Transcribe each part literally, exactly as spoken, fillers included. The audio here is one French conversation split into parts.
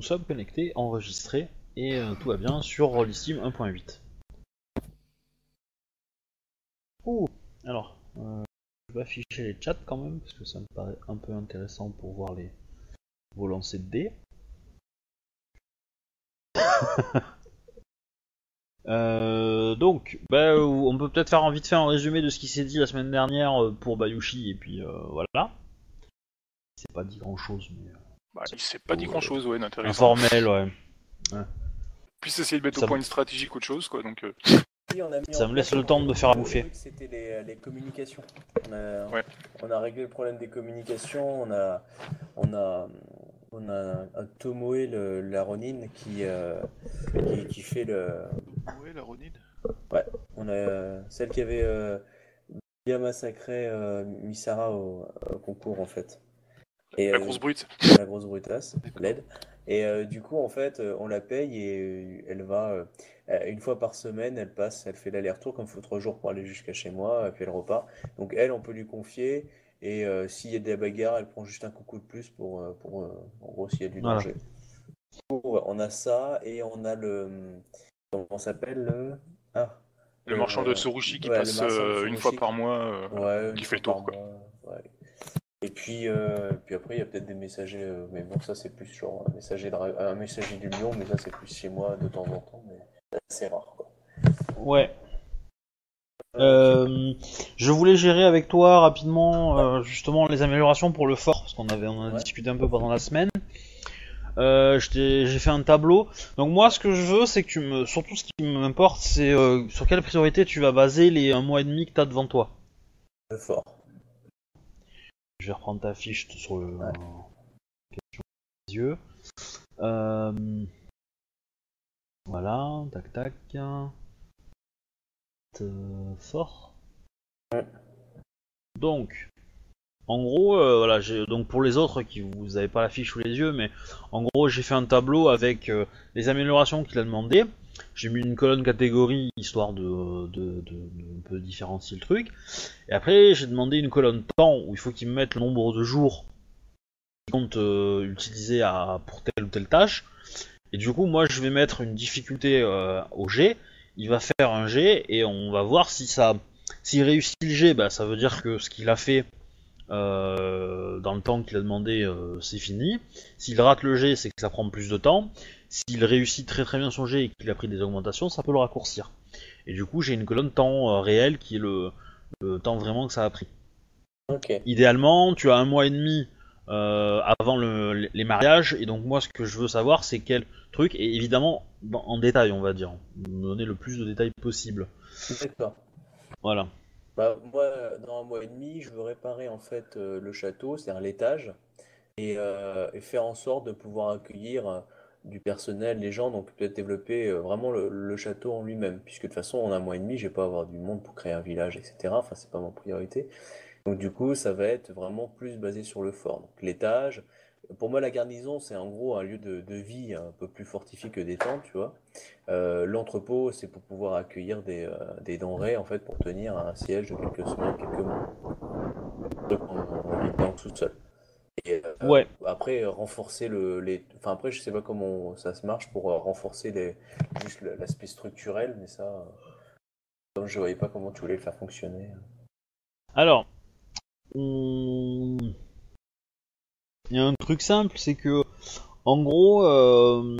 sommes connectés, enregistrés, et euh, tout va bien sur Rollistim un point huit. Ouh, alors, euh, je vais afficher les chats quand même, parce que ça me paraît un peu intéressant pour voir les vos lancers de dés. euh, donc, bah, on peut peut-être faire vite fait un résumé de ce qui s'est dit la semaine dernière pour Bayushi, et puis euh, voilà. C'est pas dit grand-chose, mais... Bah, il s'est pas dit grand-chose, ouais, d'intéressant. Informel, ouais. ouais. Puis essayer de mettre Ça au point me... une stratégie qu'autre chose, quoi, donc... Euh... On a mis Ça me laisse le temps de me faire à bouffer. C'était les, les communications. On a, ouais. on a réglé le problème des communications, on a... On a... On a un Tomoe, le, la Ronin, qui, euh, qui, qui fait le... Ouais, la Ronin. Ouais, on a euh, celle qui avait euh, bien massacré euh, Misara au, au concours, en fait. Et, la euh, grosse brute. La grosse brutasse, l'aide. Et euh, du coup, en fait, on la paye et elle va, euh, une fois par semaine, elle passe, elle fait l'aller-retour, comme il faut trois jours pour aller jusqu'à chez moi, et puis elle repart. Donc elle, on peut lui confier, et euh, s'il y a des bagarres, elle prend juste un coucou de plus pour, euh, pour euh, en gros, s'il y a du danger. Voilà. Ouais, on a ça, et on a le, comment on s'appelle, le... Ah, le, le marchand de Tsurushi qui ouais, passe euh, une fois par mois, euh, ouais, qui fait le tour, quoi. Ouais. Et puis, euh, puis après, il y a peut-être des messagers, euh, mais bon, ça c'est plus genre un messager, de, un messager du lion, mais ça c'est plus chez moi de temps en temps, mais c'est rare, quoi. Ouais. Euh, je voulais gérer avec toi rapidement euh, justement les améliorations pour le fort, parce qu'on avait on en a ouais. discuté un peu pendant la semaine. Euh, j'ai fait un tableau. Donc moi, ce que je veux, c'est que tu me, surtout ce qui m'importe, c'est euh, sur quelle priorité tu vas baser les un mois et demi que t'as devant toi. Le fort. Je vais reprendre ta fiche sur le ouais. euh, question des yeux. Euh, voilà, tac tac. Euh, fort. Ouais. Donc, en gros, euh, voilà, j'ai donc pour les autres qui vous avez pas la fiche sous les yeux, mais en gros, j'ai fait un tableau avec euh, les améliorations qu'il a demandé. J'ai mis une colonne catégorie histoire de, de, de, de un peu différencier le truc. Et après, j'ai demandé une colonne temps où il faut qu'il me mette le nombre de jours qu'il compte euh, utiliser à, pour telle ou telle tâche. Et du coup, moi, je vais mettre une difficulté euh, au G. Il va faire un G et on va voir si ça, s'il réussit le G, bah, ça veut dire que ce qu'il a fait euh, dans le temps qu'il a demandé, euh, c'est fini. S'il rate le G, c'est que ça prend plus de temps. S'il réussit très très bien son G et qu'il a pris des augmentations, ça peut le raccourcir. Et du coup, j'ai une colonne temps euh, réel qui est le, le temps vraiment que ça a pris. Okay. Idéalement, tu as un mois et demi euh, avant le, les mariages, et donc moi, ce que je veux savoir, c'est quel truc, et évidemment, en détail, on va dire, me donner le plus de détails possible. D'accord. Voilà. Bah, moi, dans un mois et demi, je veux réparer en fait euh, le château, c'est-à-dire l'étage, et, euh, et faire en sorte de pouvoir accueillir euh, du personnel, les gens, donc peut-être développer euh, vraiment le, le château en lui-même, puisque de toute façon, en un mois et demi, je vais pas avoir du monde pour créer un village, et cetera. Enfin, c'est pas ma priorité. Donc du coup, ça va être vraiment plus basé sur le fort. Donc l'étage, pour moi, la garnison, c'est en gros un lieu de, de vie un peu plus fortifié que des tentes, tu vois. Euh, l'entrepôt, c'est pour pouvoir accueillir des, euh, des denrées, en fait, pour tenir un siège de quelques semaines, quelques mois. Donc on, on vit bien tout seul. Et euh, ouais. Après, renforcer le, les... Enfin, après, je sais pas comment ça se marche pour euh, renforcer les... juste l'aspect structurel, mais ça... Euh... Donc, je voyais pas comment tu voulais le faire fonctionner. Alors... On... Il y a un truc simple, c'est que, en gros, euh,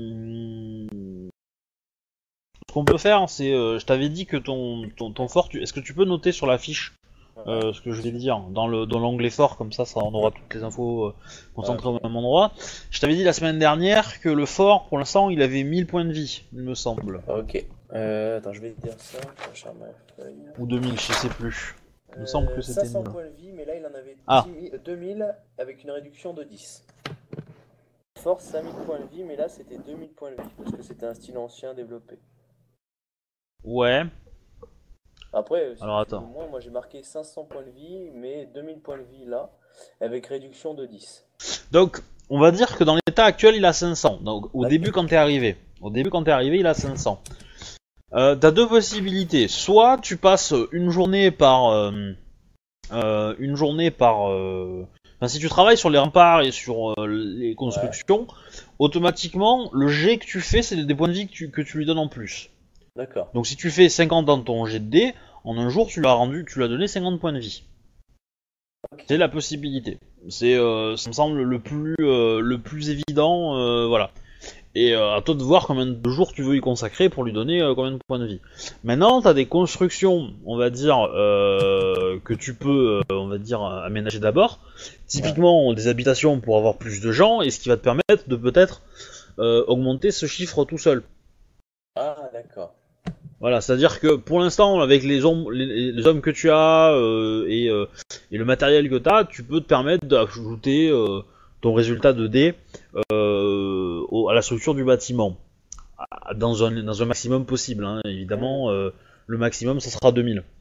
ce qu'on peut faire, c'est, euh, je t'avais dit que ton, ton, ton fort, tu... est-ce que tu peux noter sur la fiche euh, ce que je vais te dire dans le dans l'onglet fort, comme ça, ça on aura toutes les infos euh, concentrées au même endroit. Je t'avais dit la semaine dernière que le fort, pour l'instant, il avait mille points de vie, il me semble. Ok. Euh, attends, je vais te dire ça. Ou deux mille, je sais plus. Il me semble que c'était cinq cents points de vie, mais là il en avait ah. deux mille avec une réduction de dix. Force cinq mille points de vie, mais là c'était deux mille points de vie parce que c'était un style ancien développé. Ouais. Après, si alors attends. Moins, moi j'ai marqué cinq cents points de vie, mais deux mille points de vie là, avec réduction de dix. Donc, on va dire que dans l'état actuel, il a cinq cents. Donc, au okay. début, quand t'es arrivé, au début, quand t'es arrivé, il a cinq cents. Euh, t'as deux possibilités. Soit tu passes une journée par, euh, euh, une journée par, euh, enfin, si tu travailles sur les remparts et sur euh, les constructions, ouais. automatiquement, le jet que tu fais, c'est des points de vie que tu, que tu lui donnes en plus. D'accord. Donc si tu fais cinquante dans ton jet de dés, en un jour, tu lui as rendu, tu lui as donné cinquante points de vie. Okay. C'est la possibilité. C'est, euh, ça me semble le plus, euh, le plus évident, euh, voilà. Et euh, à toi de voir combien de jours tu veux y consacrer pour lui donner euh, combien de points de vie. Maintenant, t'as des constructions, on va dire, euh, que tu peux, euh, on va dire, aménager d'abord. Typiquement, ouais. des habitations pour avoir plus de gens, et ce qui va te permettre de peut-être euh, augmenter ce chiffre tout seul. Ah, d'accord. Voilà, c'est-à-dire que pour l'instant, avec les hommes, les, les hommes que tu as euh, et, euh, et le matériel que tu as, tu peux te permettre d'ajouter euh, ton résultat de dés euh, au, à la structure du bâtiment, dans un, dans un maximum possible, hein. Évidemment, euh, le maximum, ça sera deux mille.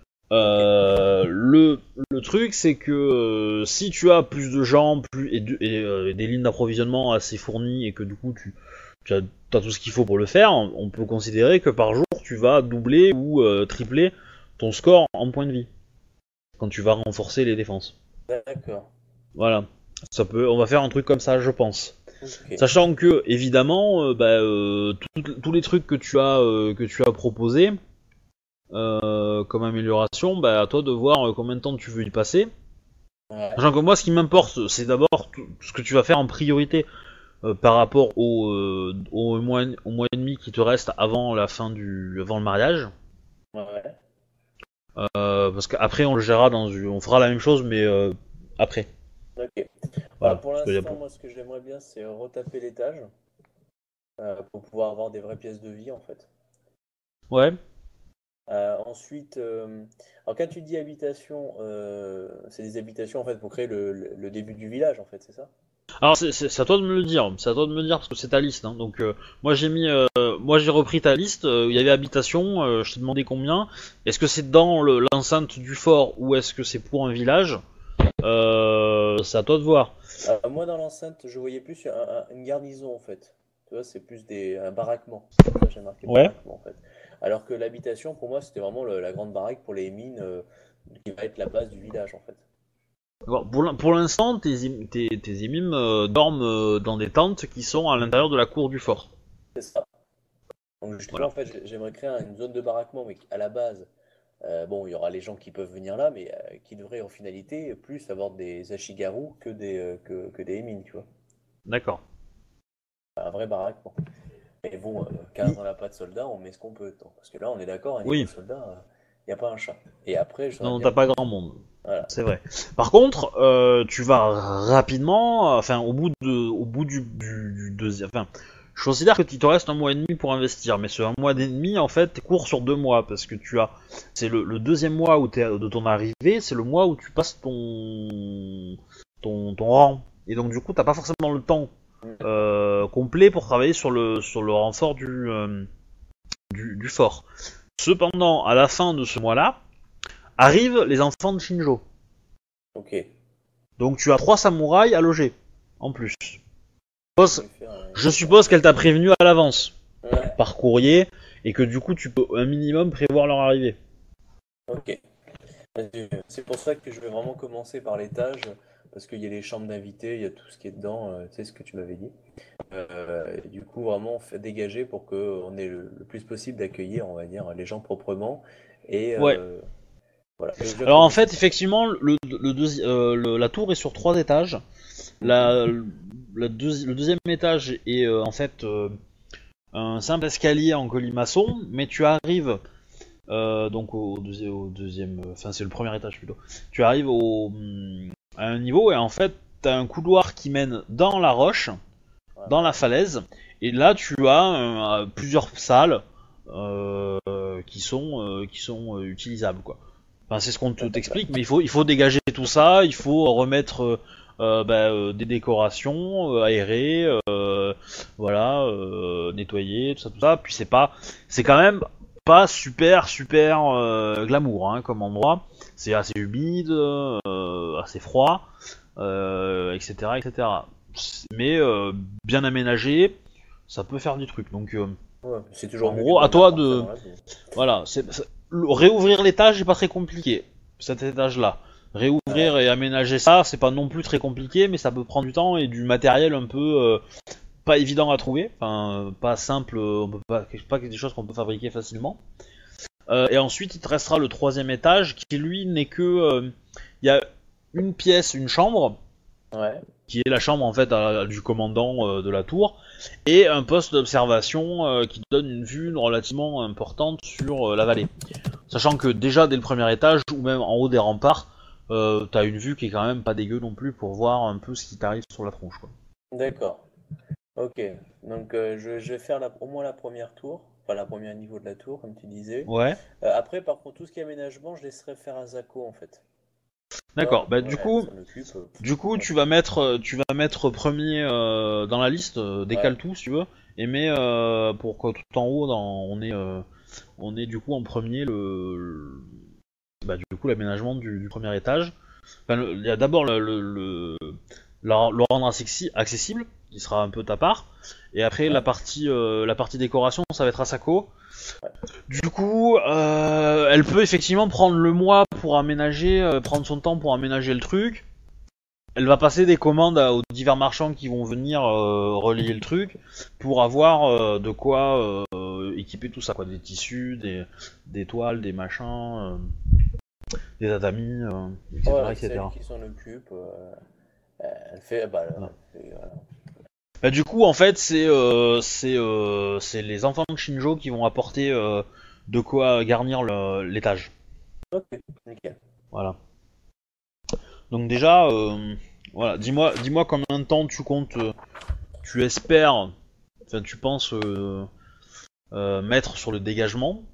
Euh, le, le truc, c'est que euh, si tu as plus de gens plus, et, de, et, euh, et des lignes d'approvisionnement assez fournies et que du coup tu, tu as, as tout ce qu'il faut pour le faire, on peut considérer que par jour tu vas doubler ou euh, tripler ton score en points de vie quand tu vas renforcer les défenses. D'accord. Voilà, ça peut, on va faire un truc comme ça, je pense. Okay. Sachant que évidemment, euh, bah, euh, tous les trucs que tu as euh, que tu as proposés euh, comme amélioration, bah, à toi de voir euh, combien de temps tu veux y passer. Ouais. Sachant que moi, ce qui m'importe, c'est d'abord tout ce que tu vas faire en priorité. Euh, par rapport au, euh, au, mois, au mois et demi qui te reste avant la fin du, avant le mariage. Ouais. Euh, parce qu'après on le gérera dans, on fera la même chose mais euh, après. Ok. Voilà, bah, pour l'instant, a... moi ce que j'aimerais bien c'est retaper l'étage euh, pour pouvoir avoir des vraies pièces de vie en fait. Ouais. Euh, ensuite, euh... alors quand tu dis habitation, euh... c'est des habitations en fait pour créer le, le, le début du village en fait, c'est ça? Alors c'est, c'est, c'est à toi de me le dire, c'est à toi de me dire parce que c'est ta liste. Hein. Donc euh, moi j'ai mis, euh, moi j'ai repris ta liste. Euh, il y avait habitation. Euh, je t'ai demandé combien. Est-ce que c'est dans le, l'enceinte du fort ou est-ce que c'est pour un village? euh, C'est à toi de voir. Euh, moi dans l'enceinte, je voyais plus un, un, une garnison en fait. Tu vois, c'est plus des un baraquement. Ça, j'ai marqué ouais. Baraquement, en fait. Alors que l'habitation, pour moi, c'était vraiment le, la grande baraque pour les mines, euh, qui va être la base du village en fait. Pour, pour l'instant, tes, tes, tes émimes euh, dorment euh, dans des tentes qui sont à l'intérieur de la cour du fort. C'est ça. Donc justement, voilà. En fait, j'aimerais créer une zone de baraquement, mais à la base, euh, bon, il y aura les gens qui peuvent venir là, mais euh, qui devraient en finalité plus avoir des ashigaru que des, euh, que, que des émines, tu vois. D'accord. Un vrai baraquement. Mais bon, euh, quand on n'a pas de soldats, on met ce qu'on peut. Parce que là, on est d'accord, un oui. soldat, il n'y a pas un chat. Et après, je non, t'as pas grand monde. Voilà. C'est vrai. Par contre, euh, tu vas rapidement, enfin, au bout de, au bout du, du, du deuxième, enfin, je considère que il te reste un mois et demi pour investir, mais ce un mois et demi, en fait, court sur deux mois parce que tu as, c'est le, le deuxième mois où t'es de ton arrivée, c'est le mois où tu passes ton, ton, ton rang, et donc du coup, t'as pas forcément le temps euh, complet pour travailler sur le, sur le renfort du, euh, du, du fort. Cependant, à la fin de ce mois-là, arrivent les enfants de Shinjo. Ok. Donc tu as trois samouraïs à loger, en plus. Je suppose, je suppose qu'elle t'a prévenu à l'avance, ouais. par courrier, et que du coup tu peux un minimum prévoir leur arrivée. Ok. C'est pour ça que je vais vraiment commencer par l'étage, parce qu'il y a les chambres d'invités, il y a tout ce qui est dedans, euh, tu sais ce que tu m'avais dit. Euh, et du coup, vraiment, fait dégager pour qu'on ait le, le plus possible d'accueillir, on va dire, les gens proprement. Et, ouais. Euh, Voilà. Alors en fait, effectivement, le, le deuxi- euh, le, la tour est sur trois étages. La, la deuxi- le deuxième étage est euh, en fait euh, un simple escalier en colimaçon, mais tu arrives euh, donc au, deuxi- au deuxième, enfin c'est le premier étage plutôt. Tu arrives au, à un niveau et en fait t'as un couloir qui mène dans la roche, dans la falaise, et là tu as euh, plusieurs salles euh, qui sont euh, qui sont euh, utilisables quoi. Enfin, c'est ce qu'on t'explique, mais il faut, il faut dégager tout ça, il faut remettre euh, bah, euh, des décorations, euh, aérer, euh, voilà, euh, nettoyer, tout ça, tout ça. Puis c'est pas, c'est quand même pas super, super euh, glamour hein, comme endroit. C'est assez humide, euh, assez froid, euh, et cetera, et cetera. Mais euh, bien aménagé, ça peut faire du truc. Donc, euh, ouais, c'est toujours en gros, à toi de, voilà, c'est, c'est... réouvrir l'étage est pas très compliqué, cet étage-là. réouvrir et aménager ça, c'est pas non plus très compliqué, mais ça peut prendre du temps et du matériel un peu euh, pas évident à trouver, enfin euh, pas simple, on peut pas, pas des choses qu'on peut fabriquer facilement. Euh, et ensuite, il te restera le troisième étage qui lui n'est que, il euh, y a une pièce, une chambre, Ouais. qui est la chambre en fait à, à, du commandant euh, de la tour, et un poste d'observation euh, qui donne une vue relativement importante sur euh, la vallée. Sachant que déjà dès le premier étage, ou même en haut des remparts, euh, t'as une vue qui est quand même pas dégueu non plus pour voir un peu ce qui t'arrive sur la tronche, quoi. D'accord. Ok. Donc euh, je, je vais faire la- au moins la première tour, enfin la première niveau de la tour, comme tu disais. Ouais. Euh, après, par contre, tout ce qui est aménagement, je laisserai faire à Zako en fait. D'accord. Ça, Bah ouais, du elle coup, s'en occupe. euh, du coup, ouais. tu vas mettre, euh, tu vas mettre premier euh, dans la liste, euh, décale Ouais. tout si tu veux, et mets euh, pour que tout en haut, dans, on est, euh, on est du coup en premier le, le- bah du coup l'aménagement du, du premier étage. Enfin, le- il y a d'abord le, le, le, la- le rendre accessi- accessible, qui sera un peu ta part, et après Ouais. la partie, euh, la partie décoration, ça va être Asako. Ouais. Du coup, euh, elle peut effectivement prendre le mois pour aménager, euh, prendre son temps pour aménager le truc. Elle va passer des commandes à- aux divers marchands qui vont venir euh, relier le truc pour avoir euh, de quoi euh, équiper tout ça, quoi, des tissus, des, des toiles, des machins, euh, des tatamis, euh, et cetera, Ouais, c'est elle et cetera. qui s'en occupe. euh, elle fait, bah, Voilà. elle fait, voilà. Bah, du coup, en fait, c'est euh, c'est euh, c'est les enfants de Shinjo qui vont apporter euh, de quoi garnir le- l'étage. Ok, nickel. Voilà. Donc déjà, euh, voilà, dis-moi, dis-moi combien de temps tu comptes, euh, tu espères, enfin tu penses euh, euh, mettre sur le dégagement.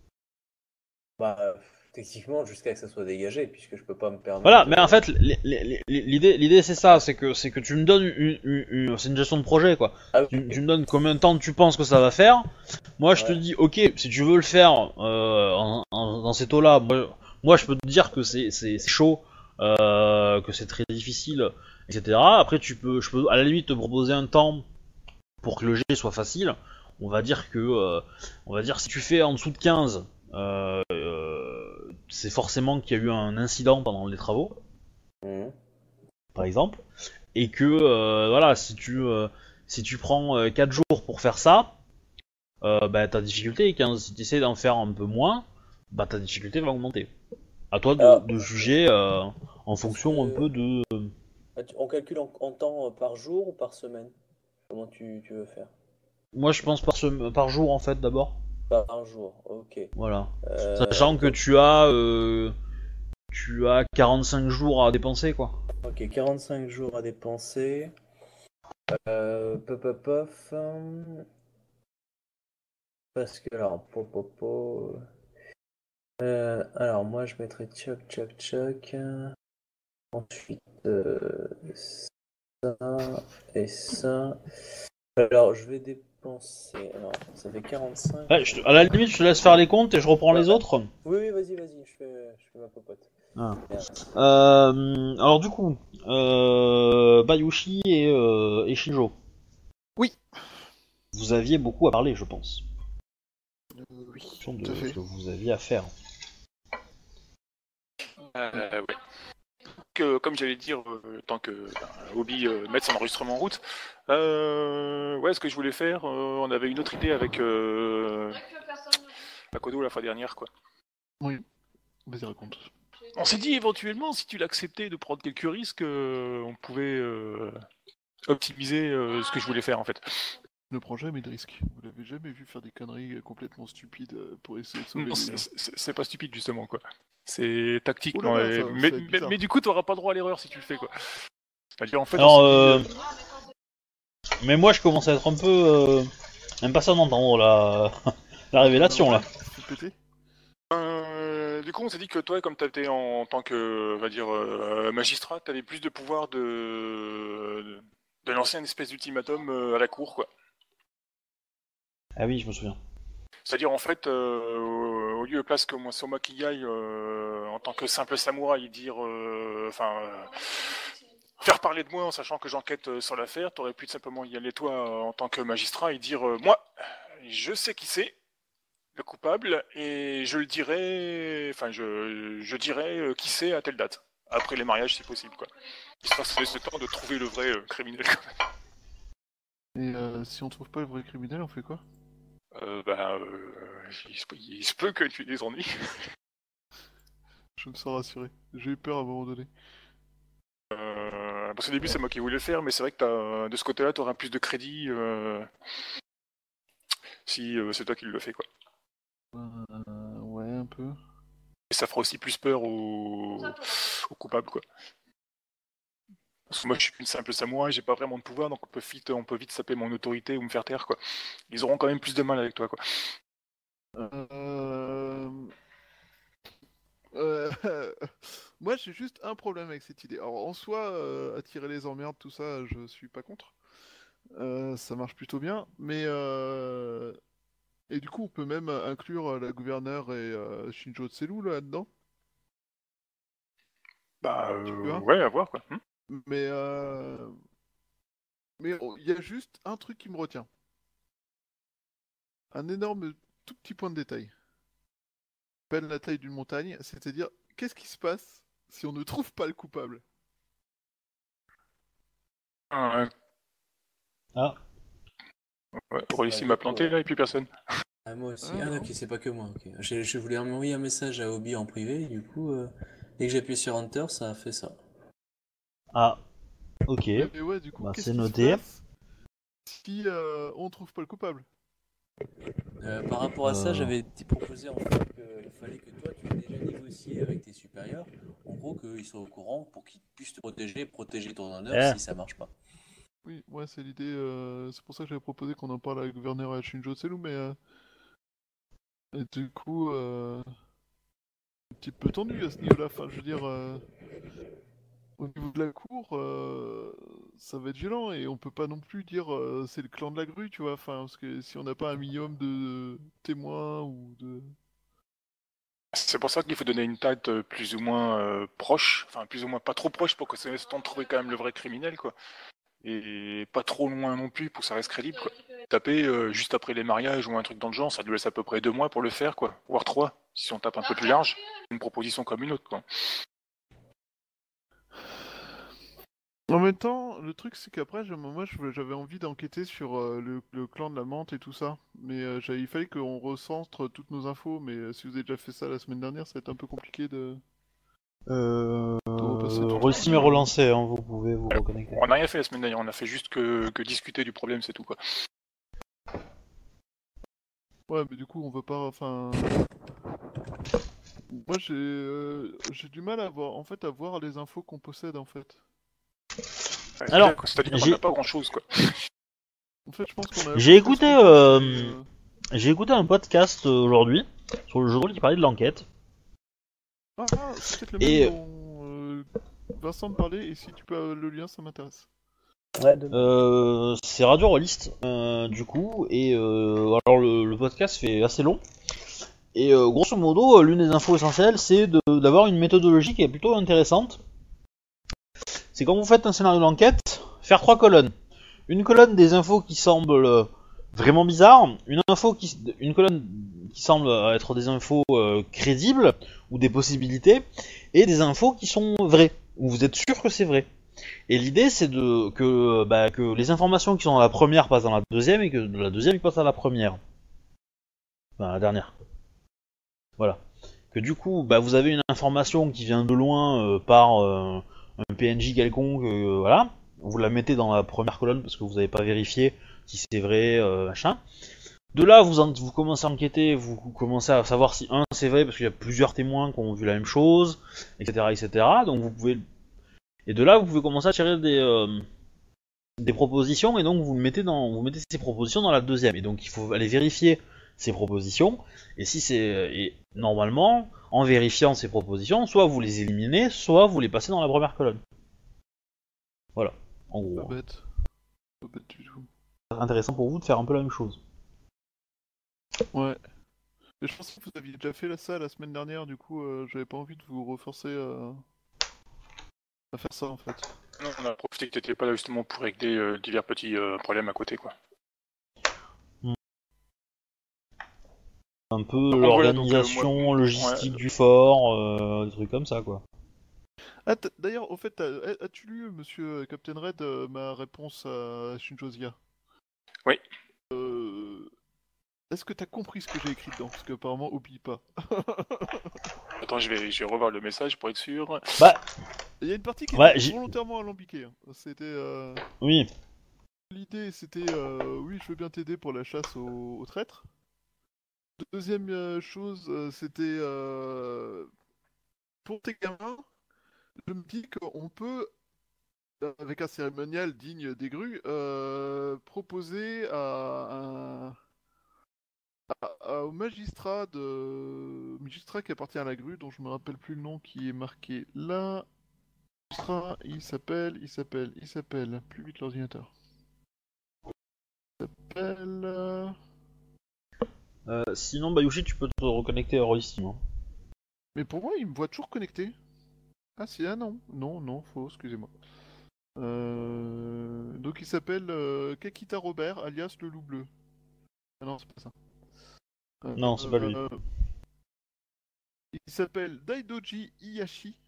Bah, euh, techniquement, jusqu'à que ça soit dégagé, puisque je peux pas me permettre Voilà, de. mais en fait, l- l- l- l'idée, l'idée c'est ça, c'est que c'est que tu me donnes une, une- une- c'est une gestion de projet quoi. Ah oui, Tu, tu ok. me donnes combien de temps tu penses que ça va faire. Moi, je te Ouais. dis, ok, si tu veux le faire euh, en- en- dans ces taux-là, moi, moi, je peux te dire que c'est c'est c'est chaud, euh, que c'est très difficile, et cetera. Après, tu peux, je peux à la limite te proposer un temps pour que le jet soit facile. On va dire que, euh, on va dire si tu fais en dessous de quinze, euh, euh, c'est forcément qu'il y a eu un incident pendant les travaux, Mhm. par exemple, et que euh, voilà, si tu euh, si tu prends euh, quatre jours pour faire ça, euh, bah ta difficulté est quinze. Si tu essaies d'en faire un peu moins, bah ta difficulté va augmenter. À toi de, Alors, de juger euh, en est-ce fonction un que peu de. ah, tu- on calcule en, en temps euh, par jour ou par semaine? Comment tu, tu veux faire? Moi, je pense par, sem- par jour en fait d'abord. Par jour, ok. Voilà. Euh, Sachant que donc, tu as euh, tu as quarante-cinq jours à dépenser quoi. ok, quarante-cinq jours à dépenser. Euh, pop, pop, pof, hum, parce que, alors, pop, pop, pop, euh, alors, moi, je mettrais choc, choc, choc. euh, Ensuite, euh, ça et ça. Alors, je vais dépenser. Alors, ça fait quarante-cinq. Ouais, je te- à la limite, je te laisse faire les comptes et je reprends Ouais, les autres. oui, oui, vas-y, vas-y, je fais, je fais ma popote. Ah. Merde. Euh, alors du coup, euh, Bayushi et, euh, et Shinjo, Oui. vous aviez beaucoup à parler, je pense, Euh, oui, en fonction de tout à fait. ce que vous aviez à faire. Euh, ouais. Que, comme j'allais dire, euh, tant que ben, Obi euh, mette son enregistrement en route, euh, ouais, ce que je voulais faire, euh, on avait une autre idée avec euh, Akodo la fois dernière, quoi. Oui, vas-y, raconte. On s'est dit éventuellement, si tu l'acceptais de prendre quelques risques, euh, on pouvait euh, optimiser euh, ce que je voulais faire en fait. Ne prends jamais de risques. Vous l'avez jamais vu faire des conneries complètement stupides euh, pour essayer de sauver Non, les c'est- gens. c'est c'est pas stupide justement, quoi. C'est tactique, Oh là non, là, et- ça- ça mais, va être mais, bizarre. mais du coup, t'auras pas droit à l'erreur si tu le fais, quoi. C'est-à-dire, en fait, Alors, on s'est dit, euh, mais moi je commence à être un peu euh, impatient d'entendre la, la révélation là. Fais péter. Euh, du coup, on s'est dit que toi, comme tu étais en tant que, on va dire, euh, magistrat, tu avais plus de pouvoir de, de lancer une espèce d'ultimatum euh, à la cour, quoi. Ah oui, je me souviens. C'est-à-dire, en fait, euh, au lieu de place que moi, Soma Kigai, euh, en tant que simple samouraï, dire, euh, enfin, euh, faire parler de moi en sachant que j'enquête euh, sur l'affaire, t'aurais pu tout simplement y aller toi euh, en tant que magistrat et dire, euh, moi, je sais qui c'est. Le coupable, et je le dirai, enfin je, je dirai euh, qui c'est à telle date. après les mariages si possible, quoi. Histoire de se laisser le temps de trouver le vrai euh, criminel, quoi. Et euh, si on trouve pas le vrai criminel, on fait quoi? Euh, bah, euh, il, se peut, il se peut que tu aies des ennuis. Je me sens rassuré. J'ai eu peur à un moment donné. Euh, parce qu'au début, c'est moi qui voulais le faire, mais c'est vrai que t'as, de ce côté-là, tu auras plus de crédit euh, si euh, c'est toi qui le fais, quoi. Euh, ouais, un peu. Et ça fera aussi plus peur aux, aux coupables, quoi. Parce que moi, je suis qu'une simple samouraï, j'ai pas vraiment de pouvoir, donc on peut vite, on peut vite saper mon autorité ou me faire taire, quoi. Ils auront quand même plus de mal avec toi, quoi. Euh... Euh... Moi, j'ai juste un problème avec cette idée. Alors, en soi, euh, attirer les emmerdes, tout ça, je suis pas contre. Euh, ça marche plutôt bien, mais euh... et du coup, on peut même inclure euh, la gouverneure et euh, Shinjo Tselou là-dedans, Bah, tu euh, vois. ouais, à voir, quoi. Hmm. Mais euh... mais oh, il y a juste un truc qui me retient. Un énorme, tout petit point de détail. Peine la taille d'une montagne, c'est-à-dire, qu'est-ce qui se passe si on ne trouve pas le coupable? Ah, Ah, ouais, Rollissi Ouais, m'a du coup, planté, ouais. là, et plus personne. Ah, moi aussi. Ah Ah, non. ok, c'est pas que moi. Ok. Je, je voulais m'envoyer un message à Obi en privé, et du coup, euh, dès que j'ai appuyé sur Enter, ça a fait ça. ah, ok. Mais, mais ouais, du coup, Bah, qu'est-ce c'est qui se noté. passe si euh, on trouve pas le coupable? Euh, par rapport à ça, Euh, j'avais t- proposé en fait qu'il fallait que toi, tu aies déjà négocié avec tes supérieurs, en gros, qu'ils soient au courant pour qu'ils puissent te protéger et protéger ton honneur eh, si ça marche pas. Oui, ouais, c'est l'idée. euh, C'est pour ça que j'avais proposé qu'on en parle à la gouverneure et à Shinjo Tselou, mais euh, et du coup, euh, un petit peu tendu à ce niveau-là. Enfin, je veux dire, euh, au niveau de la cour, euh, ça va être gênant et on peut pas non plus dire euh, c'est le clan de la grue, tu vois. Enfin, parce que si on n'a pas un minimum de témoins ou de. C'est pour ça qu'il faut donner une date euh, plus ou moins euh, proche, enfin plus ou moins pas trop proche pour que ça laisse le temps de trouver quand même le vrai criminel, quoi. Et pas trop loin non plus pour que ça reste crédible, quoi. Taper euh, juste après les mariages ou un truc dans le genre, ça nous laisse à peu près deux mois pour le faire, quoi. Voire trois, si on tape un peu plus large. Une proposition comme une autre, quoi. En même temps, le truc c'est qu'après, je- moi je- j'avais envie d'enquêter sur euh, le, le clan de la menthe et tout ça. Mais euh, j'avais- il fallait qu'on recentre toutes nos infos. Mais euh, si vous avez déjà fait ça la semaine dernière, ça va être un peu compliqué de, euh, de repasser tout. Rollissi m'est relancé, hein, vous pouvez vous reconnecter. On n'a rien fait la semaine dernière, on a fait juste que, que discuter du problème, c'est tout, quoi. Ouais, mais du coup, on veut pas. Enfin. Moi j'ai euh, j'ai du mal à voir, en fait, à voir les infos qu'on possède en fait. Ouais, Alors, quoi, c'est-à-dire qu'on j'ai- n'a pas grand chose, quoi. En fait, je pense qu'on a. J'ai à peu près écouté, ce qu'on euh, pense, mais, euh, J'ai écouté un podcast euh, aujourd'hui sur le jeu de rôle qui parlait de l'enquête. Ah, ah, c'est peut-être le Et- même dont euh, Vincent me parlait, et si tu peux euh, le lien, ça m'intéresse. Ouais, de... Euh, c'est Radio Rolliste, euh, du coup, et euh, alors le, le podcast fait assez long. Et euh, grosso modo, euh, l'une des infos essentielles, c'est de- d'avoir une méthodologie qui est plutôt intéressante. C'est quand vous faites un scénario d'enquête, faire trois colonnes. Une colonne des infos qui semblent euh, vraiment bizarres, une info qui, une colonne qui semble être des infos euh, crédibles ou des possibilités, et des infos qui sont vraies, où vous êtes sûr que c'est vrai. Et l'idée, c'est de que, bah, que les informations qui sont dans la première passent dans la deuxième et que de la deuxième ils passent à la première, enfin à la dernière. Voilà. Que du coup, bah, vous avez une information qui vient de loin euh, par euh, un P N J quelconque, euh, voilà. Vous la mettez dans la première colonne parce que vous n'avez pas vérifié si c'est vrai, euh, machin. De là, vous, en, vous commencez à enquêter, vous commencez à savoir si un c'est vrai parce qu'il y a plusieurs témoins qui ont vu la même chose, et cetera, et cetera. Donc vous pouvez, et de là, vous pouvez commencer à tirer des euh, des propositions et donc vous mettez dans, vous mettez ces propositions dans la deuxième. Et donc il faut aller vérifier ces propositions. Et si c'est, et normalement, en vérifiant ces propositions, soit vous les éliminez, soit vous les passez dans la première colonne. Voilà, en Pas gros. bête. Pas bête du tout. C'est intéressant pour vous de faire un peu la même chose. Ouais. Mais je pensais que vous aviez déjà fait la- ça la semaine dernière, du coup, euh, j'avais pas envie de vous reforcer euh, à faire ça en fait. Non, on a profité que t'étais pas là justement pour régler euh, divers petits euh, problèmes à côté, quoi. Un peu Donc, voilà, donc, euh, l'organisation moi- logistique ouais. du fort, euh, des trucs comme ça, quoi. Ah, t- d'ailleurs, au fait, t'as- as-tu lu, monsieur Captain Red, euh, ma réponse à Shinjo Zia? Oui. Euh, Est-ce que t'as compris ce que j'ai écrit dedans? Parce qu'apparemment, oublie pas. Attends, je vais, je vais revoir le message pour être sûr. Bah, Il y a une partie qui ouais, était j'ai... volontairement alambiquée. hein. C'était... euh, Oui. L'idée, c'était, euh, oui, je veux bien t'aider pour la chasse aux, aux traîtres. Deuxième euh, chose, euh, c'était, euh, pour tes gamins, je me dis qu'on peut, euh, avec un cérémonial digne des grues, euh, proposer à un... à- à- au magistrat de magistrat qui appartient à la grue, dont je me rappelle plus le nom, qui est marqué là. Magistrat, il s'appelle, il s'appelle, il s'appelle. Plus vite l'ordinateur. Il s'appelle. euh, Euh, sinon, Bayushi, tu peux te reconnecter à Rollistim. Hein. Mais pour moi, il me voit toujours connecté. Ah si, ah non, non, non, faux, excusez-moi. Euh, Donc il s'appelle euh, Kakita Robert, alias le loup bleu. Ah non, c'est pas ça. Euh, Non, c'est pas lui. euh, Il s'appelle Daidoji Iyashi.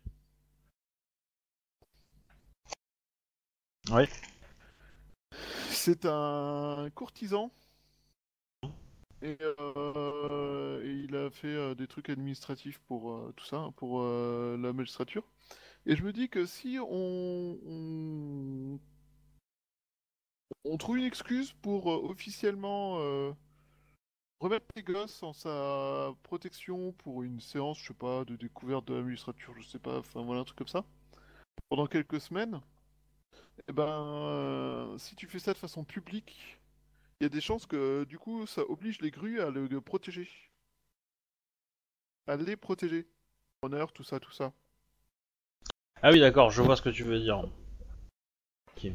Ouais. C'est un courtisan. Et, euh, et il a fait euh, des trucs administratifs pour euh, tout ça, hein, pour euh, la magistrature. Et je me dis que si on, on, on trouve une excuse pour euh, officiellement euh, remettre les gosses en sa protection pour une séance, je sais pas, de découverte de la magistrature, je sais pas, enfin voilà, un truc comme ça, pendant quelques semaines, et ben, euh, si tu fais ça de façon publique, il y a des chances que du coup ça oblige les grues à le, le protéger. À les protéger. Honneur, tout ça, tout ça. Ah oui, d'accord, je vois ce que tu veux dire. Ok.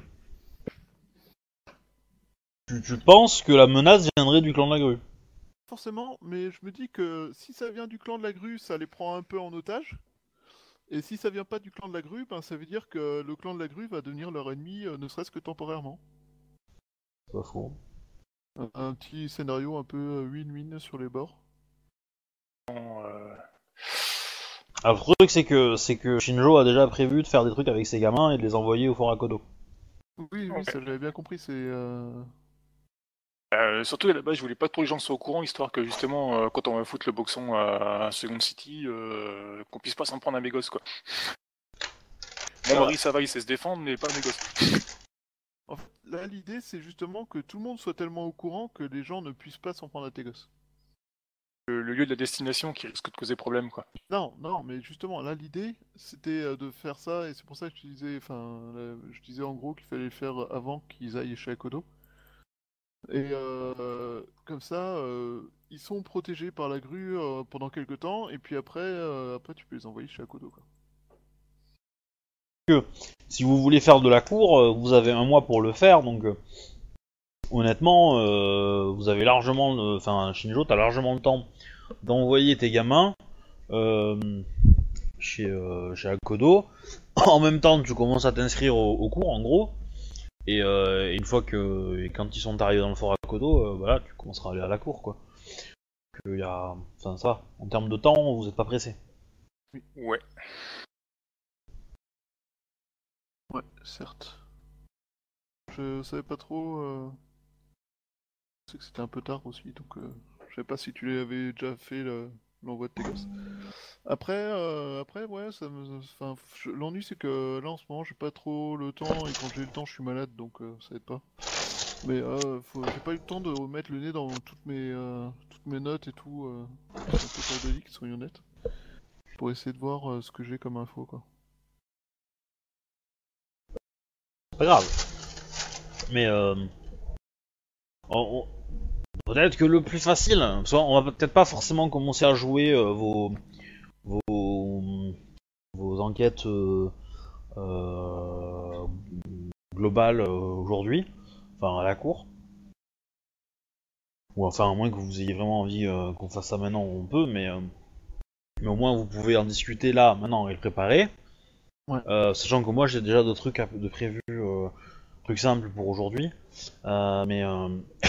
Tu, tu penses que la menace viendrait du clan de la grue? Forcément, mais je me dis que si ça vient du clan de la grue, ça les prend un peu en otage. Et si ça vient pas du clan de la grue, ben ça veut dire que le clan de la grue va devenir leur ennemi, euh, ne serait-ce que temporairement. C'est pas faux. Un, un petit scénario un peu euh, win-win sur les bords. Euh, Alors, le truc, c'est que, c'est que Shinjo a déjà prévu de faire des trucs avec ses gamins et de les envoyer au Fort Akodo. Oui, oui, Ok. ça j'avais bien compris, c'est... euh, euh, surtout à la base, je voulais pas que tous les gens soient au courant, histoire que justement, euh, quand on va foutre le boxon à, à Second City, euh, qu'on puisse pas s'en prendre à mes gosses, quoi. Mon mari, ça va, il sait se défendre, mais pas mes gosses. En fait, là, l'idée, c'est justement que tout le monde soit tellement au courant que les gens ne puissent pas s'en prendre à tes gosses. Le, le lieu de la destination qui risque de causer problème, quoi. Non, non, mais justement, là, l'idée, c'était euh, de faire ça, et c'est pour ça que je disais, enfin, là, je disais en gros qu'il fallait le faire avant qu'ils aillent chez Akodo. Et euh, comme ça, euh, ils sont protégés par la grue euh, pendant quelques temps, et puis après, euh, après tu peux les envoyer chez Akodo, quoi. Si vous voulez faire de la cour, euh, vous avez un mois pour le faire, donc euh, honnêtement, euh, vous avez largement, le- enfin Shinjo, t'as largement le temps d'envoyer tes gamins euh, chez, euh, chez Akodo. En même temps, tu commences à t'inscrire au, au cours, en gros, et, euh, et une fois que, et quand ils sont arrivés dans le fort Akodo, euh, voilà, tu commenceras à aller à la cour, quoi. Que y a, enfin ça, en termes de temps, vous êtes pas pressé. Ouais. Ouais, certes. Je savais pas trop. Euh... Je sais que c'était un peu tard aussi, donc euh, je savais pas si tu avais déjà fait le- l'envoi de tes gosses. Après, euh, après, ouais, ça me. Enfin, je- l'ennui c'est que là en ce moment j'ai pas trop le temps et quand j'ai le temps je suis malade donc euh, ça aide pas. Mais euh, faut... j'ai pas eu le temps de remettre le nez dans toutes mes, euh, toutes mes notes et tout. Euh... C'est un peu bordélique, soyons honnêtes. Pour essayer de voir euh, ce que j'ai comme info quoi. Pas grave. Mais euh, on- on- peut-être que le plus facile, soit on va peut-être pas forcément commencer à jouer euh, vos, vos vos enquêtes euh, euh, globales euh, aujourd'hui, enfin à la cour. Ou enfin à moins que vous ayez vraiment envie euh, qu'on fasse ça maintenant, on peut, mais euh, mais au moins vous pouvez en discuter là, maintenant et le préparer. Ouais. Euh, sachant que moi j'ai déjà d'autres trucs à- de prévus, euh, trucs simples pour aujourd'hui. Euh, mais euh,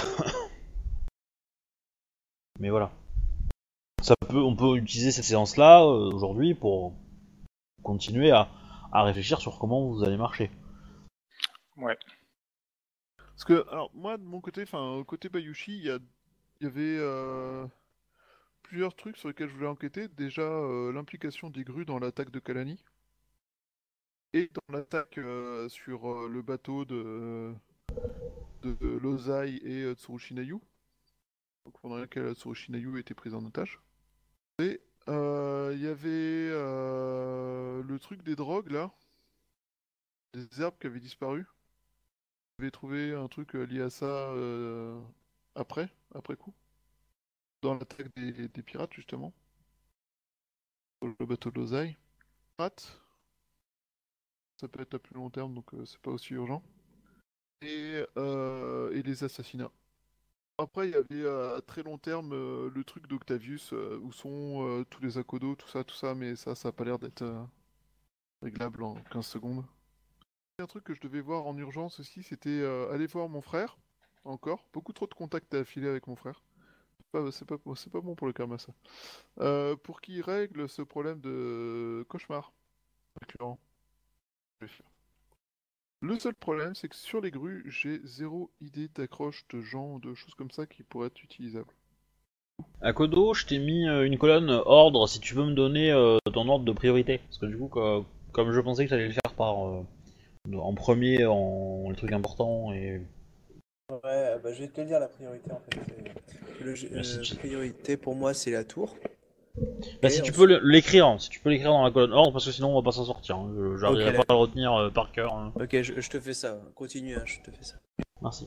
mais voilà. Ça peut, on peut utiliser cette séance-là euh, aujourd'hui pour continuer à, à réfléchir sur comment vous allez marcher. Ouais. Parce que, alors, moi, de mon côté, enfin, côté Bayushi, il y, a... il y avait euh, plusieurs trucs sur lesquels je voulais enquêter. Déjà, euh, l'implication des grues dans l'attaque de Kalani. Et dans l'attaque euh, sur euh, le bateau de, de Lozai et euh, Tsurushinayu. Donc, pendant laquelle Tsurushinayu était prise en otage. Et euh, il y avait euh, le truc des drogues, là. Des herbes qui avaient disparu. Vous avez trouvé un truc euh, lié à ça euh, après, après coup, dans l'attaque des, des pirates justement, sur le bateau de Lozai. Pirates, ça peut être à plus long terme, donc euh, c'est pas aussi urgent. Et, euh, et les assassinats. Après, il y avait euh, à très long terme euh, le truc d'Octavius, euh, où sont euh, tous les Akodo, tout ça, tout ça, mais ça, ça a pas l'air d'être euh, réglable en quinze secondes. Un truc que je devais voir en urgence aussi, c'était euh, aller voir mon frère, encore. Beaucoup trop de contacts à affiler avec mon frère. Pas- C'est pas, c'est pas bon pour le karma, ça. Euh, pour qu'il règle ce problème de cauchemar récurrent. Je vais faire. Le seul problème, c'est que sur les grues, j'ai zéro idée d'accroche de gens, de choses comme ça qui pourraient être utilisables. À Kodo, je t'ai mis euh, une colonne euh, ordre, si tu peux me donner euh, ton ordre de priorité. Parce que du coup, co- comme je pensais que tu allais le faire par euh, en premier, en les trucs importants, et Ouais, bah, je vais te le dire la priorité en fait. c'est- Le, bah, si, euh, tu... priorité pour moi c'est la tour. bah, Et si tu peux ensuite. le- l'écrire, hein, si tu peux l'écrire dans la colonne ordre, parce que sinon on va pas s'en sortir. Hein. Je- Ok, J'arriverai pas à le retenir euh, par cœur. Hein. ok, je, je te fais ça. Continue, hein, je te fais ça. Merci.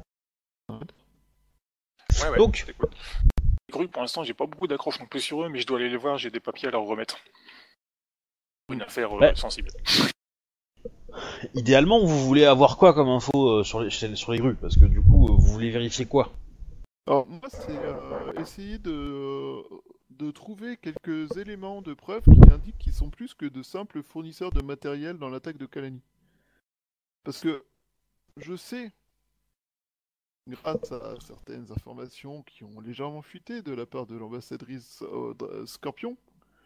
Ouais, ouais. Donc, Écoute. Les grues, pour l'instant, j'ai pas beaucoup d'accroches non plus sur eux, mais je dois aller les voir, j'ai des papiers à leur remettre. Une affaire euh, Ouais. sensible. idéalement, vous voulez avoir quoi comme info euh, sur, les, sur les grues? Parce que du coup, euh, vous voulez vérifier quoi? Alors, moi, c'est euh, essayer de, de trouver quelques éléments de preuve qui indiquent qu'ils sont plus que de simples fournisseurs de matériel dans l'attaque de Kalani. Parce que je sais, grâce à certaines informations qui ont légèrement fuité de la part de l'ambassadrice euh, de- Scorpion,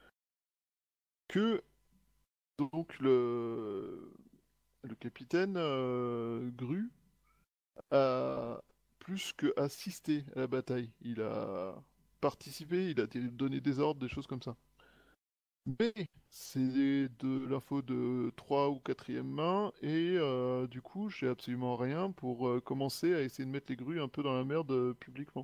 que donc le, le capitaine euh, Gru a plus que assisté à la bataille. Il a participé, il a t- donné des ordres, des choses comme ça. Mais c'est de l'info de trois ou quatrième main, et euh, du coup, j'ai absolument rien pour euh, commencer à essayer de mettre les grues un peu dans la merde euh, publiquement.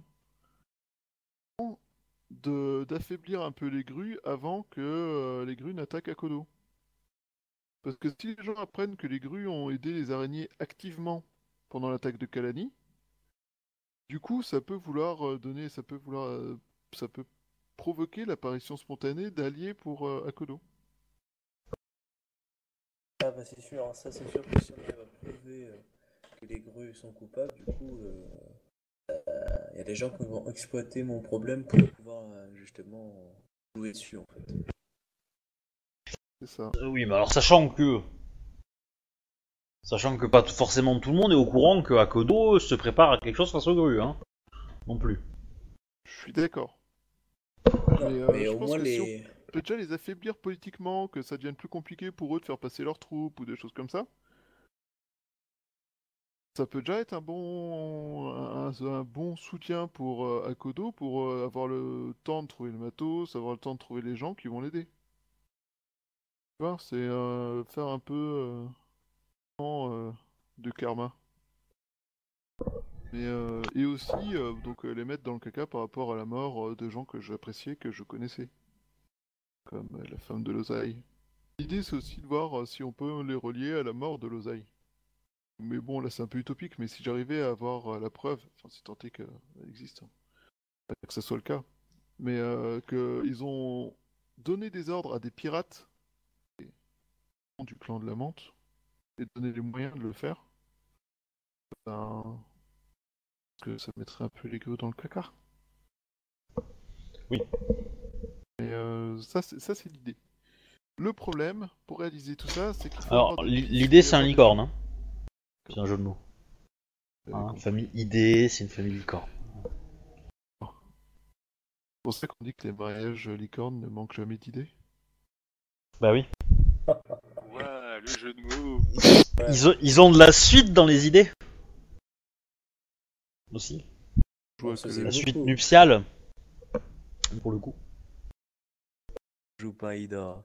De, d'affaiblir un peu les grues avant que euh, les grues n'attaquent Akodo. Parce que si les gens apprennent que les grues ont aidé les araignées activement pendant l'attaque de Kalani, du coup, ça peut vouloir euh, donner, ça peut vouloir, euh, ça peut provoquer l'apparition spontanée d'alliés pour euh, Akodo. Ah bah c'est sûr, hein, ça c'est sûr que si on arrive à prouver euh, que les grues sont coupables, du coup, il y a des gens qui vont exploiter mon problème pour pouvoir euh, justement jouer dessus en fait. C'est ça. Euh, oui, mais alors sachant que sachant que pas t- forcément tout le monde est au courant que Akodo se prépare à quelque chose face aux grues, hein, non plus. Je suis d'accord. Non, Mais, euh, mais je au pense moins que si on les. peut déjà les affaiblir politiquement, que ça devienne plus compliqué pour eux de faire passer leurs troupes ou des choses comme ça, ça peut déjà être un bon, un, un bon soutien pour euh, Akodo pour euh, avoir le temps de trouver le matos, avoir le temps de trouver les gens qui vont l'aider. Tu vois, c'est euh, faire un peu euh, euh, de karma. Mais, euh, et aussi euh, donc euh, les mettre dans le caca par rapport à la mort euh, de gens que j'appréciais, que je connaissais, comme euh, la femme de Lozai. L'idée c'est aussi de voir euh, si on peut les relier à la mort de Lozai. Mais bon, là c'est un peu utopique, mais si j'arrivais à avoir euh, la preuve, enfin si tant est qu'elle existe, hein, pas que ça soit le cas, mais euh, qu'ils ont donné des ordres à des pirates du clan de la Menthe et donné les moyens de le faire, ben, que ça mettrait un peu les gueux dans le placard. Oui. Et euh, ça, c'est ça, c'est l'idée. Le problème, pour réaliser tout ça, c'est qu'il faut Alors, avoir des l'i- pistes l'idée et c'est un avoir des licorne, gens. hein. C'est un jeu de mots. J'avais Hein, compris. famille I D, c'est une famille licorne. C'est pour ça qu'on dit que les mariages licornes ne manquent jamais d'idées. Bah oui. Ouais, le jeu de mots. Ouais. Ils ont, ils ont de la suite dans les idées. Aussi. Je vois Ça, que c'est La beaucoup. suite nuptiale. Pour le coup. Je joue pas Ida.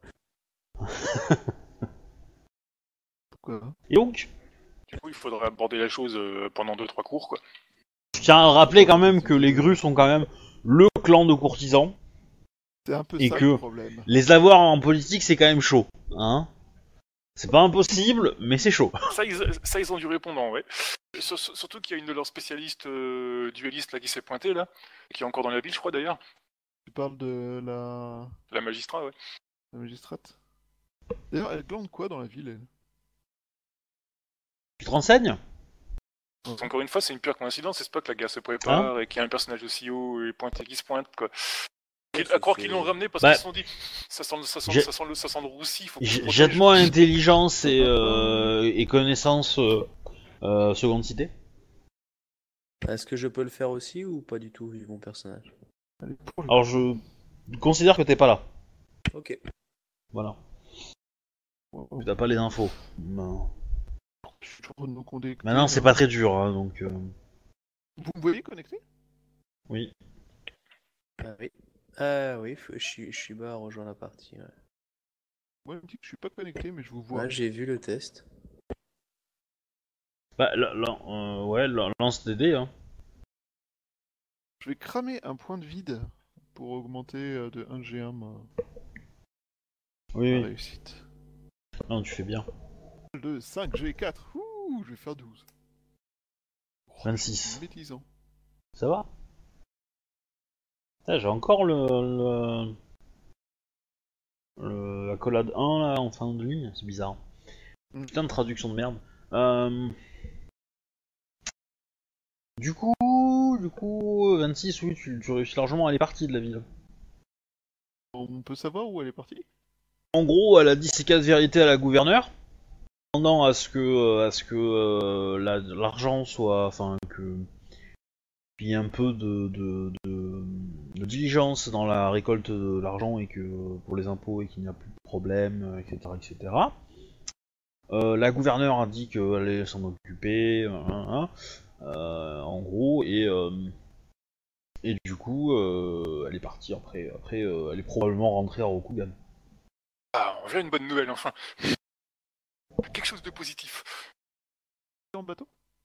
pourquoi. Et donc, Du coup, il faudrait aborder la chose euh, pendant deux trois cours, quoi. je tiens à rappeler quand même que les grues sont quand même le clan de courtisans. C'est un peu Et ça que- le problème. Les avoir en politique, c'est quand même chaud. Hein, c'est pas impossible, mais c'est chaud. Ça, ils, ça, ils ont dû répondre, ouais. Sur- sur- Surtout qu'il y a une de leurs spécialistes euh, duellistes là qui s'est pointée là, qui est encore dans la ville, je crois d'ailleurs. Tu parles de la, La magistrat, ouais. la magistrate. D'ailleurs, elle glande quoi dans la ville, elle? Tu te renseignes? Encore une fois, c'est une pure coïncidence, c'est pas que la guerre se prépare et qu'il y a un personnage aussi haut et pointé qui se pointe, quoi. Ouais, À ça croire fait- qu'ils l'ont ramené parce Bah, qu'ils se sont dit ça sent, ça sent, j'ai- ça sent le, ça sent le roussi, faut qu'on se J- protège. Jette-moi intelligence et, euh, et connaissance euh, euh, seconde cité. Est-ce que je peux le faire aussi ou pas du tout, vu mon personnage? Elle est pour le- Alors je considère que t'es pas là. Ok. Voilà. Oh, oh, Tu n'as pas les infos. Non. je suis toujours non connecté. Maintenant c'est pas très dur, hein, donc. euh, Vous me voyez connecté? Oui. Ah oui. Ah oui, faut- je suis, je suis bas à rejoindre la partie. Ouais, Moi, il me dit que je suis pas connecté, mais je vous vois. Ouais, j'ai vu le test. Bah la- la- euh, ouais, la- lance des dés. Hein. Je vais cramer un point de vide pour augmenter euh, de un G un ma, Oui, ma oui. réussite. Non, tu fais bien. deux, cinq, G quatre. Ouh, je vais faire douze. Oh, vingt-six. Métisant. Ça va? Putain, j'ai encore le, le, le- la collade un là en fin de ligne, c'est bizarre. Mm. Putain de traduction de merde. Euh... Du coup, du coup, vingt-six, oui, tu, tu réussis largement, elle est partie de la ville. On peut savoir où elle est partie? En gros, elle a dit ses quatre vérités à la gouverneure, demandant à ce que, euh, à ce que euh, la- l'argent soit, enfin que qu'il y ait un peu de, de, de, de diligence dans la récolte de l'argent et que pour les impôts et qu'il n'y a plus de problème, et cetera, et cetera. Euh, la gouverneure a dit qu'elle allait s'en occuper, hein, hein, euh, en gros, et euh, et du coup, euh, elle est partie après. Après, euh, elle est probablement rentrée à Rokugan. Ah, voilà une bonne nouvelle, enfin. Quelque chose de positif. En bateau?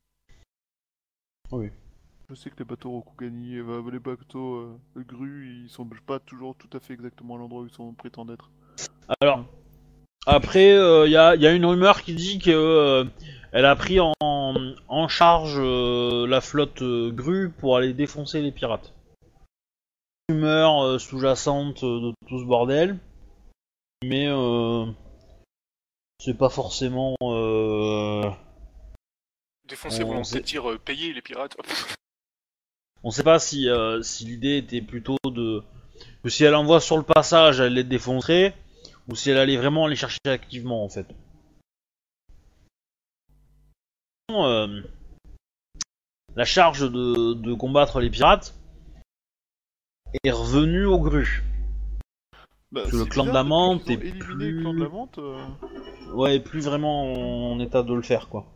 Oui. Je sais que les bateaux Rokugani, euh, les bateaux euh, grues, ils sont pas toujours tout à fait exactement à l'endroit où ils sont prétendent être. Alors, après, il euh, y, a, y a une rumeur qui dit que euh, elle a pris en, en charge euh, la flotte euh, grue pour aller défoncer les pirates. Rumeur euh, sous-jacente euh, de tout ce bordel, mais euh, c'est pas forcément. Euh, Défoncer, On voulant sait- peut-être dire euh, payer les pirates. on sait pas si, euh, si l'idée était plutôt de que si elle envoie sur le passage, elle les défoncerait, ou si elle allait vraiment les chercher activement en fait. Euh, la charge de, de combattre les pirates est revenue aux grues. Bah, Parce que le c'est clan de bizarre, la menthe depuis qu'ils est ont éliminé plus- le clan de la menthe. euh, Ouais, plus vraiment en état de le faire quoi.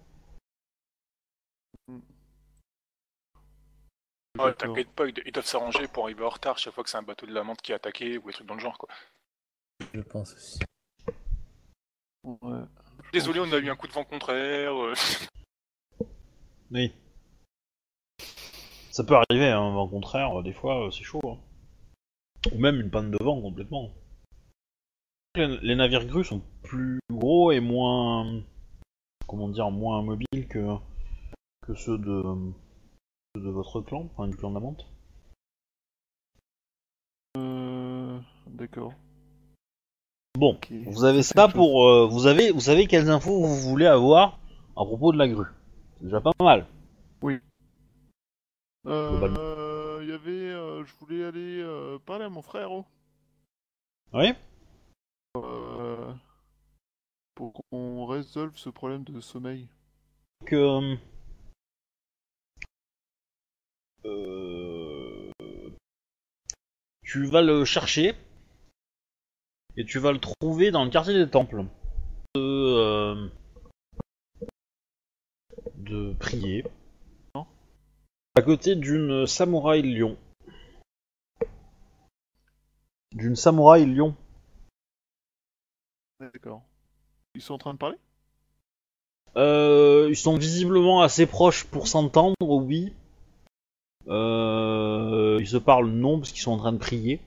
Ouais, d'accord. t'inquiète pas, ils, ils doivent s'arranger pour arriver en retard chaque fois que c'est un bateau de la menthe qui est attaqué ou des trucs dans le genre, quoi. Je pense aussi. Ouais. Désolé, on a eu un coup de vent contraire. euh. Oui. Ça peut arriver, hein, au contraire, euh, des fois euh, c'est chaud. Hein. Ou même une panne de vent complètement. Les, les navires grues sont plus gros et moins. Comment dire, moins mobiles que, que ceux de, ceux de votre clan, enfin du clan de la menthe. Euh... D'accord. Bon, Ok. vous avez Ça, c'est ça une chose. pour. euh, vous avez vous savez quelles infos vous voulez avoir à propos de la grue. C'est déjà pas mal. Globalement. Euh... Il y avait... euh, je voulais aller euh, parler à mon frère, oh. Oui. Euh... Pour qu'on résolve ce problème de sommeil. Que. Euh, tu vas le chercher et tu vas le trouver dans le quartier des temples. de, euh, de prier. Non. À côté d'une samouraï lion. D'une samouraï lion. D'accord. Ils sont en train de parler? Euh, ils sont visiblement assez proches pour s'entendre, oui. Euh, ils se parlent non parce qu'ils sont en train de prier.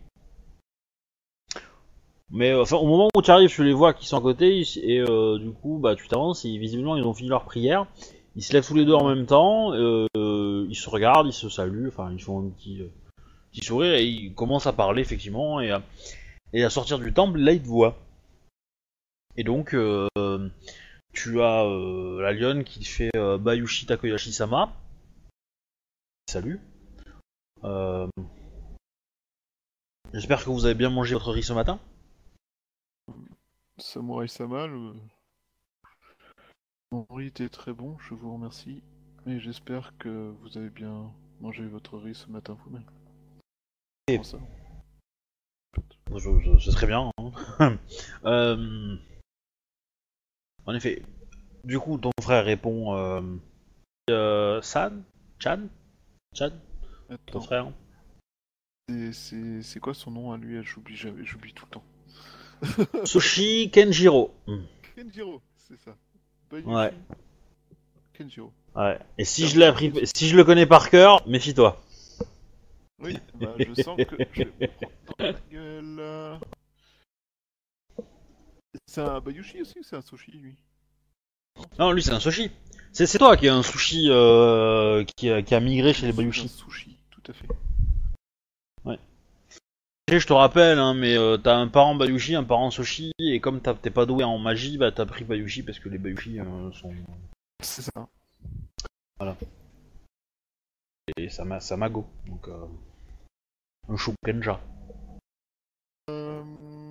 Mais enfin, au moment où tu arrives, tu les vois qui sont à côté et euh, du coup, bah tu t'avances et visiblement ils ont fini leur prière. Ils se lèvent tous les deux en même temps. Euh, ils se regardent, ils se saluent. Enfin, ils font un petit, euh, petit sourire et ils commencent à parler effectivement et à, et à sortir du temple. Là, ils te voient. Et donc, euh, tu as euh, la lionne qui fait euh, Bayushi Takoyashi-sama. Salut. Euh, J'espère que vous avez bien mangé votre riz ce matin. Samurai Sama, le... Mon riz était très bon, je vous remercie. Et j'espère que vous avez bien mangé votre riz ce matin vous-même. Et- Comment ça? Je, je, ce serait bien. Hein. euh, en effet. Du coup, ton frère répond euh, euh, San Chan Chan Ton Attends, frère c'est- c'est c'est quoi son nom à lui? J'oublie jamais, j'oublie tout le temps. Sushi Kenjiro. Hmm. Kenjiro, c'est ça. Bayushi Ouais. Kenjiro. Ouais. Et si je l'ai appris, si je le connais par cœur, méfie-toi. Oui, bah je sens que je vais me prendre dans la gueule. C'est un Bayushi aussi ou c'est un sushi lui? Non, lui c'est un sushi. C'est c'est toi qui es un sushi euh, qui, a, qui a migré chez les Je suis un Bayushi. sushi, tout à fait. Je te rappelle, hein, mais euh, t'as un parent Bayushi, un parent sushi, et comme t'as- t'es pas doué en magie, bah t'as pris Bayushi parce que les Bayushi euh, sont. C'est ça. Et ça m'a ça mago. Donc euh, un Shukenja. Euh...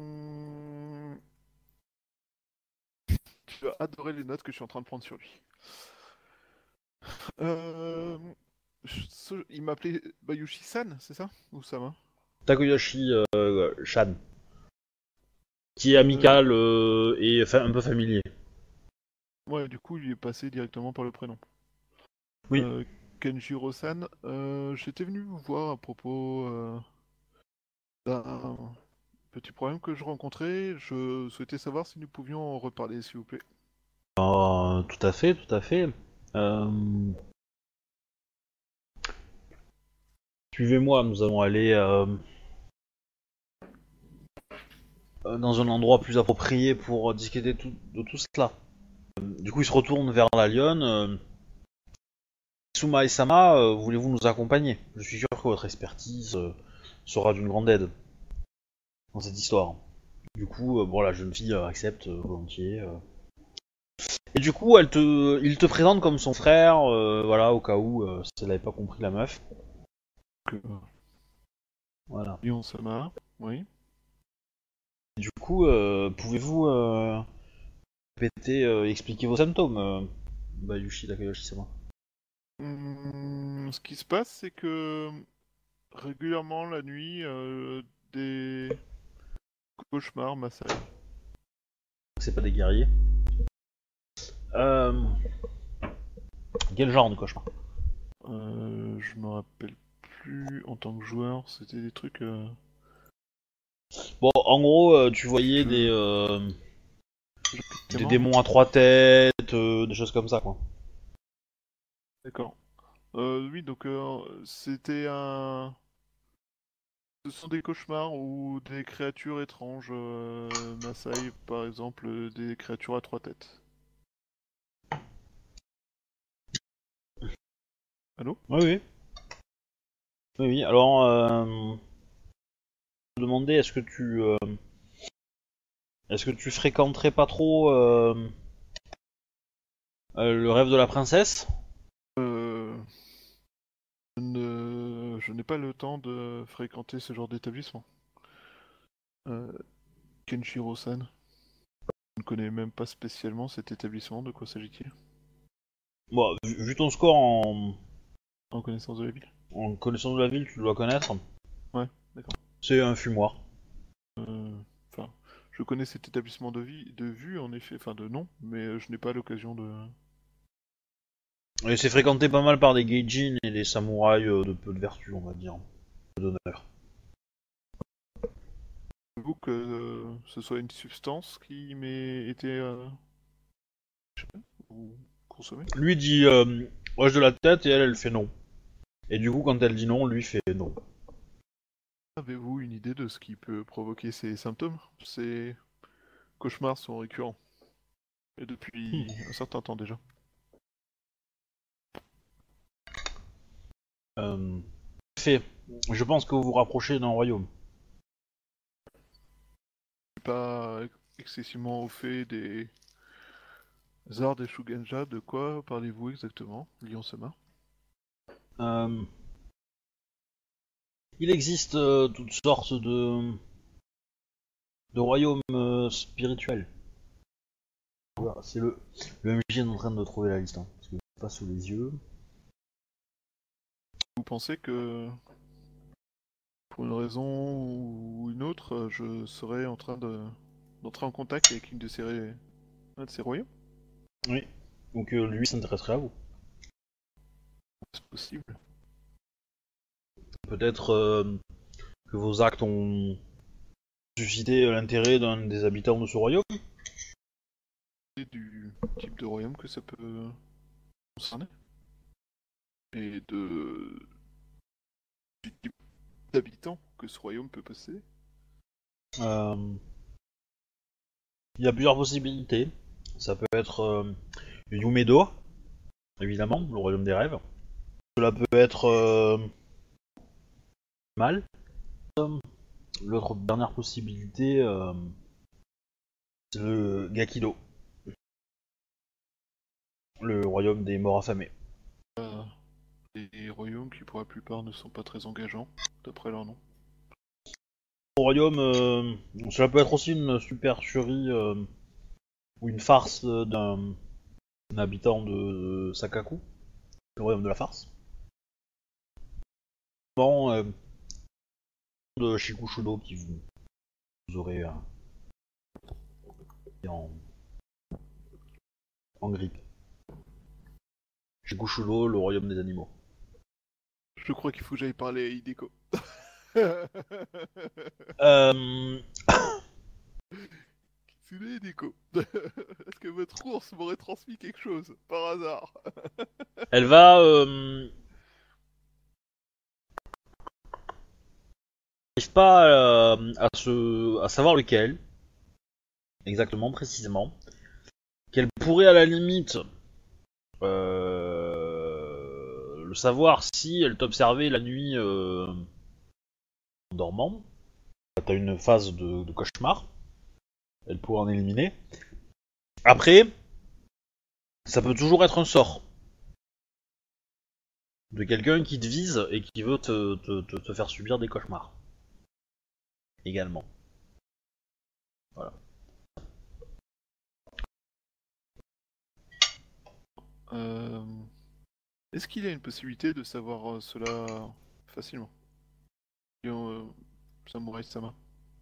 Tu vas adorer les notes que je suis en train de prendre sur lui. Euh... je- ce- Il m'appelait Bayushi-san, c'est ça? Ou Sama? Takoyashi euh, Shan. Qui est amical euh, et fa- un peu familier. Ouais, du coup, il est passé directement par le prénom. Oui. Euh, Kenjiro-san, euh, j'étais venu vous voir à propos euh, d'un petit problème que je rencontrais. Je souhaitais savoir si nous pouvions en reparler, s'il vous plaît. Euh, tout à fait, tout à fait. Euh... Suivez-moi, nous allons aller euh, euh, dans un endroit plus approprié pour discuter tout- de tout cela. Euh, Du coup, il se retourne vers la lionne. Euh... Suma et Sama, euh, voulez-vous nous accompagner? Je suis sûr que votre expertise euh, sera d'une grande aide dans cette histoire. Du coup, euh, bon, la jeune fille euh, accepte euh, volontiers. euh. Et du coup, elle te, il te présente comme son frère, euh, voilà, au cas où, euh, si elle n'avait pas compris la meuf. Que... Voilà. Lyon-sama, oui. Du coup, euh, pouvez-vous euh, répéter, euh, expliquer vos symptômes, euh, Bayushi Takayoshi-sama? Hum, ce qui se passe, c'est que régulièrement la nuit, euh, des cauchemars m'assaillent. C'est pas des guerriers. Euh, quel genre de cauchemar? Euh, je me rappelle plus en tant que joueur, c'était des trucs. Euh... Bon, en gros, euh, tu voyais Je- des, euh, des Clément démons à trois têtes, euh, des choses comme ça, quoi. D'accord. Euh, oui, donc euh, c'était un. Ce sont des cauchemars où des créatures étranges euh, m'assaillent, par exemple euh, des créatures à trois têtes. Allô? Oui, oui. Oui, oui. Alors, euh, je me demandais, est-ce que tu, euh, est-ce que tu fréquenterais pas trop euh, euh, le rêve de la princesse? Euh, je ne... je n'ai pas le temps de fréquenter ce genre d'établissement. Euh, Kenshiro-san, je ne connais même pas spécialement cet établissement, de quoi s'agit-il? Bon, vu, vu ton score en, En connaissance de la ville? en connaissance de la ville, tu dois connaître. Ouais, d'accord. C'est un fumoir. Euh, Enfin, je connais cet établissement de, vie, de vue, en effet, enfin de nom, mais euh, je n'ai pas l'occasion de... Et c'est fréquenté pas mal par des gaijin et des samouraïs euh, de peu de vertu, on va dire, d'honneur. Vous que euh, ce soit une substance qui m'ait été euh, ou consommée? Lui dit euh, hoche de la tête et elle, elle fait non. Et du coup, quand elle dit non, lui fait non. Avez-vous une idée de ce qui peut provoquer ces symptômes? Ces cauchemars sont récurrents. Et depuis Hmm. un certain temps déjà. Euh, fait. Je pense que vous vous rapprochez d'un royaume. Je suis pas excessivement au fait des arts des Shugenja. De quoi parlez-vous exactement, Lyon-sama? Euh, il existe euh, toutes sortes de, de royaumes euh, spirituels. Voilà, c'est le, le M J est en train de trouver la liste, hein, parce que je l'ai pas sous les yeux. Vous pensez que, pour une raison ou une autre, je serais en train de d'entrer en contact avec une de ces, ré- un de ces royaumes? Oui. Donc euh, lui s'intéresserait à vous. C'est possible. Peut-être euh, que vos actes ont suscité l'intérêt d'un des habitants de ce royaume. Et du type de royaume que ça peut concerner. Et de... du type d'habitants que ce royaume peut posséder. Euh, Il y a plusieurs possibilités. Ça peut être euh, Yumedo, évidemment, le royaume des rêves. Cela peut être euh, Mal. L'autre dernière possibilité, euh, c'est le Gakido, le royaume des morts affamés. Euh, des royaumes qui pour la plupart ne sont pas très engageants, d'après leur nom. Le royaume, euh, cela peut être aussi une supercherie euh, ou une farce d'un un habitant de Sakaku, le royaume de la farce. Bon, euh, de Shikushudo qui vous, vous aurez euh, en, en grippe. Shikushudo, le royaume des animaux. Je crois qu'il faut que j'aille parler à Hideko. Euh, Kitsune Hideko. Est-ce que votre ours m'aurait transmis quelque chose, par hasard? elle va... Euh, n'arrive pas euh, à, se, à savoir lequel, exactement, précisément, qu'elle pourrait à la limite euh, le savoir si elle t'observait la nuit euh, en dormant. T'as une phase de, de cauchemar, elle pourrait en éliminer. Après, ça peut toujours être un sort de quelqu'un qui te vise et qui veut te, te, te, te faire subir des cauchemars. Également. Voilà. Euh... Est-ce qu'il y a une possibilité de savoir euh, cela facilement? Lion, euh, Samurai Sama.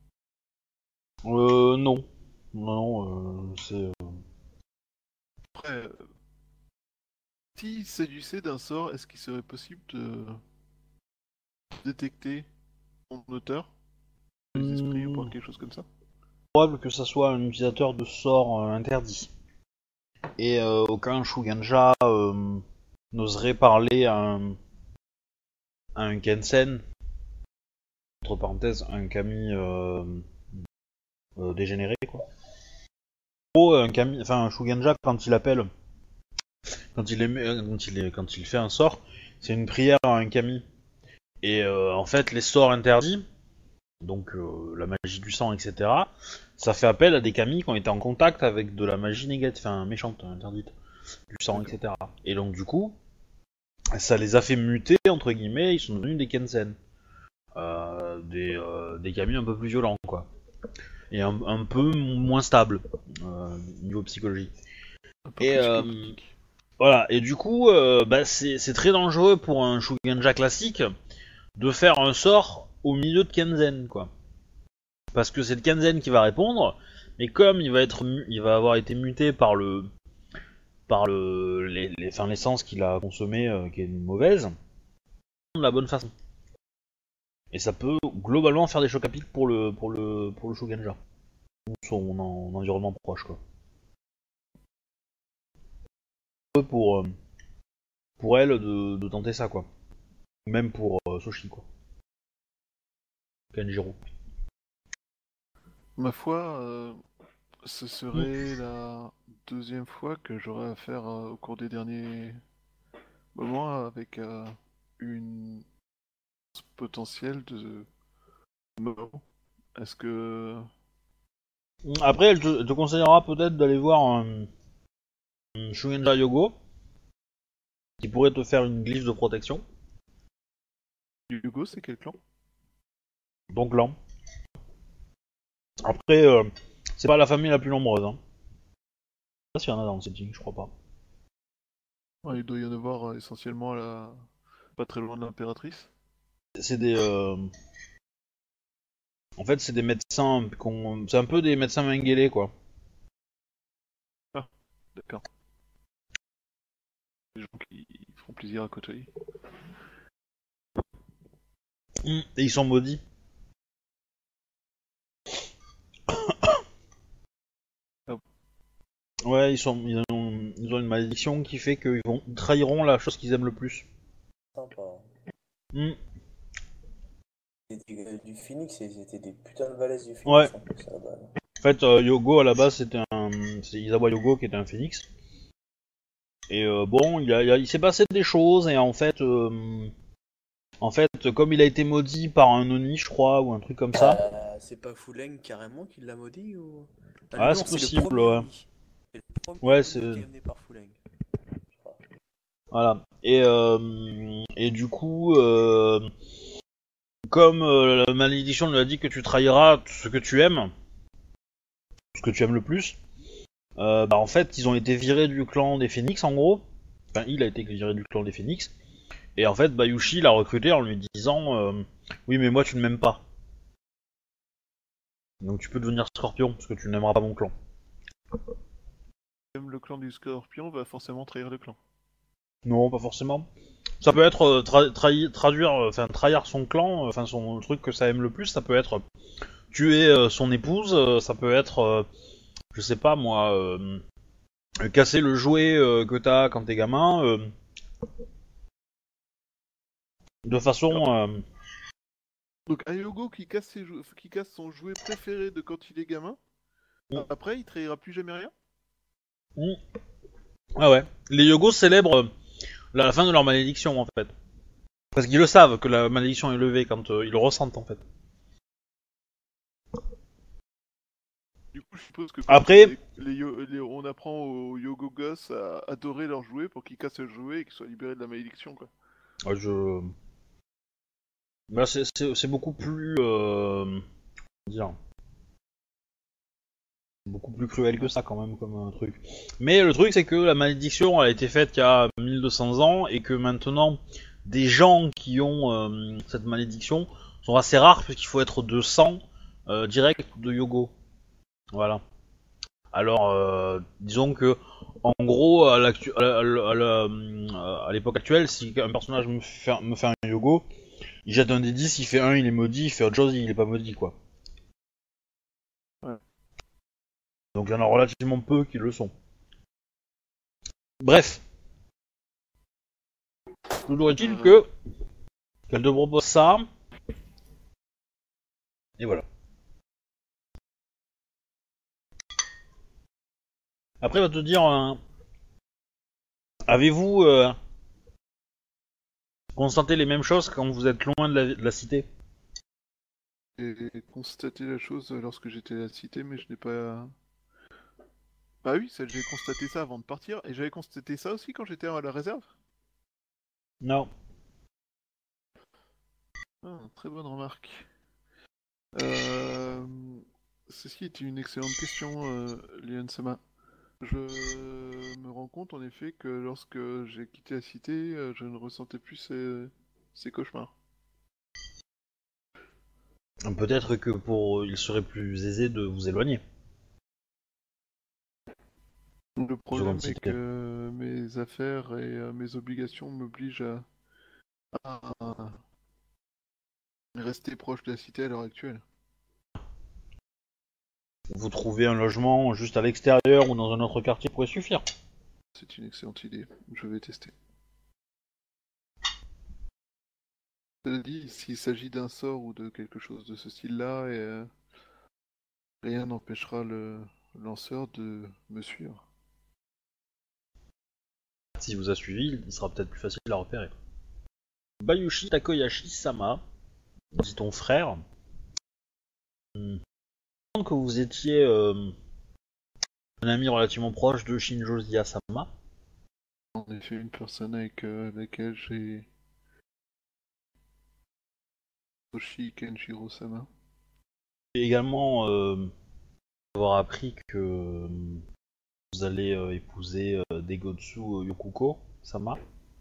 Euh, non. Non, euh, c'est... Euh... Après, euh, s'il s'agissait d'un sort, est-ce qu'il serait possible de détecter son auteur, les esprits ou Hmm, quelque chose comme ça? probable que ça soit un utilisateur de sorts euh, interdit. Et euh, aucun Shuganja euh, n'oserait parler à un, à un Kensen, entre parenthèses, un Kami euh, euh, dégénéré, quoi. En gros, un Kami, enfin un Shuganja, quand il appelle, quand il, émet, quand, il est, quand il fait un sort, c'est une prière à un Kami. Et euh, en fait, les sorts interdits, donc euh, la magie du sang, et cetera, ça fait appel à des Kami qui ont été en contact avec de la magie négative, enfin méchante, interdite, du sang, et cetera. Et donc du coup, ça les a fait muter, entre guillemets, ils sont devenus des Kensen. Euh, des, euh, des Kami un peu plus violents, quoi. Et un, un peu moins stables, euh, niveau psychologique. Un peu Et, plus euh, psychopathique. voilà, et du coup, euh, bah, c'est c'est très dangereux pour un Shuganja classique de faire un sort au milieu de Kenzen, quoi. parce que c'est le Kanzen qui va répondre, mais comme il va être, mu- il va avoir été muté par le, par le, les, les, enfin, l'essence qu'il a consommée, euh, qui est mauvaise, de la bonne façon. Et ça peut globalement faire des chocs à pic pour le, pour le, pour le Shugenja, ou son en- environnement proche, quoi. Pour, euh, pour elle de, de tenter ça, quoi. Même pour euh, Soshi, quoi. Kenjiro. Ma foi, euh, ce serait la deuxième fois que j'aurai affaire euh, au cours des derniers moments avec euh, une potentielle de mort. Est-ce que... Après, elle te, elle te conseillera peut-être d'aller voir un, un Shugenja Yogo, qui pourrait te faire une glyphe de protection. Hugo, c'est quel clan? Donc là. Après, euh, c'est pas la famille la plus nombreuse. Hein. Je sais pas s'il y en a dans le setting, je crois pas. Ouais, il doit y en avoir euh, essentiellement à la... pas très loin de l'impératrice. C'est des. Euh... En fait, c'est des médecins. qu'on- C'est un peu des médecins Mengele, quoi. Ah, d'accord. Des gens qui font plaisir à côtoyer. Mm. Et ils sont maudits. Ah. Ouais, ils, sont, ils, ont, ils ont une malédiction qui fait qu'ils vont ils trahiront la chose qu'ils aiment le plus. Sympa. Mm. C'était, euh, du Phoenix, et c'était des putains de balaises du Ouais. Phoenix en plus à la base. En fait, euh, Yogo à la base c'était un, c'est Izawa Yogo qui était un phénix. Et euh, bon, il, a- il a- il s'est passé des choses et en fait, euh, en fait, comme il a été maudit par un Oni, je crois, ou un truc comme ça. Euh, c'est pas Fuleng carrément qui l'a maudit ou... Ah, Ah, non, c'est c'est le possible, premier ouais. Oni. C'est le premier Ouais, Oni c'est- qui est amené par Fuleng. Voilà. Et euh, et du coup, euh, comme euh, la malédiction lui a dit que tu trahiras ce que tu aimes, ce que tu aimes le plus, euh, bah en fait, ils ont été virés du clan des Phénix en gros. Enfin, il a été viré du clan des Phénix. Et en fait, Bayushi l'a recruté en lui disant euh, oui, mais moi tu ne m'aimes pas. Donc tu peux devenir Scorpion parce que tu n'aimeras pas mon clan. Même le clan du Scorpion va forcément trahir le clan. Non, pas forcément. Ça peut être euh, tra- trahi- traduire, euh, enfin trahir son clan, euh, enfin son le truc que ça aime le plus. Ça peut être tuer euh, son épouse. euh, ça peut être, euh, je sais pas moi, euh, euh, casser le jouet euh, que t'as quand t'es gamin. euh, de façon, euh, Donc un Yogo qui casse, ses jou- qui casse son jouet préféré de quand il est gamin, Mm. après il trahira plus jamais rien? hmm. Ah ouais. Les Yogos célèbrent euh, la fin de leur malédiction en fait. Parce qu'ils le savent que la malédiction est levée quand euh, ils le ressentent en fait. Du coup, je suppose que quand Après- les, les yo- les- on apprend aux Yogo gosses à adorer leur jouet pour qu'ils cassent le jouet et qu'ils soient libérés de la malédiction, quoi. Ouais, je. Bah, c'est, c'est, c'est beaucoup plus. Euh... comment dire. Beaucoup plus cruel que ça quand même comme un truc. Mais le truc c'est que la malédiction elle a été faite il y a mille deux cents ans et que maintenant des gens qui ont euh, cette malédiction sont assez rares puisqu'il faut être de sang euh, direct de Yogo. Voilà. Alors euh, disons que en gros à, l'actu- à, la- à la- à la- à l'époque actuelle si un personnage me fait, me fait un Yogo, il jette un des dix, il fait un il est maudit, il fait autre chose il est pas maudit quoi. Ouais. Donc il y en a relativement peu qui le sont. Bref. Toujours est-il que qu'elle te propose ça. Et voilà. Après, elle va te dire euh, avez-vous euh, constaté les mêmes choses quand vous êtes loin de la, de la cité? J'ai constaté la chose lorsque j'étais à la cité, mais je n'ai pas... Bah oui, ça, j'ai constaté ça avant de partir, et j'avais constaté ça aussi quand j'étais à la réserve. Non. Ah, très bonne remarque. Euh... Ceci est une excellente question, euh, Lian Sama. Je me rends compte en effet que lorsque j'ai quitté la cité, euh, je ne ressentais plus ces, ces cauchemars. Peut-être que pour il serait plus aisé de vous éloigner. Le problème Seconde est cité. que mes affaires et euh, mes obligations m'obligent à... à rester proche de la cité à l'heure actuelle. Vous trouvez un logement juste à l'extérieur ou dans un autre quartier pourrait suffire. C'est une excellente idée, je vais tester. Cela dit, s'il s'agit d'un sort ou de quelque chose de ce style-là, et, euh, rien n'empêchera le lanceur de me suivre. S'il vous a suivi, il sera peut-être plus facile à repérer. Bayushi Takoyashi-sama, dit ton frère, hmm. que vous étiez euh, un ami relativement proche de Shinjo Ziyasama. En effet, une personne avec euh, laquelle j'ai... Toshi Kenjiro-sama. Et également euh, avoir appris que euh, vous allez euh, épouser euh, Degotsu Yokuko-sama.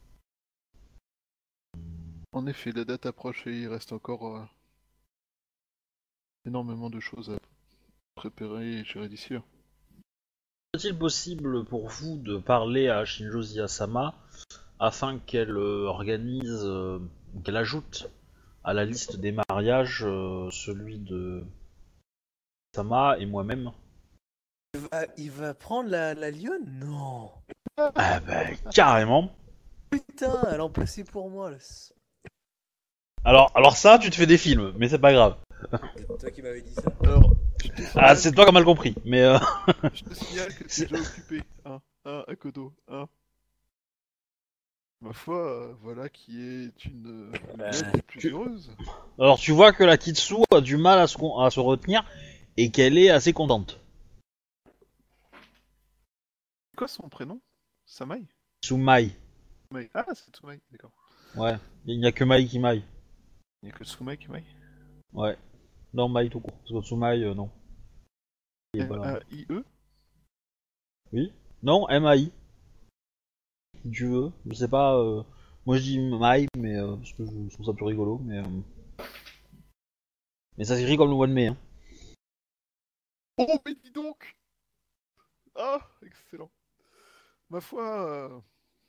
En effet, la date approche et il reste encore euh, énormément de choses à préparer et gérer d'ici là. Est-il possible pour vous de parler à Shinjo Ziyasama afin qu'elle euh, organise, euh, qu'elle ajoute à la liste des mariages euh, celui de Sama et moi-même? Il va, il va prendre la, la lionne? Non. Ah bah carrément. Putain, elle en passait pour moi. Là. Alors, alors ça, tu te fais des films, mais c'est pas grave. C'est toi qui m'avais dit ça. Alors, je te Ah, signale, c'est toi qui as mal compris, mais euh... je te signale que tu es déjà occupé. Hein, hein, Akodo, hein. Ma foi, euh, voilà qui est une euh, Bah, nouvelle des plus tu- heureuses. alors tu vois que la Kitsu a du mal à se, con- à se retenir et qu'elle est assez contente. C'est quoi son prénom? Samaï? Tsumaï. Samaï. Ah, c'est Tsumaï, d'accord. Ouais, il n'y a que Mai qui maille. Il n'y a que Tsumaï qui m'aille. Ouais. Non, Mai tout court. Parce que Tsumaï, euh, non. Il est pas là. M-A-I-E? Oui. Non, M A I. Si tu veux. Je sais pas. euh, Moi je dis Mai, mais euh, parce que je trouve ça plus rigolo. Mais, euh, mais ça s'écrit comme le mois de mai. Hein. Oh, mais dis donc! Ah, excellent. Ma foi, euh,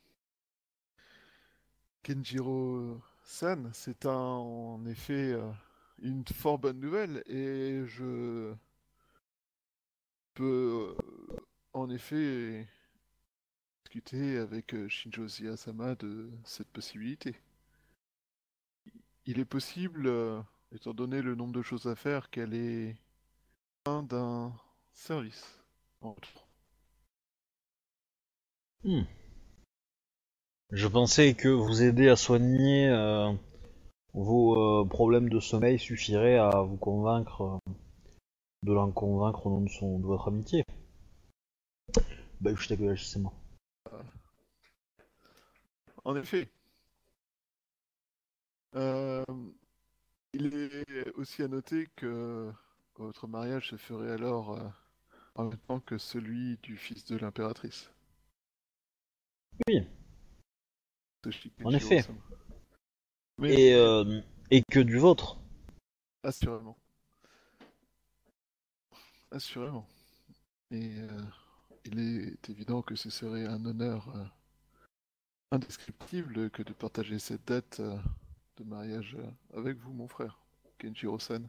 Kenjiro-san, c'est un, en effet euh, une fort bonne nouvelle et je peux euh, en effet discuter avec euh, Shinjo Ziyasama de cette possibilité. Il est possible, euh, étant donné le nombre de choses à faire, qu'elle ait un d'un service en retour. Hmm. Je pensais que vous aider à soigner euh, vos euh, problèmes de sommeil suffirait à vous convaincre, euh, de l'en convaincre au nom de, son, de votre amitié. Bah, je t'accueille, c'est moi. En effet, euh, il est aussi à noter que votre mariage se ferait alors euh, en même temps que celui du fils de l'impératrice. Oui, Toshi en effet. Kenjiro-sama. Mais Et, euh, et que du vôtre. assurément. Assurément. Et euh, il est évident que ce serait un honneur euh, indescriptible que de partager cette date euh, de mariage euh, avec vous, mon frère, Kenjiro-san.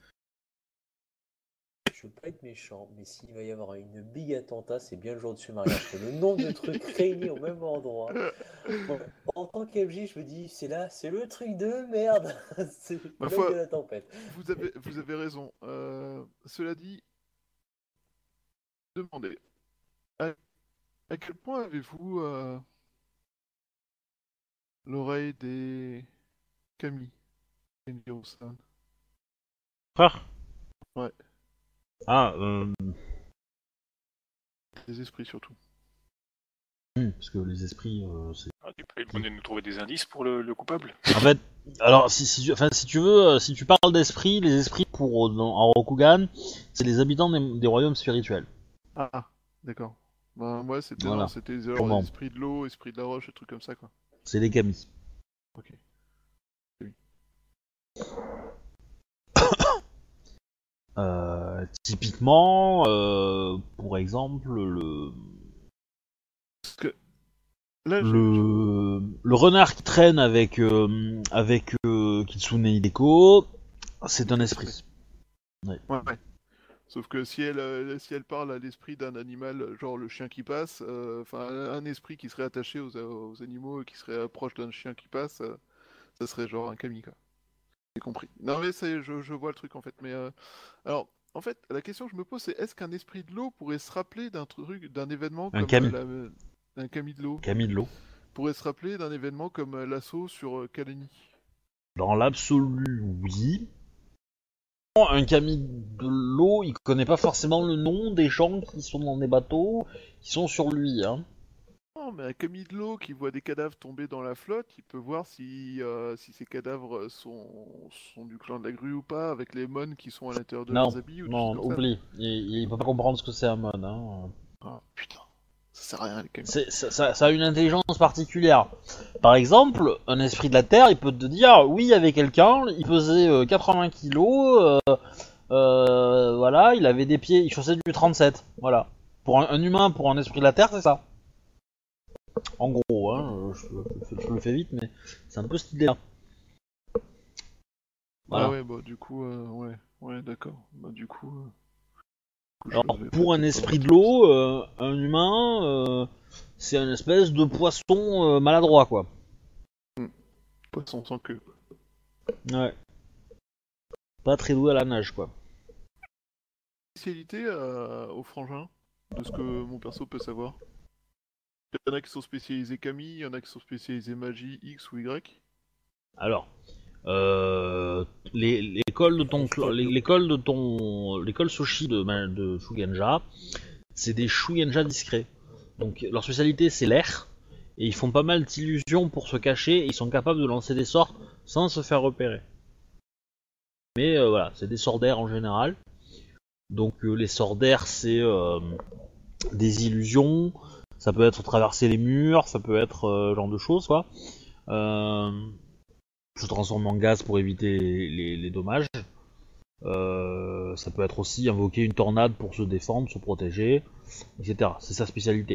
je veux pas être méchant, mais s'il va y avoir une big attentat, c'est bien le jour de ce mariage. Que le nombre de trucs réunis au même endroit. Bon, en tant qu'M J, je me dis, c'est là, c'est le truc de merde. C'est Ma l'œil foi, de la tempête. Vous avez, vous avez raison. Euh, cela dit, demandez. À, à quel point avez-vous euh, l'oreille des Kami, Kenjiro-san? Frère. Ouais, Ah, euh... des esprits surtout. hmm, parce que les esprits, euh, c'est... Ah, tu peux lui demander de nous trouver des indices pour le, le coupable. En fait, alors, si, si, tu- enfin, si tu veux, euh, si tu parles d'esprits, les esprits pour, euh, dans- en Rokugan, c'est les habitants des, des royaumes spirituels. Ah, d'accord. Ben, moi, c'était Voilà, non, c'était genre purement. esprit de l'eau, esprit de la roche, des trucs comme ça, quoi. C'est les Kami. Ok. Oui. Euh, typiquement, euh, pour exemple, le, Parce que là, je, je- le, le renard qui traîne avec, euh, avec euh, Kitsune Hideko, c'est un esprit. Ouais. Ouais, ouais. Sauf que si elle, euh, si elle parle à l'esprit d'un animal, euh, genre le chien qui passe, euh, enfin un esprit qui serait attaché aux, aux animaux et qui serait proche d'un chien qui passe, euh, ça serait genre un kami, quoi. J'ai compris. Non mais c'est, je, je vois le truc en fait. Mais euh, alors, en fait, la question que je me pose, c'est est-ce qu'un esprit de l'eau pourrait se rappeler d'un truc, d'un événement Un comme euh, Kami, la, un kami de l'eau, Kami de l'eau. pourrait se rappeler d'un événement comme euh, l'assaut sur euh, Kalani? Dans l'absolu, oui. Un Kami de l'eau, il connaît pas forcément le nom des gens qui sont dans des bateaux, qui sont sur lui, hein. Non, mais un kami de l'eau qui voit des cadavres tomber dans la flotte, il peut voir si, euh, si ces cadavres sont, sont du clan de la grue ou pas, avec les mônes qui sont à l'intérieur de leurs Non, habits ou des choses non, comme ça. oublie. Il, il peut pas comprendre ce que c'est un mon, hein. Ah, putain, ça sert à rien les kami. C'est, ça, ça- ça a une intelligence particulière. Par exemple, un esprit de la Terre, il peut te dire, oui, il y avait quelqu'un, il pesait euh, quatre-vingts kilos, euh, euh, voilà, il avait des pieds, il chaussait du trente-sept, voilà. Pour un, un humain, pour un esprit de la Terre, c'est ça. En gros, hein, je, je- je le fais vite, mais c'est un peu cette idée-là. Voilà. Ah ouais, bah du coup, euh, ouais, ouais, d'accord. Bah du coup, euh, je Alors, vais pour un peut-être pas esprit de voir tout l'eau, euh, un humain, euh, c'est une espèce de poisson euh, maladroit, quoi. ça. Hmm. Poisson sans queue. Ouais. Pas très doué à la nage, quoi. Spécialité euh, au frangin, de ce que mon perso peut savoir. Il y en a qui sont spécialisés kami, il y en a qui sont spécialisés magie X ou Y. Alors, euh, les- l'école de ton, clan- l'é- l'école de ton, l'école Soshi de, ma- de Shugenja, c'est des Shugenja discrets. Donc leur spécialité c'est l'air, et ils font pas mal d'illusions pour se cacher, et ils sont capables de lancer des sorts sans se faire repérer. Mais euh, voilà, c'est des sorts d'air en général. Donc euh, les sorts d'air c'est euh, des illusions, ça peut être traverser les murs, ça peut être euh, genre de choses quoi. Euh, se transformer en gaz pour éviter les, les- les dommages. Euh, ça peut être aussi invoquer une tornade pour se défendre, se protéger, et cetera. C'est sa spécialité.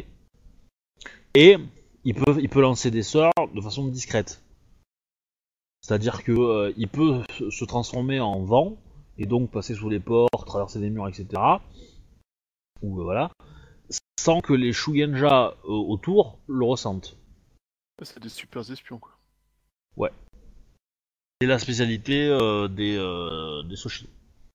Et il peut, il peut lancer des sorts de façon discrète. C'est-à-dire que euh, il peut se transformer en vent et donc passer sous les ports, traverser des murs, et cetera. Ou euh, voilà, sans que les Shugenja euh, autour le ressentent. Ah, c'est des super espions quoi. Ouais. C'est la spécialité euh, des, euh, des Soshi.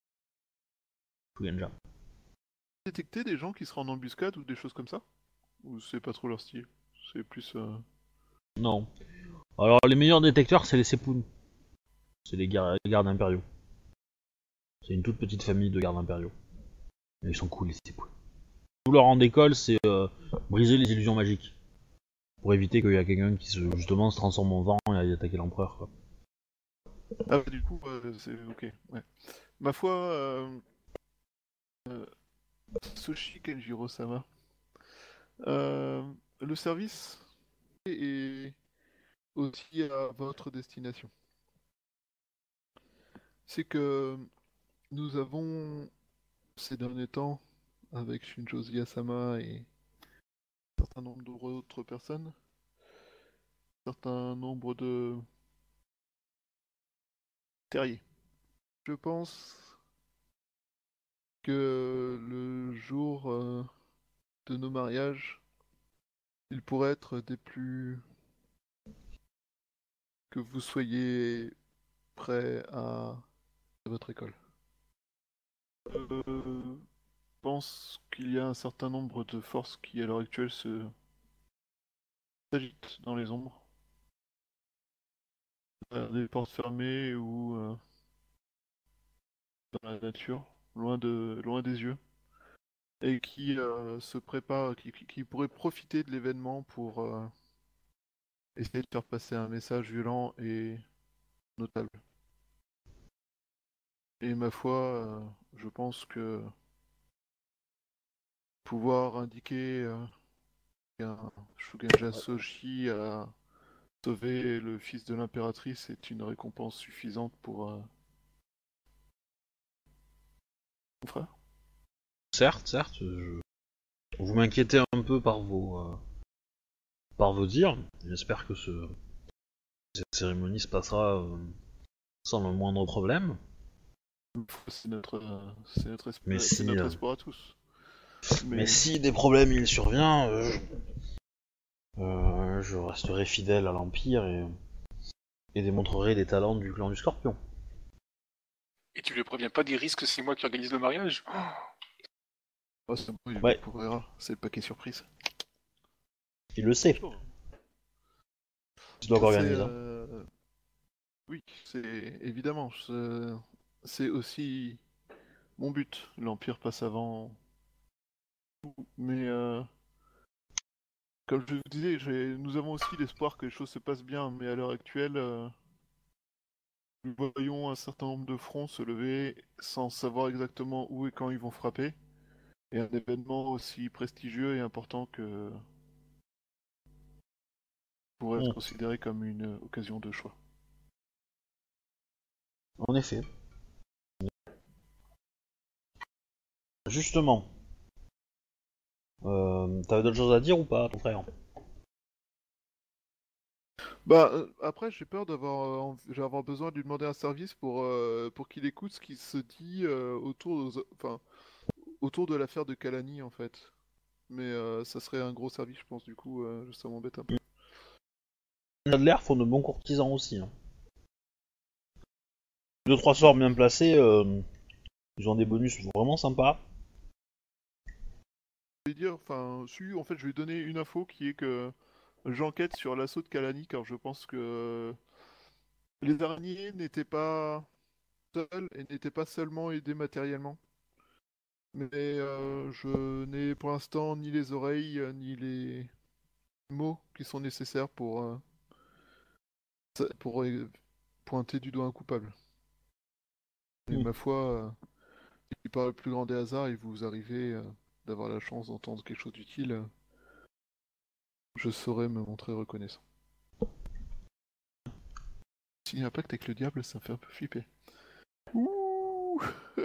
Shugenja. Détecter des gens qui seraient en embuscade ou des choses comme ça? Ou c'est pas trop leur style? C'est plus... euh, Non. Alors les meilleurs détecteurs c'est les Sepun. C'est les, gar- les gardes impériaux. C'est une toute petite famille de gardes impériaux. Mais ils sont cool les Sepun. Tout leur rang d'école c'est euh, briser les illusions magiques. Pour éviter qu'il y a quelqu'un qui se, justement se transforme en vent et aille attaquer l'empereur quoi. Ah bah, du coup, euh, c'est... ok, ouais. Ma foi, euh... euh, Soshi Kenjiro-sama. Euh, le service est aussi à votre destination. C'est que nous avons, ces derniers temps, avec Shinjo Ziyasama et un certain nombre d'autres personnes, un certain nombre de terriers. Je pense que le jour euh, de nos mariages, il pourrait être des plus... que vous soyez prêts à, à votre école. Euh, je pense qu'il y a un certain nombre de forces qui, à l'heure actuelle, se s'agitent dans les ombres, euh, des portes fermées ou euh, dans la nature, loin de, loin des yeux, et qui euh, se préparent, qui, qui, qui pourraient profiter de l'événement pour euh, essayer de faire passer un message violent et notable. Et ma foi, euh, je pense que pouvoir indiquer euh, qu'un Shugenja Soshi a sauvé le fils de l'impératrice est une récompense suffisante pour, euh, mon frère. Certes, certes, je... vous m'inquiétez un peu par vos, euh, par vos dires. J'espère que ce... cette cérémonie se passera euh, sans le moindre problème. C'est notre, euh, c'est notre, esp- Mais c'est si, notre euh, espoir à tous. mais si des problèmes il survient, euh, je... euh, je resterai fidèle à l'Empire et... et démontrerai les talents du clan du Scorpion. Et tu ne préviens pas des risques, c'est moi qui organise le mariage? Oh, c'est bon, il Ouais. le découvrira. C'est le paquet surprise. Il le sait. C'est toi qui C'est, organise. Hein. euh, Oui, c'est évidemment. c'est- C'est aussi mon but. L'Empire passe avant. Mais euh, comme je vous disais, j'ai- nous avons aussi l'espoir que les choses se passent bien. Mais à l'heure actuelle, euh, nous voyons un certain nombre de fronts se lever sans savoir exactement où et quand ils vont frapper. Et un événement aussi prestigieux et important que pourrait être Mm. considéré comme une occasion de choix. En effet. Justement, euh, t'avais d'autres choses à dire ou pas, ton frère? Bah euh, après j'ai peur d'avoir euh, env- j'ai avoir besoin de lui demander un service pour euh, pour qu'il écoute ce qui se dit euh, autour de, enfin autour de l'affaire de Kalani en fait. Mais euh, ça serait un gros service je pense du coup euh, ça m'embête un peu. Les Adler font de bons courtisans aussi. Hein. Deux trois sorts bien placés, euh, ils ont des bonus vraiment sympas. Je vais dire enfin si en fait je vais lui donner une info qui est que j'enquête sur l'assaut de Kalani car je pense que les araignées n'étaient pas seules et n'étaient pas seulement aidées matériellement. Mais euh, je n'ai pour l'instant ni les oreilles euh, ni les mots qui sont nécessaires pour, euh, ça- pour euh, pointer du doigt un coupable. Et Mm. ma foi, euh, si par le plus grand des hasards, et vous arrivez euh, d'avoir la chance d'entendre quelque chose d'utile, euh, je saurais me montrer reconnaissant. Signer un pacte avec le diable, ça me fait un peu flipper. Ouh.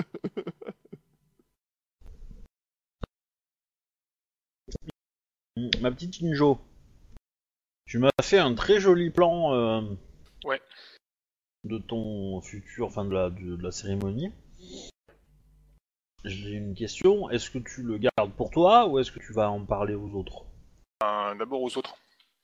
Mm, Ma petite Injo, tu m'as fait un très joli plan euh, Ouais. de ton futur, enfin de la, de, de la cérémonie. J'ai une question, est-ce que tu le gardes pour toi ou est-ce que tu vas en parler aux autres? Euh, D'abord aux autres.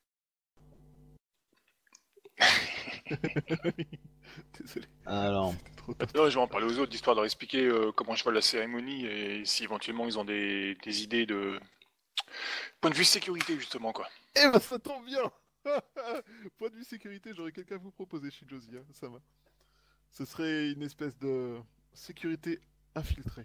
Désolé, Alors, c'était trop tard. Non, je vais en parler aux autres, histoire de leur expliquer euh, comment je vois la cérémonie et si éventuellement ils ont des, des idées de point de vue sécurité justement quoi. Eh ben ça tombe bien. Point de vue sécurité, j'aurais quelqu'un à vous proposer, Shinjozi, hein, ça va. Ce serait une espèce de sécurité infiltrée.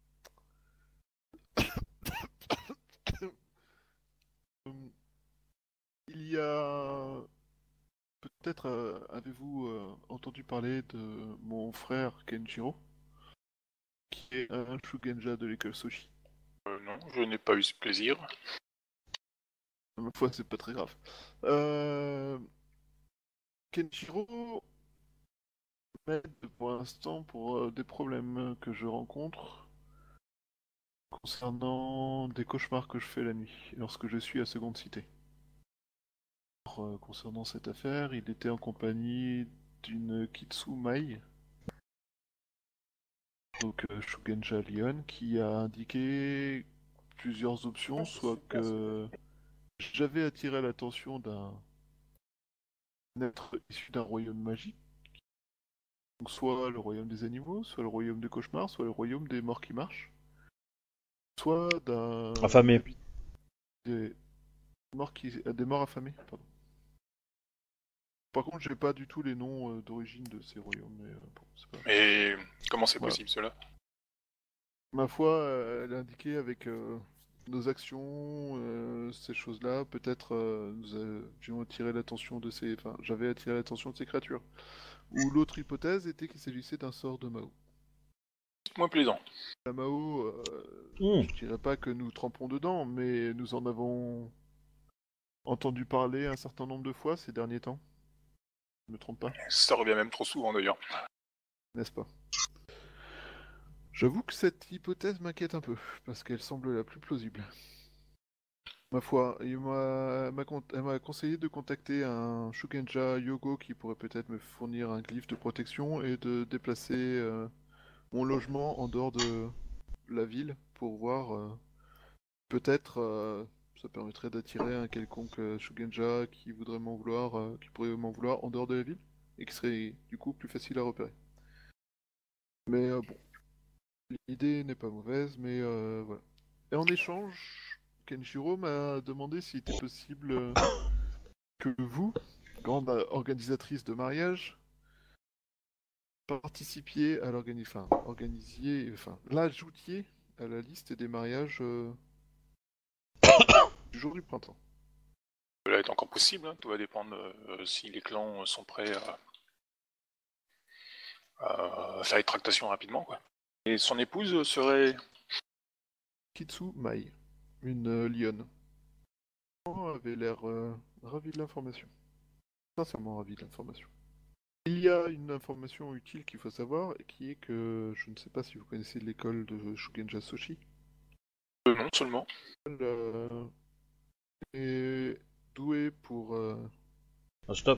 Hum, Il y a... Peut-être euh, avez-vous euh, entendu parler de mon frère Kenjiro, qui est un Shugenja de l'école Soshi. Euh, non, je n'ai pas eu ce plaisir. Ma foi, c'est pas très grave. Euh... Kenjiro m'aide pour l'instant pour euh, des problèmes que je rencontre concernant des cauchemars que je fais la nuit lorsque je suis à Seconde Cité. Alors, euh, concernant cette affaire, il était en compagnie d'une Kitsumai, donc euh, Shugenja Lyon, qui a indiqué plusieurs options, soit que j'avais attiré l'attention d'un être issu d'un royaume magique, donc soit le royaume des animaux, soit le royaume des cauchemars, soit le royaume des morts qui marchent, soit d'un affamé. habi- des morts qui euh, des morts affamés, pardon. Par contre, j'ai pas du tout les noms euh, d'origine de ces royaumes, mais euh, bon, c'est pas... Mais comment c'est Voilà. possible cela? Ma foi, euh, elle a indiqué avec euh, nos actions, euh, ces choses-là, peut-être euh, nous avions attiré l'attention de ces... Enfin, j'avais attiré l'attention de ces créatures. Ou l'autre hypothèse était qu'il s'agissait d'un sort de Mao. Moins plaisant. La Mao, euh, Hmm. je dirais pas que nous trempons dedans, mais nous en avons entendu parler un certain nombre de fois ces derniers temps. Je me trompe pas, Ça revient même trop souvent d'ailleurs. n'est-ce pas? J'avoue que cette hypothèse m'inquiète un peu, parce qu'elle semble la plus plausible. Ma foi, il m'a m'a con- elle m'a conseillé de contacter un Shugenja Yogo qui pourrait peut-être me fournir un glyphe de protection et de déplacer euh, mon logement en dehors de la ville pour voir, euh, peut-être euh, ça permettrait d'attirer un quelconque euh, Shugenja qui voudrait m'en vouloir, euh, qui pourrait m'en vouloir en dehors de la ville et qui serait du coup plus facile à repérer. Mais euh, bon, l'idée n'est pas mauvaise, mais euh, voilà. Et en échange, Kenshiro m'a demandé s'il était possible euh, que vous, grande euh, organisatrice de mariage, participiez à l'organi... enfin, organisiez, enfin, l'ajoutiez à la liste des mariages euh, du jour du printemps. Cela est encore possible, hein. Tout va dépendre euh, si les clans sont prêts à, à faire les tractations rapidement, quoi. Et son épouse serait... Kitsu Mai, une euh, lionne. Elle avait l'air euh, ravie de l'information. Sincèrement ravie de l'information. Il y a une information utile qu'il faut savoir, qui est que je ne sais pas si vous connaissez l'école de Shugenja Soshi. Euh, non seulement. Euh, est douée pour. euh, Ah, stop.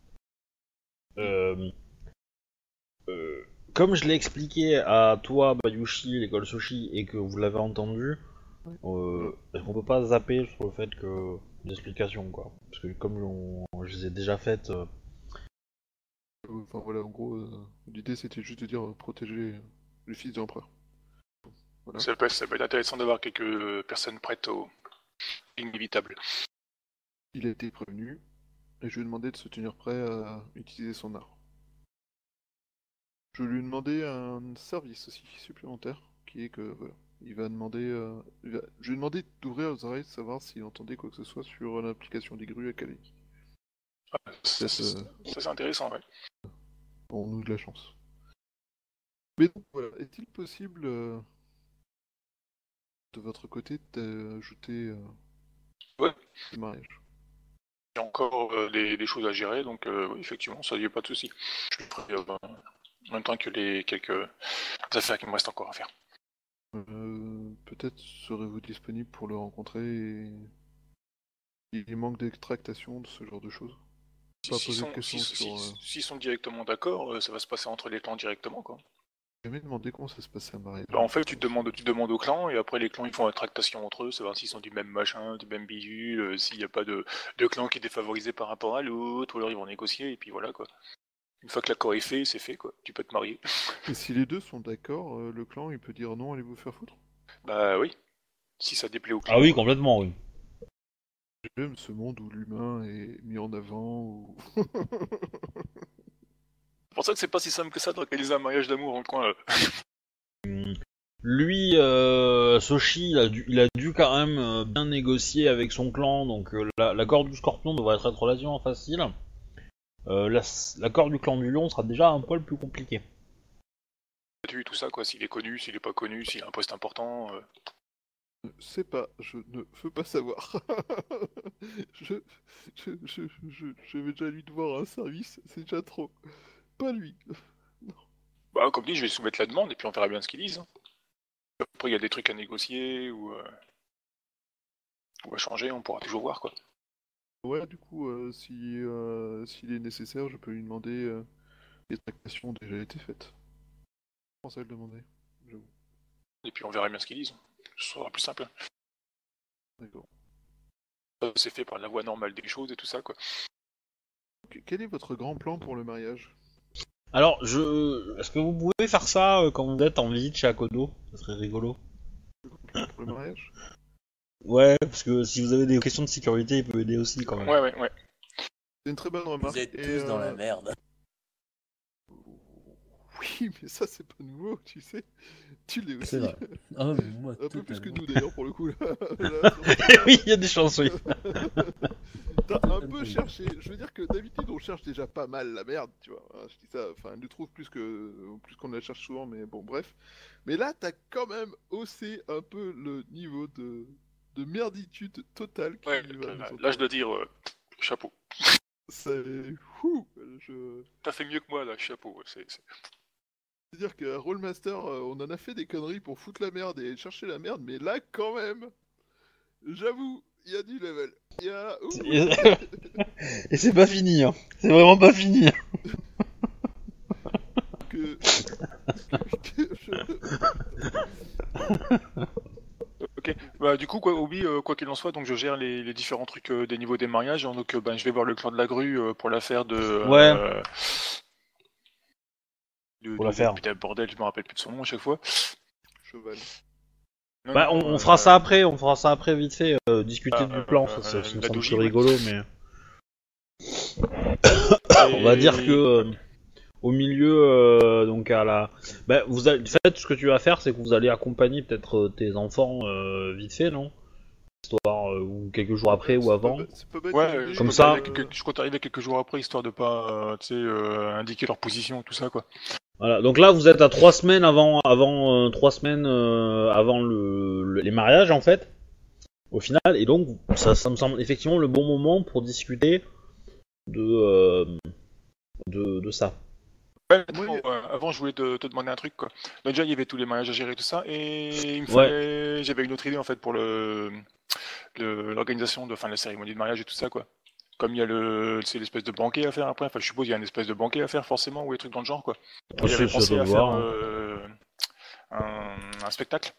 Euh, euh, Comme je l'ai expliqué à toi, Bayushi, l'école Sushi, et que vous l'avez entendu, euh, est-ce qu'on peut pas zapper sur le fait que l'explication, quoi. Parce que comme on- je les ai déjà faites, euh, euh, Enfin voilà, en gros, euh, l'idée c'était juste de dire euh, protéger euh, le fils de l'empereur. Bon, voilà. Ça peut, ça peut être intéressant d'avoir quelques personnes prêtes au inévitable. Il a été prévenu, et je lui ai demandé de se tenir prêt à utiliser son art. Je lui ai demandé un service aussi supplémentaire, qui est que voilà, il va demander. euh, il va- Je lui ai demandé d'ouvrir les oreilles, de savoir s'il entendait quoi que ce soit sur l'application des grues académiques. Ça, Peut-être c'est euh, ça, c'est intéressant, ouais. aurons-nous de la chance. Mais donc voilà, est-il possible euh, de votre côté d'ajouter euh, Ouais. le mariage? Il y a encore euh, des, des choses à gérer, donc euh, oui, effectivement, ça n'y a pas de souci. Je le ferai euh, en même temps que les quelques affaires qui me restent encore à faire. Euh, peut-être serez-vous disponible pour le rencontrer et il manque d'extractation de ce genre de choses. Si- Pas S'ils poser de sont, si- questions si- sur. euh, s'ils sont directement d'accord, euh, ça va se passer entre les clans directement, quoi. J'ai jamais demandé comment ça se passait un mariage. Bah, en fait, tu te demandes, tu demandes aux clans, et après les clans ils font la tractation entre eux, savoir s'ils sont du même machin, du même bidule, euh, s'il n'y a pas de, de clan qui est défavorisé par rapport à l'autre, ou alors ils vont négocier, et puis voilà, quoi. Une fois que l'accord est fait, c'est fait, quoi. Tu peux te marier. Et si les deux sont d'accord, euh, le clan il peut dire non, allez vous faire foutre. Bah oui, si ça déplaît au clan. ah oui, complètement, oui. J'aime ce monde où l'humain est mis en avant, où... C'est pour ça que c'est pas si simple que ça d'organiser un mariage d'amour en coin. Hum, Lui, euh, Soshi, il a, dû, il a dû quand même euh, bien négocier avec son clan, donc euh, la- l'accord du Scorpion devrait être relativement facile. Euh, la- l'accord du clan du Lion sera déjà un poil plus compliqué. Tout ça, quoi. S'il est connu, s'il est pas connu, s'il a un poste important. euh. Je sais pas, je ne veux pas savoir. je, je, je, je, je vais déjà lui devoir un service, c'est déjà trop. Pas lui. Bah, comme dit, je vais soumettre la demande, et puis on verra bien ce qu'ils disent. Après, il y a des trucs à négocier, ou, euh, ou à changer, on pourra toujours voir, quoi. Ouais, du coup, euh, si euh, s'il est nécessaire, je peux lui demander euh, les tractations ont déjà été faites. Je pense à le demander, j'avoue. Et puis on verra bien ce qu'ils disent. Ce sera plus simple. D'accord. Ça, c'est fait par la voie normale des choses et tout ça, quoi. Ok, quel est votre grand plan pour le mariage? Alors, je, est-ce que vous pouvez faire ça euh, quand vous êtes en visite chez Akodo? Ça serait rigolo. Le grand plan pour le mariage? Ouais, parce que si vous avez des questions de sécurité, il peut aider aussi quand même. Ouais, ouais, ouais. C'est une très bonne remarque. Vous êtes et, tous dans euh, la merde. Oui, mais ça c'est pas nouveau, tu sais. Tu l'es aussi. C'est vrai. Ah, mais moi, Un peu plus que totalement. nous d'ailleurs pour le coup. Là, Là, Oui, il y a des chances, oui. T'as un peu cherché. Je veux dire que d'habitude on cherche déjà pas mal la merde, tu vois. Hein, je dis ça, enfin, elle nous trouve plus que plus qu'on la cherche souvent, mais bon, bref. Mais là, t'as quand même haussé un peu le niveau de de merditude totale qui Ouais, va nous là, là, entourer. je dois dire, euh, chapeau. C'est. Ouh, je. T'as fait mieux que moi, là, chapeau. Ouais, c'est, c'est... C'est-à-dire qu'à Rollmaster, euh, on en a fait des conneries pour foutre la merde et chercher la merde, mais là, quand même, j'avoue, il y a du level. Il y a... Ouh. Et, et c'est pas fini, hein. C'est vraiment pas fini. que... que je... Ok. Bah du coup, quoi, Obi, euh, quoi qu'il en soit, donc je gère les, les différents trucs euh, des niveaux des mariages. hein, donc, euh, ben, je vais voir le clan de la grue euh, pour l'affaire de. euh, Ouais. de, Pour de- l'affaire. Putain, bordel, je me rappelle plus de son nom à chaque fois. Cheval. Non, Bah, non, on, on euh, fera ça après, on fera ça après vite fait, euh, discuter euh, du plan, euh, ça, ça, ça me la semble Doji, plus ouais. rigolo, mais... Et- On va dire que... euh, au milieu, euh, donc à la... Bah, vous allez... En fait, ce que tu vas faire, c'est que vous allez accompagner peut-être euh, tes enfants euh, vite fait, non? Histoire, euh, ou quelques jours après ou C'est avant. pas, c'est pas bête Ouais, l'idée, je Comme compte ça. arriver quelques- je compte arriver quelques jours après, histoire de pas, euh, tu sais, euh, indiquer leur position, tout ça, quoi. Voilà, donc là, vous êtes à trois semaines avant... avant euh, trois semaines euh, avant le, le- les mariages, en fait, au final, et donc, ça, ça me semble effectivement le bon moment pour discuter de... euh, de, de ça. Ouais, Moi, attends, il y euh, avant, je voulais te, te demander un truc, quoi. Donc, déjà, il y avait tous les mariages à gérer, tout ça, et il me Ouais. fallait... J'avais une autre idée, en fait, pour le le- l'organisation de, enfin, la cérémonie de mariage et tout ça, quoi. Comme il y a le, c'est l'espèce de banquet à faire après, enfin, je suppose qu'il y a une espèce de banquet à faire, forcément, ou des trucs dans le genre, quoi. Ah, J'avais c'est- pensé ça doit à se faire voir, hein. euh, un, un spectacle.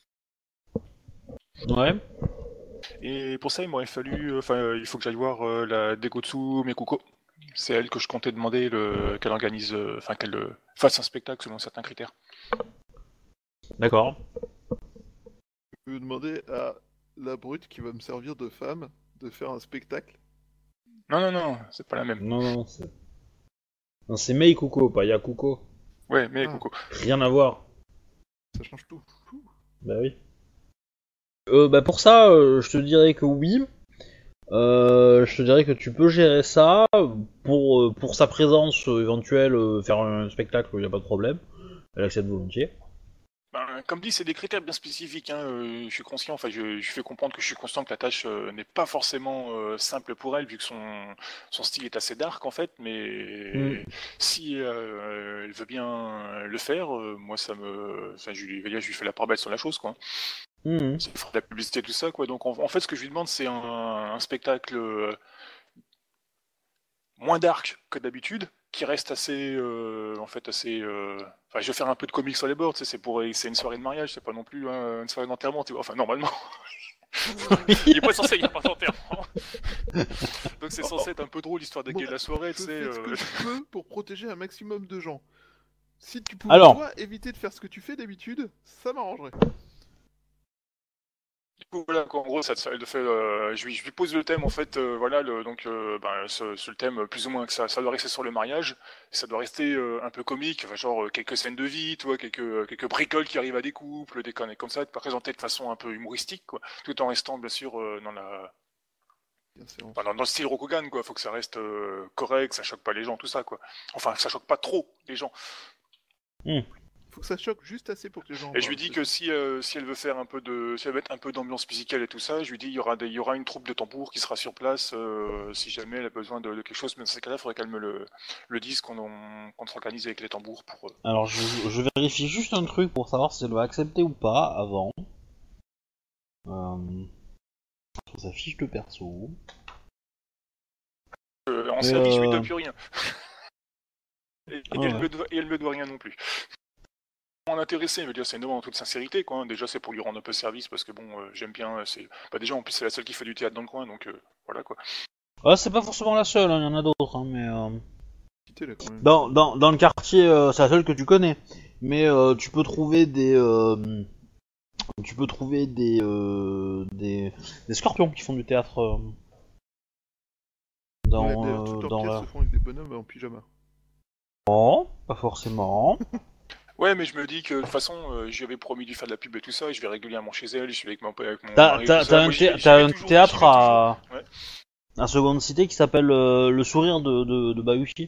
Ouais. Et pour ça, il m'aurait fallu, enfin, euh, il faut que j'aille voir euh, la Degotsu Mekuko. C'est elle que je comptais demander le, qu'elle organise, euh, enfin, qu'elle euh, fasse un spectacle selon certains critères. D'accord. Je vais demander à la brute qui va me servir de femme de faire un spectacle. Non, non, non, c'est pas la même. Non, non, c'est... Non, c'est Mei Kuko, pas Yakuko. Ouais, mais Ah. Kuko. Rien à voir. Ça change tout. Ouh. Bah oui. Euh, bah pour ça, euh, je te dirais que oui. Euh, je te dirais que tu peux gérer ça. Pour, euh, pour sa présence euh, éventuelle, euh, faire un spectacle, il n'y a pas de problème. Elle accepte volontiers. Ben, comme dit, c'est des critères bien spécifiques. Hein. euh, je suis conscient, enfin, je, je fais comprendre que je suis conscient que la tâche euh, n'est pas forcément euh, simple pour elle, vu que son, son style est assez dark en fait. Mais Mm. si euh, elle veut bien le faire, euh, moi ça me, enfin, je lui, je lui fais la part belle sur la chose, quoi. Mhm. C'est de la publicité, tout ça, quoi. Donc en, en fait, ce que je lui demande, c'est un, un spectacle euh, moins dark que d'habitude, qui reste assez, euh, en fait, assez. euh, Enfin, je vais faire un peu de comics sur les bords, tu sais, c'est pour, c'est une soirée de mariage, c'est pas non plus hein, une soirée d'enterrement, tu vois. Enfin, normalement, il est pas censé y avoir d'enterrement. Donc c'est censé être un peu drôle, histoire d'égayer Bon, la soirée, Je tu sais. fais ce euh, que je peux pour protéger un maximum de gens. Si tu pouvais Alors. toi éviter de faire ce que tu fais d'habitude, ça m'arrangerait. Du coup, voilà, quoi, en gros, ça, ça, elle fait, euh, je, lui, je lui pose le thème, en fait, euh, voilà, le, donc, euh, ben, ce, ce le thème, euh, plus ou moins, que ça, ça doit rester sur le mariage, et ça doit rester euh, un peu comique, enfin, genre euh, quelques scènes de vie, tu vois, quelques, euh, quelques bricoles qui arrivent à des couples, des conneries comme ça, présentées de façon un peu humoristique, quoi, tout en restant, bien sûr, euh, dans la, Bien sûr. enfin, dans, dans le style Rokugan, quoi, faut que ça reste euh, correct, ça choque pas les gens, tout ça, quoi. Enfin, ça choque pas trop les gens. Faut que ça choque juste assez pour que les gens. Et je lui parlent, dis c'est que ça. si, euh, si elle veut faire un peu de, si elle veut mettre un peu d'ambiance musicale et tout ça, je lui dis il y aura des, il y aura une troupe de tambours qui sera sur place euh, si jamais elle a besoin de, de quelque chose. Mais dans ces cas-là, il faudrait qu'elle me le, le dise qu'on on- qu'on s'organise avec les tambours pour. euh, Alors, je, je vérifie juste un truc pour savoir si elle va accepter ou pas avant. Euh... Sur sa fiche de perso. euh, en Mais, service, je lui euh, dois plus rien. Et, et Ah elle ouais. me doit, et elle me doit rien non plus. En intéressé, je veux dire, c'est une demande en toute sincérité, quoi. hein. Déjà, c'est pour lui rendre un peu service parce que bon, euh, j'aime bien. euh, C'est, bah, déjà, en plus, c'est la seule qui fait du théâtre dans le coin, donc euh, voilà, quoi. Ah, c'est pas forcément la seule, il y en a d'autres, hein, mais... Euh... Quittez, là, quand même. Dans, dans, dans le quartier, euh, c'est la seule que tu connais. Mais euh, tu peux trouver des... Euh... Tu peux trouver des, euh... des... Des scorpions qui font du théâtre... Euh... Dans... Ouais, d'ailleurs, euh, toutes leurs dans pièces la- se font avec des bonhommes en pyjama. Non, pas forcément. Ouais, mais je me dis que de toute façon, euh, j'y avais promis de lui faire de la pub et tout ça, et je vais régulièrement chez elle, je suis avec mon, avec mon T'as mari, t'as- tout ça. t'as Moi, un, j'y thé- vais- j'y t'as vais un toujours, j'y théâtre vais à... toujours. Ouais. à Seconde Cité qui s'appelle euh, Le Sourire de, de, de Bayushi.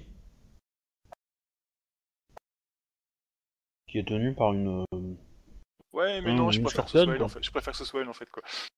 Qui est tenu par une... euh, Ouais, mais Hum, non, je une préfère que ce soit scorpion, elle, en quoi. fait. Je préfère que ce soit elle, en fait, quoi.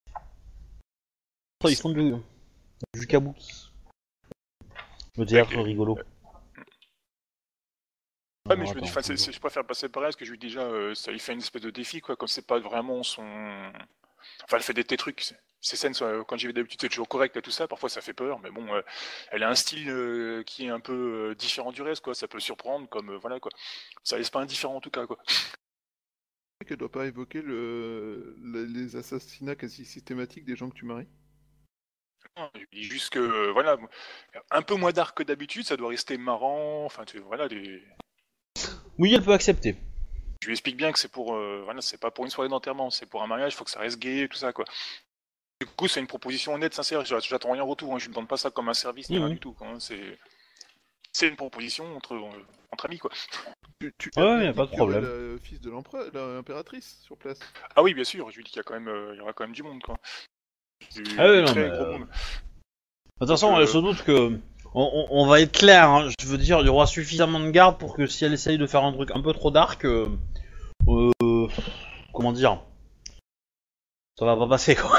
Ils font du... du kabuki. Le théâtre Ok. rigolo. Ouais, Alors, mais je me dis, attends, enfin, c'est- c'est- je préfère passer par elle parce que je lui dis déjà, euh, ça lui fait une espèce de défi, quoi, comme c'est pas vraiment son. Enfin, elle fait des, des trucs. c'est- Ces scènes, sont- quand j'y vais d'habitude, c'est toujours correct et tout ça. Parfois, ça fait peur, mais bon, euh, elle a un style euh, qui est un peu euh, différent du reste, quoi. Ça peut surprendre, comme euh, voilà, quoi. Ça laisse pas indifférent en tout cas, quoi. Qu'elle doit pas évoquer le... le- les assassinats quasi systématiques des gens que tu maries. Non, je lui dis juste que euh, voilà, un peu moins d'art que d'habitude, ça doit rester marrant. Enfin, tu voilà, des... Oui, elle peut accepter. je lui explique bien que c'est pour, euh, voilà, c'est pas pour une soirée d'enterrement, c'est pour un mariage, faut que ça reste gay, tout ça, quoi. Du coup, c'est une proposition honnête, sincère. j'a- J'attends rien en retour. Hein. Je ne demande pas ça comme un service ni rien Mhm. du tout. Quoi, hein. C'est, c'est une proposition entre, euh, entre amis, quoi. Tu, tu Ouais, as ouais, bien y a dit pas de qu'il y aurait problème. le fils de l'empereur, l'impératrice sur place. Ah oui, bien sûr. Je lui dis qu'il y a quand même, euh, il y aura quand même du monde, quoi. Du, Ah oui, du non, très mais, gros euh, monde. De toute façon, Donc, euh, elle se doute que. On, on- on va être clair, hein, je veux dire, il y aura suffisamment de garde pour que si elle essaye de faire un truc un peu trop dark, euh, euh, comment dire, ça va pas passer quoi.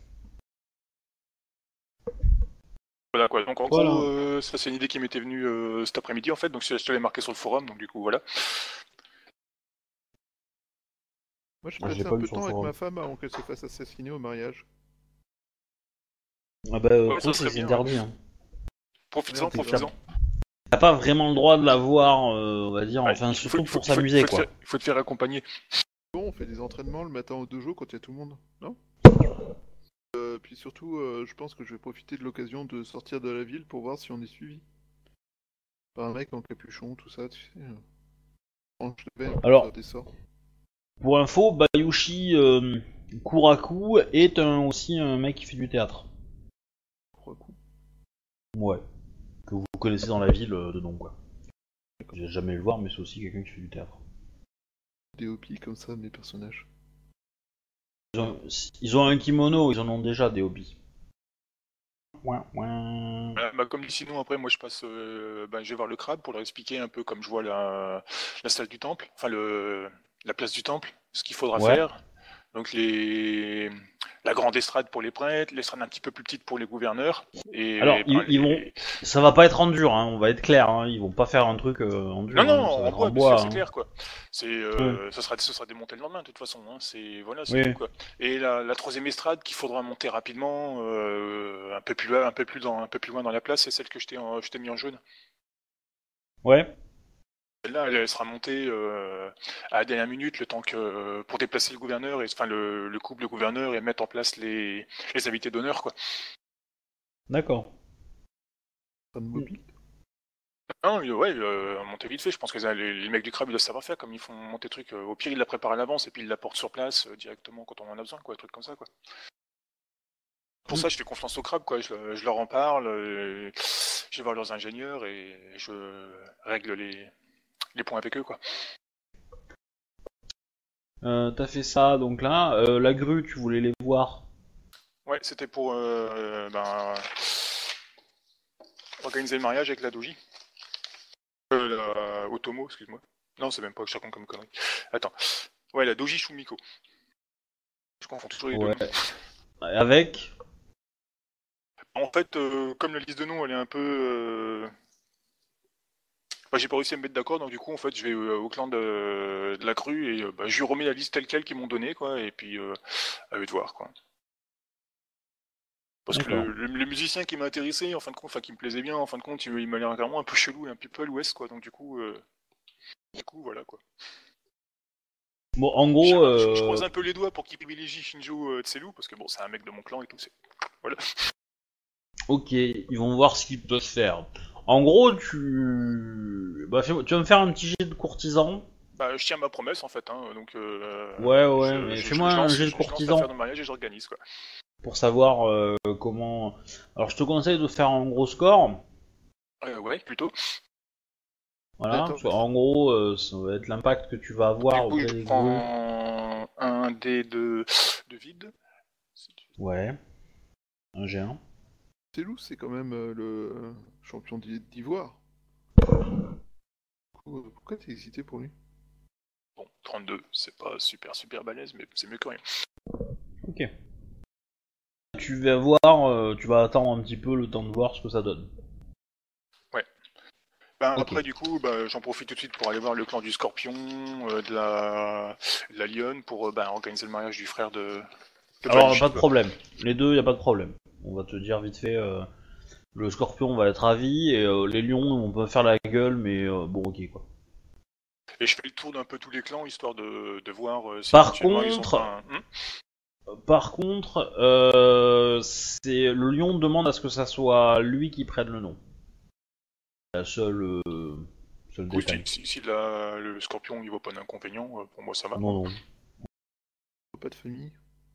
Voilà, quoi. Donc en Voilà. gros, euh, ça c'est une idée qui m'était venue euh, cet après-midi en fait. Donc je te l'ai marqué sur le forum. Donc du coup, voilà. Moi, j'ai Ah, je passé l'ai un pas peu vu de sur le temps avec forum. ma femme avant qu'elle se fasse assassiner au mariage. Ah bah, euh, Ouais, ça après, serait c'est bien, interdit. Hein. Profites-en, Merde, profites-en. T'as pas vraiment le droit de la voir, euh, on va dire, Ouais, enfin, il faut, surtout il faut- pour il faut- s'amuser il faut te quoi. faire- Il faut te faire accompagner. Bon, on fait des entraînements le matin au dojo quand il y a tout le monde, non? Euh, puis surtout, euh, je pense que je vais profiter de l'occasion de sortir de la ville pour voir si on est suivi. Par un mec en capuchon, tout ça, tu sais. euh, Tranche de veine pour Alors- faire des sorts. Pour info, Bayushi euh, Kuraku est un- aussi un mec qui fait du théâtre. Trois coups. Ouais. Que vous connaissez dans la ville euh, de nom quoi. J'ai jamais le voir, mais c'est aussi quelqu'un qui fait du théâtre. Des hobbies comme ça, mes personnages. Ils ont, ils ont un kimono, ils en ont déjà des hobbies. Ouin, ouin. Voilà, bah, comme dit sinon, après, moi je passe, euh, bah, je vais voir le crabe pour leur expliquer un peu comme je vois la, la salle du temple, enfin le, la place du temple, ce qu'il faudra Ouais. faire. Donc les, la grande estrade pour les prêtres, l'estrade un petit peu plus petite pour les gouverneurs. Et, Alors, bah, ils, ils vont, les- ça va pas être en dur, hein, on va être clair, hein, ils vont pas faire un truc euh, en dur, Non, non, hein, ça va en être bois, en bien sûr, bois. c'est Hein. clair, quoi. C'est, euh, ça sera, ce sera démonté le lendemain, de toute façon. Hein. C'est, voilà, c'est Oui. tout, quoi. Et la, la troisième estrade qu'il faudra monter rapidement, euh, un peu plus loin, un peu plus dans, un peu plus loin dans la place, c'est celle que je t'ai, en- je t'ai mis en jaune. Ouais. Celle-là, elle, elle sera montée euh, à la dernière minute, le temps que euh, pour déplacer le gouverneur, et, enfin le, le couple de gouverneur et mettre en place les, les invités d'honneur, quoi. D'accord. Pas de mobile. Non, euh, ouais, euh, monter vite fait. Je pense que les, les mecs du crabe ils doivent savoir faire, comme ils font monter le truc. euh, au pire, ils la préparent à l'avance et puis ils la portent sur place euh, directement quand on en a besoin, quoi, un truc comme ça, quoi. Pour Mm. ça, je fais confiance au crabe, quoi. Je, je leur en parle, euh, je vais voir leurs ingénieurs et je règle les, les points avec eux, quoi. Euh, T'as fait ça, donc là, euh, la grue, tu voulais les voir. Ouais, c'était pour euh, ben, organiser le mariage avec la doji. Euh, la Otomo, excuse-moi. Non, c'est même pas que je raconte comme connerie. Attends. Ouais, la Doji Shumiko. Je confonds toujours les Ouais. deux noms. Avec. En fait, euh, comme la liste de noms, elle est un peu... Euh... Bah, j'ai pas réussi à me mettre d'accord, donc du coup, en fait, je vais euh, au clan de, de la crue et euh, bah, je lui remets la liste telle quelle qu'ils m'ont donnée, quoi, et puis euh, à eux de voir, quoi. Parce que le, le, le musicien qui m'a intéressé, en fin de compte, enfin qui me plaisait bien, en fin de compte, il, il m'a l'air carrément un peu chelou et un peu à l'ouest, quoi, donc du coup, euh... du coup, voilà, quoi. Bon, en Je, gros. je- je Euh... croise un peu les doigts pour qu'il privilégie Shinjo euh, Tselu, parce que bon, c'est un mec de mon clan et tout, c'est... Voilà. Ok, ils vont voir ce qu'ils peuvent faire. En gros, tu. Bah, fais- tu vas me faire un petit jet de courtisan. Bah, je tiens ma promesse, en fait, hein, donc... Euh, Ouais, ouais, je- mais je- fais-moi je un lance- jet de je- je lance courtisan. l'affaire de mariage et j'organise, quoi. Pour savoir euh, comment. Alors, je te conseille de faire un gros score. Euh, ouais, plutôt. Voilà, Attends, parce qu'en gros, euh, ça va être l'impact que tu vas avoir Du coup, auprès je des grues. prends un dé de, de vide. Ouais. Un G un. Célou, c'est quand même euh, le euh, champion d'i- d'Ivoire. Du coup, euh, pourquoi t'es hésité pour lui? Bon, trente-deux, c'est pas super super balèze, mais c'est mieux que rien. Ok. Tu vas voir, euh, tu vas attendre un petit peu le temps de voir ce que ça donne. Ben, Ok. Après, du coup, bah, j'en profite tout de suite pour aller voir le clan du Scorpion, euh, de, la... de la Lionne, pour euh, bah, organiser le mariage du frère de, de Alors, Banshee, pas de quoi. problème. Les deux, y a pas de problème. On va te dire vite fait. euh, le scorpion va être ravi et euh, les lions, on peut faire la gueule, mais euh, bon, ok quoi. Et je fais le tour d'un peu tous les clans, histoire de, de voir euh, si Par éventuellement ils ont contre, pas un... Hmm par contre, euh, c'est le lion demande à ce que ça soit lui qui prenne le nom. La seule, euh, seul Du coup, si, détail. si, si la- le Scorpion il voit pas d'inconvénient, euh, pour moi ça va. Non, non. Pas de famille.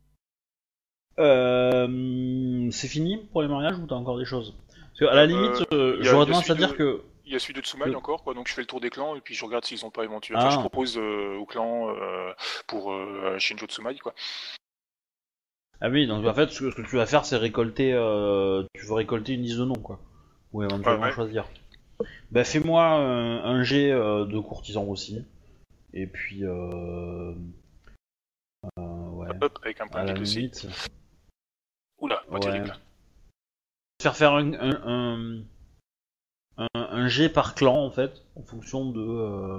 Euh, c'est fini pour les mariages ou t'as encore des choses? Parce que à la Euh, limite, euh, il y a- j'aurais il y a tendance à celui dire de- que. Il y a celui de Tsumaï que- encore, quoi, donc je fais le tour des clans et puis je regarde s'ils ont pas éventuellement. Enfin, je Ah, propose euh, au clan euh, pour euh, Shinjo Tsumaï, quoi. ah oui, donc en fait, ce que, ce que tu vas faire, c'est récolter. Euh, tu veux récolter une liste de noms, quoi. Ou éventuellement Ouais, ouais. choisir. Bah, fais-moi euh, un jet euh, de courtisan aussi. Et puis. Euh... euh, ouais. Hop, avec un point À de la vide aussi. limite. Oula, pas Ouais. terrible. Faire faire un, un, un, un, un jet par clan en fait, en fonction de. Euh,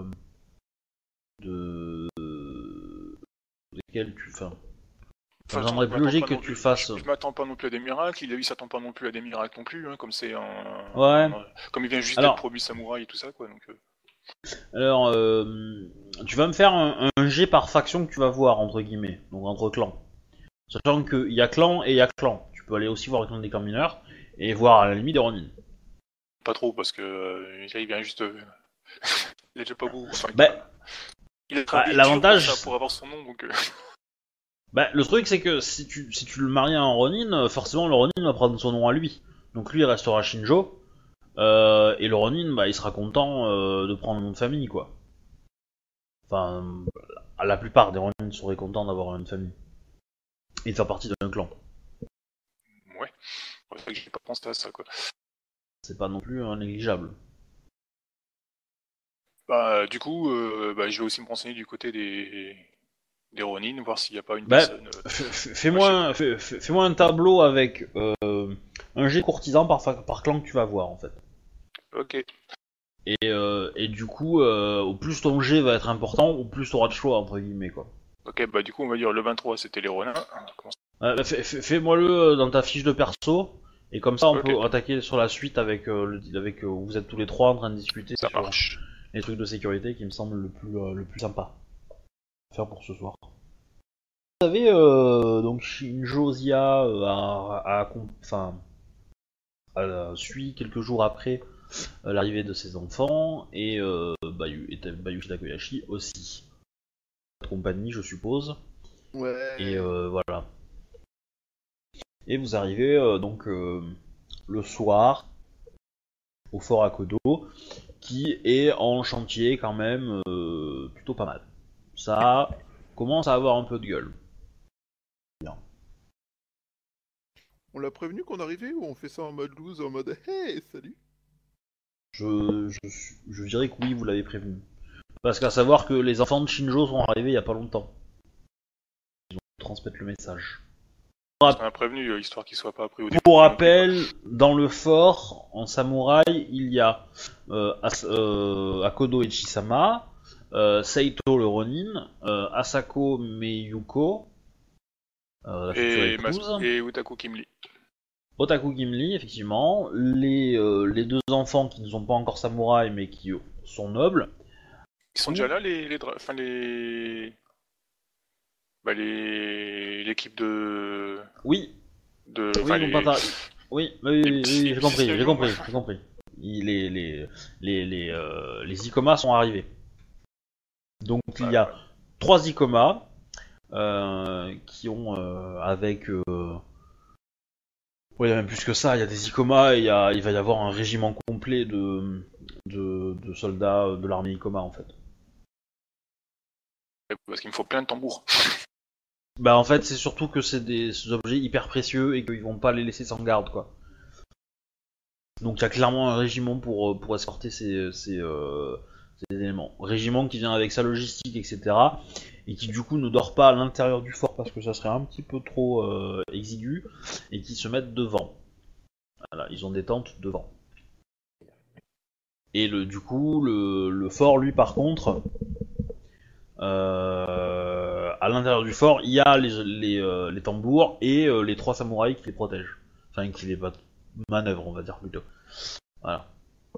de. Desquels tu. Enfin, De ça toute me façon, semblerait je plus m'attends logique pas que non tu plus- fasses. Je, je m'attends pas non plus à des miracles, il a eu s'attend pas non plus à des miracles non plus, hein, comme c'est un... Ouais. un- Comme il vient juste Alors- d'être promu samouraï et tout ça, quoi, donc... euh, Alors, euh, tu vas me faire un, un jet par faction que tu vas voir, entre guillemets, donc entre clans. Sachant qu'il y a clan et il y a clan. Tu peux aller aussi voir le clan des clans mineurs et voir à la limite des Ronin. Pas trop, parce que euh, il vient juste... euh, il a déjà pas beaucoup... Enfin, Bah, il a travaillé bah, dur l'avantage, pour, ça, pour avoir son nom, donc... euh, bah, le truc c'est que si tu, si tu le maries à un Ronin, forcément le Ronin va prendre son nom à lui. Donc lui il restera Shinjo, euh, et le Ronin bah, il sera content euh, de prendre le nom de famille quoi. Enfin, la plupart des Ronin seraient contents d'avoir un nom de famille. Et de faire partie d'un clan. Ouais, c'est vrai que j'ai pas pensé à ça, quoi. C'est pas non plus euh, négligeable. Bah, du coup, euh, bah, je vais aussi me renseigner du côté des... des Ronin, voir s'il n'y a pas une Bah, personne... euh, F- f- Fais-moi un, fais- fais- fais-moi un tableau avec euh, un jet courtisan par, fa- par clan que tu vas voir en fait. Ok. Et, euh, et du coup, euh, au plus ton jet va être important, au plus tu auras de choix entre guillemets quoi. Ok, bah du coup, on va dire le vingt-trois, c'était les Ronin. Comment ça- Euh, bah, fais- fais- Fais-moi-le euh, dans ta fiche de perso, et comme ça on Ok. peut attaquer sur la suite avec, euh, le, avec euh, vous êtes tous les trois en train de discuter Ça sur marche. les trucs de sécurité qui me semblent le plus, euh, le plus sympa à faire pour ce soir. Vous savez, euh, donc Shinjo Zia euh, a, a, a- enfin, a- suit quelques jours après euh, l'arrivée de ses enfants, et euh, Bayu, et Bayushi Takoyashi aussi. Compagnie, je suppose. Ouais. Et euh, voilà. Et vous arrivez euh, donc euh, le soir au fort Akodo, qui est en chantier quand même euh, plutôt pas mal. Ça commence à avoir un peu de gueule. On l'a prévenu qu'on arrivait ou on fait ça en mode loose, en mode hey, salut? Je, je, je dirais que oui, vous l'avez prévenu. Parce qu'à savoir que les enfants de Shinjo sont arrivés il y a pas longtemps. Ils ont transmettre le message. On a prévenu, euh, histoire qu'il soit pas pris au dépourvu. Pour rappel, dans le fort, en samouraï, il y a euh, As- euh, Akodo Ichisama, euh, Seito le Ronin, euh, Asako Meyuko, euh, la future Et, épouse, Mas- et Utaku Kimli. Otaku Gimli, effectivement, les, euh, les deux enfants qui ne sont pas encore samouraïs mais qui sont nobles. Ils sont déjà là, les... les, dra- enfin, les... Bah, les... l'équipe de... Oui, de... oui, enfin, ils les... vont pas tar- oui, oui, les oui, petits- oui, les j'ai compris, petits j'ai espions. compris, j'ai compris. Il- Les, les, les, les, euh, les Ikomas sont arrivés. Donc il y a trois Ikomas euh, qui ont euh, avec... Euh... Ouais, il y a même plus que ça, il y a des Ikomas et il, y a, il va y avoir un régiment complet de, de, de soldats de l'armée Ikoma en fait. Parce qu'il me faut plein de tambours. Bah en fait c'est surtout que c'est des, des objets hyper précieux et qu'ils vont pas les laisser sans garde quoi. Donc il y a clairement un régiment pour, pour escorter ces, ces, euh, ces éléments. Régiment qui vient avec sa logistique et cetera. Et qui du coup ne dort pas à l'intérieur du fort parce que ça serait un petit peu trop euh, exigu. Et qui se mettent devant. Voilà, ils ont des tentes devant. Et le, du coup, le, le fort, lui, par contre, euh, à l'intérieur du fort, il y a les, les, euh, les tambours et euh, les trois samouraïs qui les protègent. Enfin, qui les manœuvrent, on va dire plutôt. Voilà.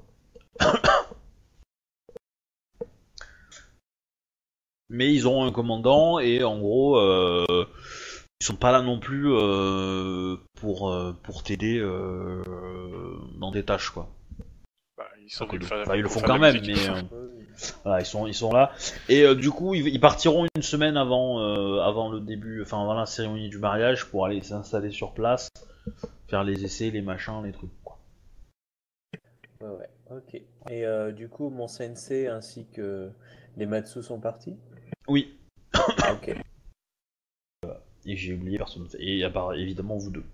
Mais ils ont un commandant et en gros, euh, ils sont pas là non plus euh, pour euh, pour t'aider euh, dans des tâches quoi. Bah, ils, sont Donc, venus ils, faire- enfin, ils le pour font faire de quand la même, musique. mais euh, Oui, oui. voilà, ils sont ils sont là. Et euh, du coup, ils, ils partiront une semaine avant euh, avant le début, enfin avant la cérémonie du mariage pour aller s'installer sur place, faire les essais, les machins, les trucs quoi. Ouais, ouais, ok. Et euh, du coup, mon sensei ainsi que les Matsu sont partis? Oui. Ok. Et j'ai oublié personne. Et à part évidemment vous deux.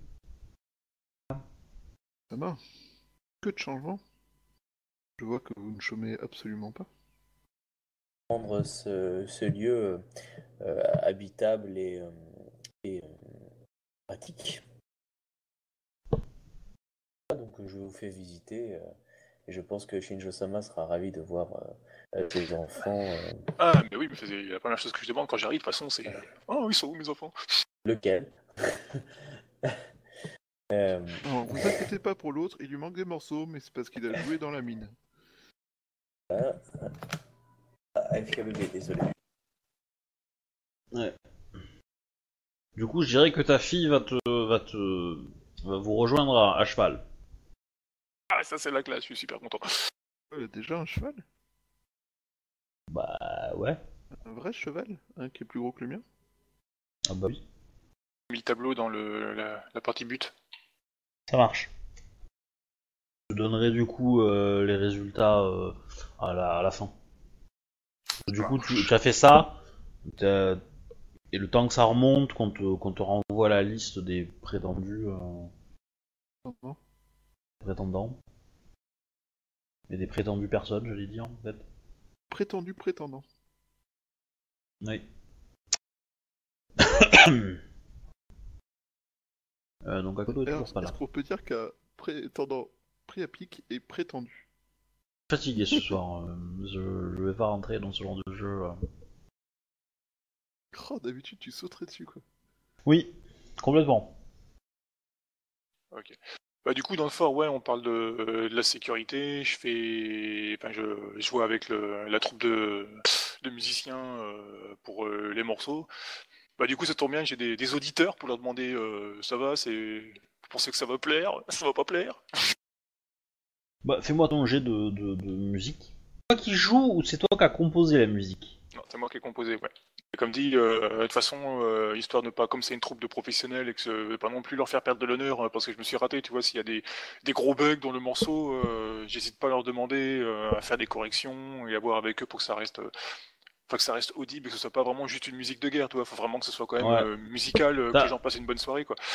Ça va. Que de changements. Je vois que vous ne chômez absolument pas. Rendre ce, ce lieu euh, habitable et, euh, et euh, pratique. Donc je vous fais visiter euh, et je pense que Shinjo-sama sera ravi de voir euh, les enfants. euh, Ah, mais oui, mais c'est la première chose que je demande quand j'arrive, de toute façon, c'est oh, ils sont où mes enfants? lequel Euh, Non, vous inquiétez pas pour l'autre, il lui manque des morceaux, mais c'est parce qu'il a joué dans la mine. ah, ah, F K B B, désolé. Ouais. Du coup, je dirais que ta fille va te va te va vous rejoindre à, à cheval. Ah, ça c'est la classe, je suis super content. Elle a déjà un cheval? Bah ouais. Un vrai cheval? Un qui est plus gros que le mien? Ah bah oui. J'ai mis le tableau dans le, la, la partie but. Ça marche. Je donnerai du coup euh, les résultats euh, à, la, à la fin. Du coup, tu, tu as fait ça, t'as- et le temps que ça remonte, qu'on te, qu'on te renvoie la liste des prétendus euh, Non, non. prétendants. Et des prétendues personnes, j'allais dire en fait. Prétendu prétendant. Oui. euh, donc à côté, Alors, toujours pas là. est-ce qu'on peut dire qu'un prétendant pré-applique est prétendu? Fatigué ce soir, euh, je, je vais pas rentrer dans ce genre de jeu. euh. Oh, d'habitude tu sauterais dessus quoi. Oui, complètement. Ok. Bah, du coup, dans le fort, ouais, on parle de, euh, de la sécurité. Je fais, enfin, je, je vois avec le, la troupe de, de musiciens euh, pour euh, les morceaux. Bah, du coup, ça tombe bien, j'ai des, des auditeurs pour leur demander, euh, ça va, c'est, vous pensez que ça va plaire, ça va pas plaire? Bah, fais-moi ton jet de, de, de musique. C'est toi qui joues ou c'est toi qui as composé la musique? Non, c'est moi qui ai composé, ouais. Et comme dit, euh, de toute façon, euh, histoire de pas, comme c'est une troupe de professionnels et que je pas non plus leur faire perdre de l'honneur, euh, parce que je me suis raté, tu vois, s'il y a des, des gros bugs dans le morceau, euh, j'hésite pas à leur demander euh, à faire des corrections et à voir avec eux pour que ça reste, euh, enfin que ça reste audible et que ce soit pas vraiment juste une musique de guerre, tu vois. Faut vraiment que ce soit quand même Ouais. euh, musical, euh, que T'as- les gens passent une bonne soirée, quoi.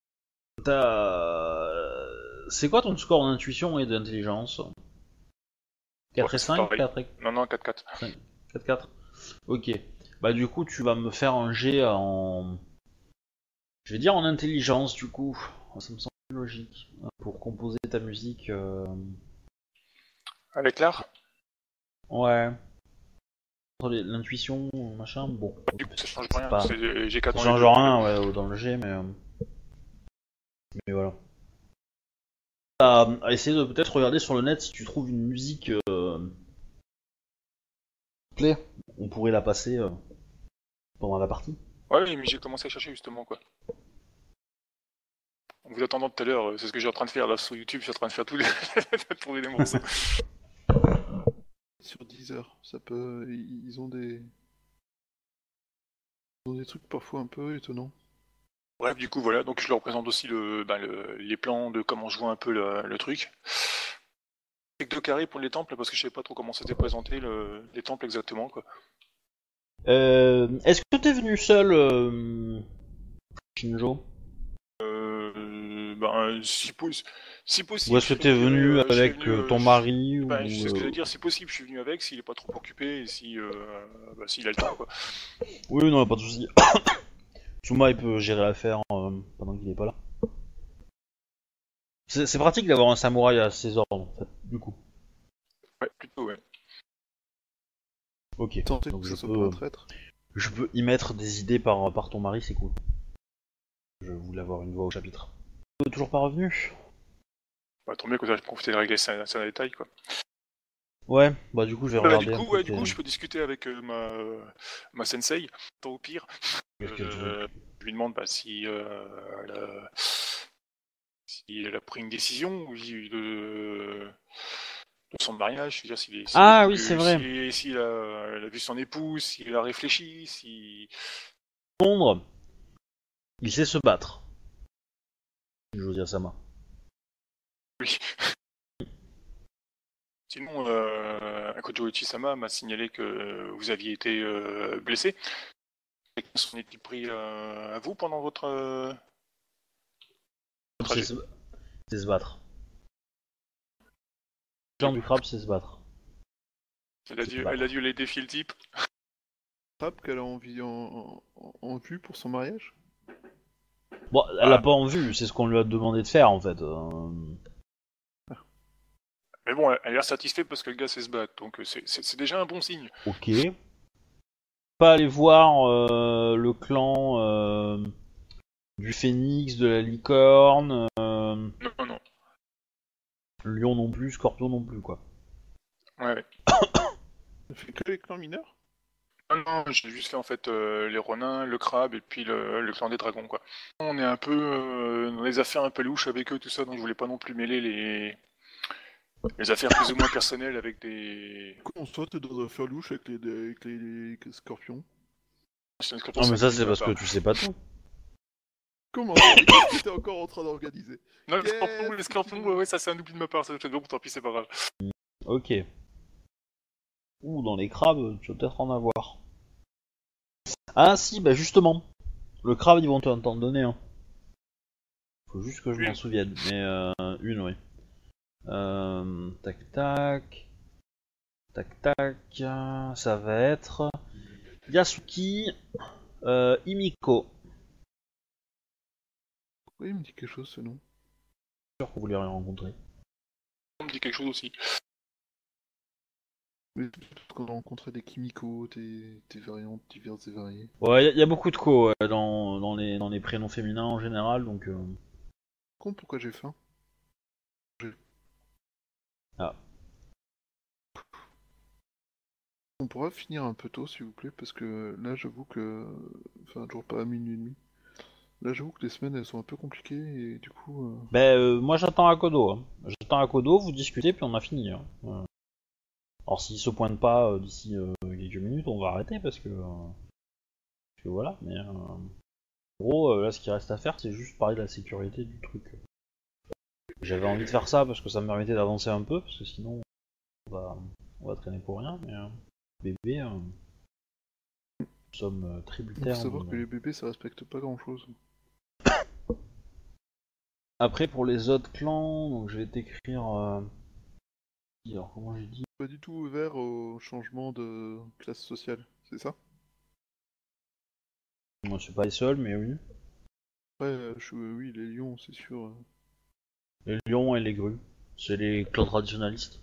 T'as... C'est quoi ton score d'intuition et d'intelligence? quatre Ouais, et c'est cinq, pareil. quatre et Non, non, quatre quatre. quatre quatre. Ok. Bah du coup tu vas me faire un jet en... Je vais dire en intelligence du coup. Ça me semble plus logique. Pour composer ta musique... euh, Avec l'art, Ouais. Entre les- l'intuition, machin, bon. du coup, ça change C'est rien. pas- C'est- J'ai Ça quatre dans les change deux. rien ouais, dans le jet, mais... euh, Mais voilà. À, à essayer de peut-être regarder sur le net si tu trouves une musique euh, clé. On pourrait la passer euh, pendant la partie. Ouais, mais j'ai commencé à chercher justement, quoi. En vous attendant tout à l'heure, euh, c'est ce que j'ai en train de faire là sur YouTube, je suis en train de faire tous les... de trouver des morceaux. Sur dix heures, ça peut. Ils ils ont des. Ils ont des trucs parfois un peu étonnants. Bref, du coup, voilà, donc je leur présente aussi le, ben, le- les plans de comment je vois un peu le, le truc. C'est que deux carrés pour les temples, parce que je savais pas trop comment c'était présenté, le, les temples exactement, quoi. Euh, Est-ce que t'es venu seul, euh, Shinjo? Euh, ben, si, pos- si possible. Ou est-ce que je t'es serais venu euh, je serais avec venu, euh, euh, ton je- mari ou... Ben, c'est ce que je euh, veux dire, si possible, je suis venu avec, s'il est pas trop occupé, et si, euh, ben, s'il a le temps, quoi. Oui, non, pas de soucis. Tsuma, il peut gérer l'affaire euh, pendant qu'il est pas là. C'est c'est pratique d'avoir un samouraï à ses ordres, en fait, du coup. Ouais. Ok. Tenter Donc que je ça soit peux, pas un traître. je peux y mettre des idées par, par ton mari, c'est cool. Je voulais avoir une voix au chapitre. Euh, toujours pas revenu? Bah, tant mieux que tu as profité de régler ça ça en détail, quoi. Ouais, bah du coup je vais Bah, regarder du un coup, peu ouais, du tes... coup, je peux discuter avec euh, ma, ma sensei, tant au pire. Qu'est-ce qu'elle te Euh, dit? je lui demande bah, si, euh, elle a, si elle a pris une décision de, de son mariage, c'est-à-dire s'il est, s'il est Ah oui, c'est plus, vrai. si, s'il a, elle a vu son épouse, s'il a réfléchi, si... Londres, il sait se battre. Josiah Sama. Oui. Sinon, euh, Akojo Ichi-sama m'a signalé que vous aviez été euh, blessé. S'en est-il pris euh, à vous pendant votre, euh, C'est trajet? se... c'est se battre. Le clan du crabe, c'est se battre. Elle a C'est se dû, elle a battre. dû les défier le type. Frappe qu'elle a envie en, en, en vue pour son mariage. Bon, elle l'a Ah, pas en vue, c'est ce qu'on lui a demandé de faire en fait. Euh, mais bon, elle a l'air satisfaite parce que le gars sait se battre, donc euh, c'est, c'est, c'est déjà un bon signe. Ok. Pas aller voir euh, le clan euh, du phénix, de la licorne, euh, Non, non. lion non plus, scorpion non plus quoi. Ouais, ouais. Elle fait que les clans mineurs. Non, non, j'ai juste fait en fait euh, les Ronins, le crabe et puis le, le clan des dragons, quoi. On est un peu euh, dans les affaires un peu louches avec eux, tout ça, donc je voulais pas non plus mêler les, les affaires plus ou moins personnelles avec des... Comment ça, t'es dans un affaire louche avec les, avec les, les scorpions? C'est un scorpion, Non c'est mais un ça oubli de c'est ma parce que part. tu sais pas tout. Comment ça? Et qu'est-ce que t'es encore en train d'organiser? Non, les Qu'est-ce scorpions, les que scorpions, tu- ouais, ouais, ça c'est un oubli de ma part, ça fait bon, tant pis, c'est pas grave. Ok. Ou dans les crabes, tu vas peut-être en avoir. Ah si, bah justement. Le crabe ils vont t'en t'en donner un. Faut juste que je m'en Une. souvienne. Mais euh, une oui. Euh, tac tac. Tac tac. euh, Ça va être Yasuki euh, Imiko. Oui, il me dit quelque chose ce nom. Je suis sûr que vous les rencontrer. On me dit quelque chose aussi. Mais parce qu'on a rencontré des Kimiko, des, des variantes diverses et variées. Ouais, il y, y a beaucoup de co ouais, dans, dans, les, dans les prénoms féminins en général, donc... Euh... Compte pourquoi j'ai faim. Ah. On pourra finir un peu tôt, s'il vous plaît, parce que là, j'avoue que... Enfin, toujours pas à minuit et demi. Là, j'avoue que les semaines, elles sont un peu compliquées, et du coup... euh, Ben, euh, moi j'attends Akodo. Hein. J'attends Akodo, vous discutez, puis on a fini. Hein. Euh, Alors s'il se pointe pas euh, d'ici euh, quelques minutes, on va arrêter, parce que... euh, Parce que voilà, mais... Euh... En gros, euh, là, ce qui reste à faire, c'est juste parler de la sécurité du truc. J'avais envie de faire ça, parce que ça me permettait d'avancer un peu, parce que sinon, on va, on va traîner pour rien, mais... Euh... Bébé... Euh... Nous sommes euh, Il faut tributaires savoir de- que les bébés, ça respecte pas grand-chose. Après, pour les autres clans, donc je vais t'écrire... Euh... Alors, comment j'ai dit? Pas du tout ouvert au changement de classe sociale, c'est ça? Moi, je suis pas les seuls, mais oui. Ouais, euh, je- oui, les lions, c'est sûr. euh. Les lions et les grues. C'est les clans traditionnalistes.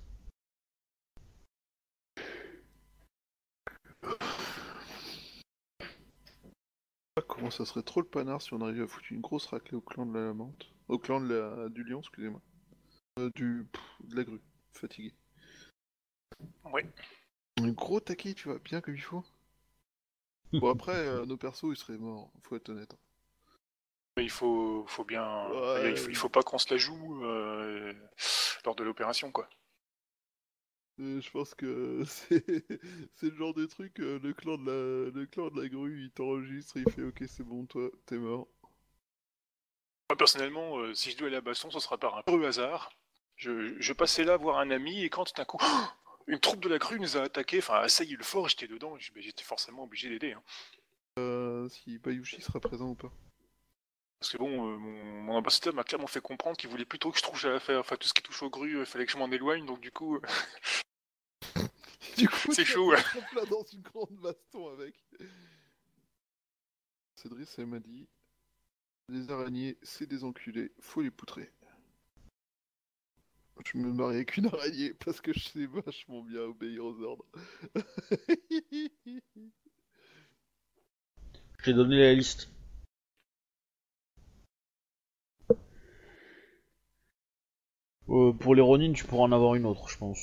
Ah, comment ça serait trop le panard si on arrivait à foutre une grosse raclée au clan de la menthe. Au clan de la... du lion, excusez-moi. Euh, du... pff, de la grue. Fatigué. Ouais. Un gros taquet, tu vois, bien comme il faut. Bon, après, euh, nos persos, ils seraient morts, faut être honnête. Mais il faut, faut bien... Ouais. Il, faut, il faut pas qu'on se la joue euh, lors de l'opération, quoi. Euh, je pense que c'est c'est le genre de truc, euh, le clan de la le clan de la grue, il t'enregistre, il fait ok c'est bon toi, t'es mort. Moi, personnellement, euh, si je dois aller à Baston, ce sera par un heureux hasard. Je, je passais là voir un ami et quand tout d'un coup, une troupe de la crue nous a attaqué, enfin assailli le fort, j'étais dedans, et ben, j'étais forcément obligé d'aider. Hein. Euh, si Bayushi sera présent ou pas. Parce que bon, euh, mon, mon ambassadeur m'a clairement fait comprendre qu'il voulait plutôt que je trouve à faire, enfin tout ce qui touche aux grues, il fallait que je m'en éloigne, donc du coup, euh, Du coup, c'est tu chaud, vas ouais. te tromper là dans une grande baston avec. Cédric, elle m'a dit, les araignées, c'est des enculés, faut les poutrer. Je me marie avec une araignée parce que je sais vachement bien obéir aux ordres. Je t'ai donné la liste. Euh, pour les Ronin, tu pourras en avoir une autre, je pense.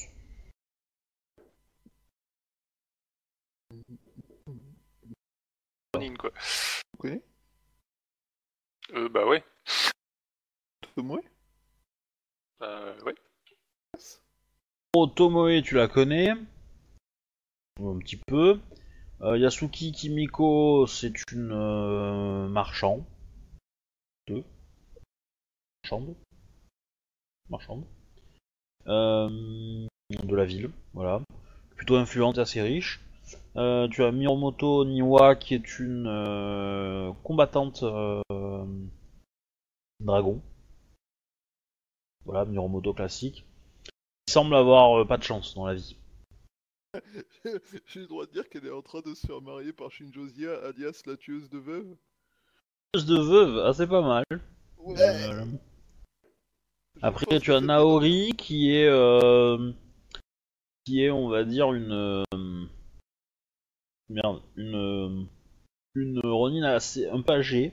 Ronin, quoi. Vous connaissez Euh, bah ouais. Tomoe? Euh, ouais. Oh, Tomoe, tu la connais. Un petit peu. Euh, Yasuki Kimiko, c'est une euh, marchande. Deux. Marchande. Marchande. Euh, de la ville, voilà. Plutôt influente et assez riche. Euh, tu as Miromoto Niwa qui est une euh, combattante euh, dragon. Voilà, Miromoto classique. Il semble avoir euh, pas de chance dans la vie. J'ai le droit de dire qu'elle est en train de se faire marier par Shinjozia, alias la tueuse de veuve. De veuve, ah c'est pas mal. Ouais. Euh, Je Après pense tu que as c'est Naori qui est euh, qui est on va dire une euh, merde une euh, une Ronin assez un peu âgée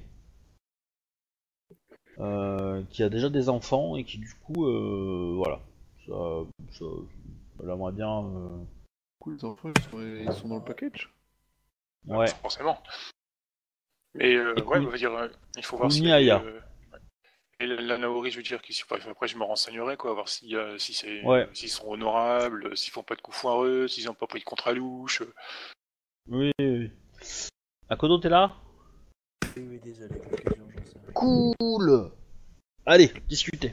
euh, qui a déjà des enfants et qui du coup euh, voilà ça, ça elle aimerait bien euh, Du coup, les enfants, ils sont, ils sont dans le package. ouais Forcément. Mais euh, Et ouais, Kun- on va dire, euh, il faut voir si Kuniaya. euh, et la la Naori, je veux dire, qui, après je me renseignerai, quoi, voir si, euh, si c'est, Ouais. s'ils sont honorables, s'ils font pas de coups foireux, s'ils ont pas pris de contrat louche. Oui, oui, oui. Akodo t'es là? Oui, oui, désolé, quelques urgences. Cool. Allez, discutez.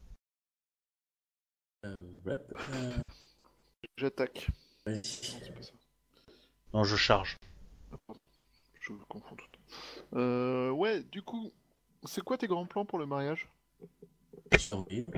Euh, rap, euh, J'attaque. vas-y. Non, c'est pas ça. Non, je charge. Ah, pardon. Je confonds tout. Euh, ouais, du coup, c'est quoi tes grands plans pour le mariage? Survivre.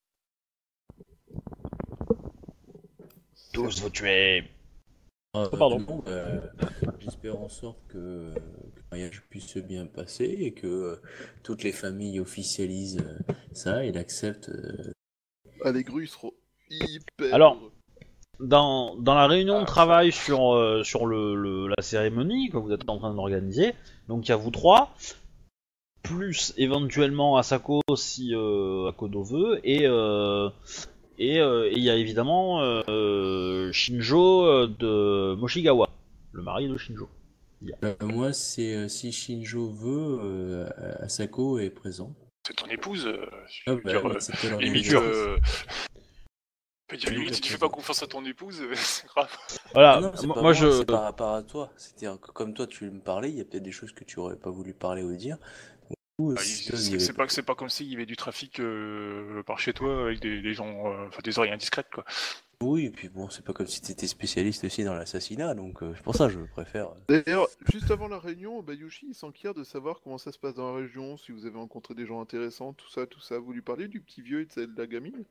Tous vous tuer. Euh, Oh, pardon. non, euh, j'espère en sorte que, que le mariage puisse se bien passer et que euh, toutes les familles officialisent euh, ça et l'acceptent. euh. Ah, les grues seront hyper Alors, heureux. Dans, dans la réunion Ah, de ça. travail sur, euh, sur le, le- la cérémonie que vous êtes en train d'organiser, donc il y a vous trois, plus éventuellement Asako si euh, Akodo veut, et euh, et euh, et il y a évidemment euh, Shinjo euh, de Moshigawa, le mari de Shinjo. Euh, moi, c'est euh, si Shinjo veut, euh, Asako est présent. C'est ton épouse, euh, je Ah veux bah dire, oui, euh, c'était limite, l'organisatrice. euh, je veux dire, Oui, limite, je si tu fais présente. pas confiance à ton épouse, euh, c'est grave. Voilà, Ah non, c'est moi, pas moi, moi, je c'est par rapport à toi. C'est-à-dire que comme toi, tu me parlais, il y a peut-être des choses que tu aurais pas voulu parler ou dire. Ou Ah, si il- toi, il y C'est avait c'est pas, c'est pas comme s'il y avait du trafic euh, par chez toi avec des, des gens, euh, enfin des oreilles indiscrètes, quoi. Oui, et puis bon, c'est pas comme si tu étais spécialiste aussi dans l'assassinat, donc euh, c'est pour ça que je préfère. D'ailleurs, juste avant la réunion, Bayushi, il s'enquiert de savoir comment ça se passe dans la région, si vous avez rencontré des gens intéressants, tout ça, tout ça. Vous lui parlez du petit vieux et de celle de la gamine?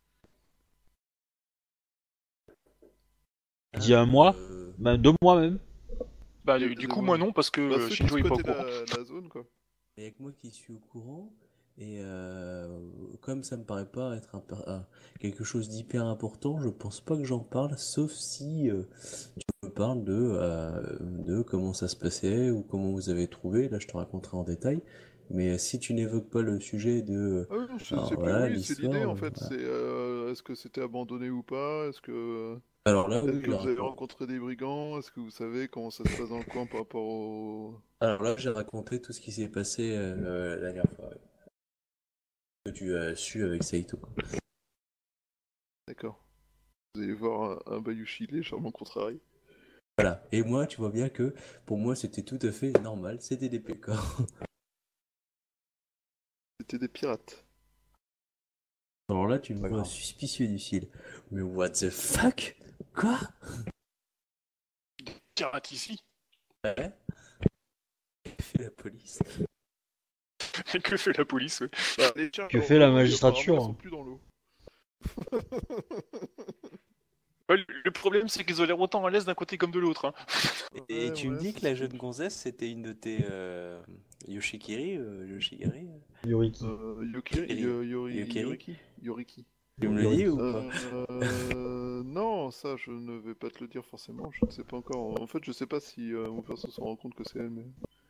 dis un mois, Euh, ben deux mois même. Bah, Il y a du, des du coup, avocats. moi non, parce que Bah, euh, ceux qui Shinjo est pas au squattaient courant. la, la zone, quoi. Il y a que moi qui suis au courant, et euh, comme ça me paraît pas être un, per- un- quelque chose d'hyper important, je pense pas que j'en parle, sauf si euh, tu me parles de, euh, de comment ça se passait ou comment vous avez trouvé, là je te raconterai en détail. Mais si tu n'évoques pas le sujet de, Ah oui, non, c'est alors c'est plus... voilà, Oui, c'est l'idée, l'histoire, en euh, fait. voilà. C'est euh, est-ce que c'était abandonné ou pas? Est-ce que... Alors là, Est-ce oui, que je vous avez raconte. rencontré des brigands? Est-ce que vous savez comment ça se passe dans le coin par rapport au... Alors là, j'ai raconté tout ce qui s'est passé euh, la dernière fois, ouais. Que tu as su avec Saito. D'accord. Vous allez voir un, un Bayushi légèrement contrarié. Voilà. Et moi, tu vois bien que pour moi, c'était tout à fait normal. C'était des pécores. C'était des pirates. Alors là, tu me Pas vois grave. suspicieux du style. Mais what the fuck? Quoi? Pirate ici. Ouais. Fait la police. Et que fait la police, ouais. Bah, les tiens, Que dans- fait la dans l'eau, magistrature? apparemment, ils sont plus dans l'eau. Ouais, le- le problème, c'est qu'ils ont l'air autant à l'aise d'un côté comme de l'autre. Hein. Et Ouais, tu me ouais, dis c'est que la ça. jeune gonzesse, c'était une de tes euh, Yoshikiri, euh, Yoshigari? Yoriki. Euh, Yokiri, Yokiri. Yo- Yori- Yokiri. Yoriki, Yoriki. Tu me le dis ou pas? Euh, non, ça je ne vais pas te le dire forcément, je ne sais pas encore. En fait, je sais pas si euh, mon perso se rend compte que c'est elle, mais...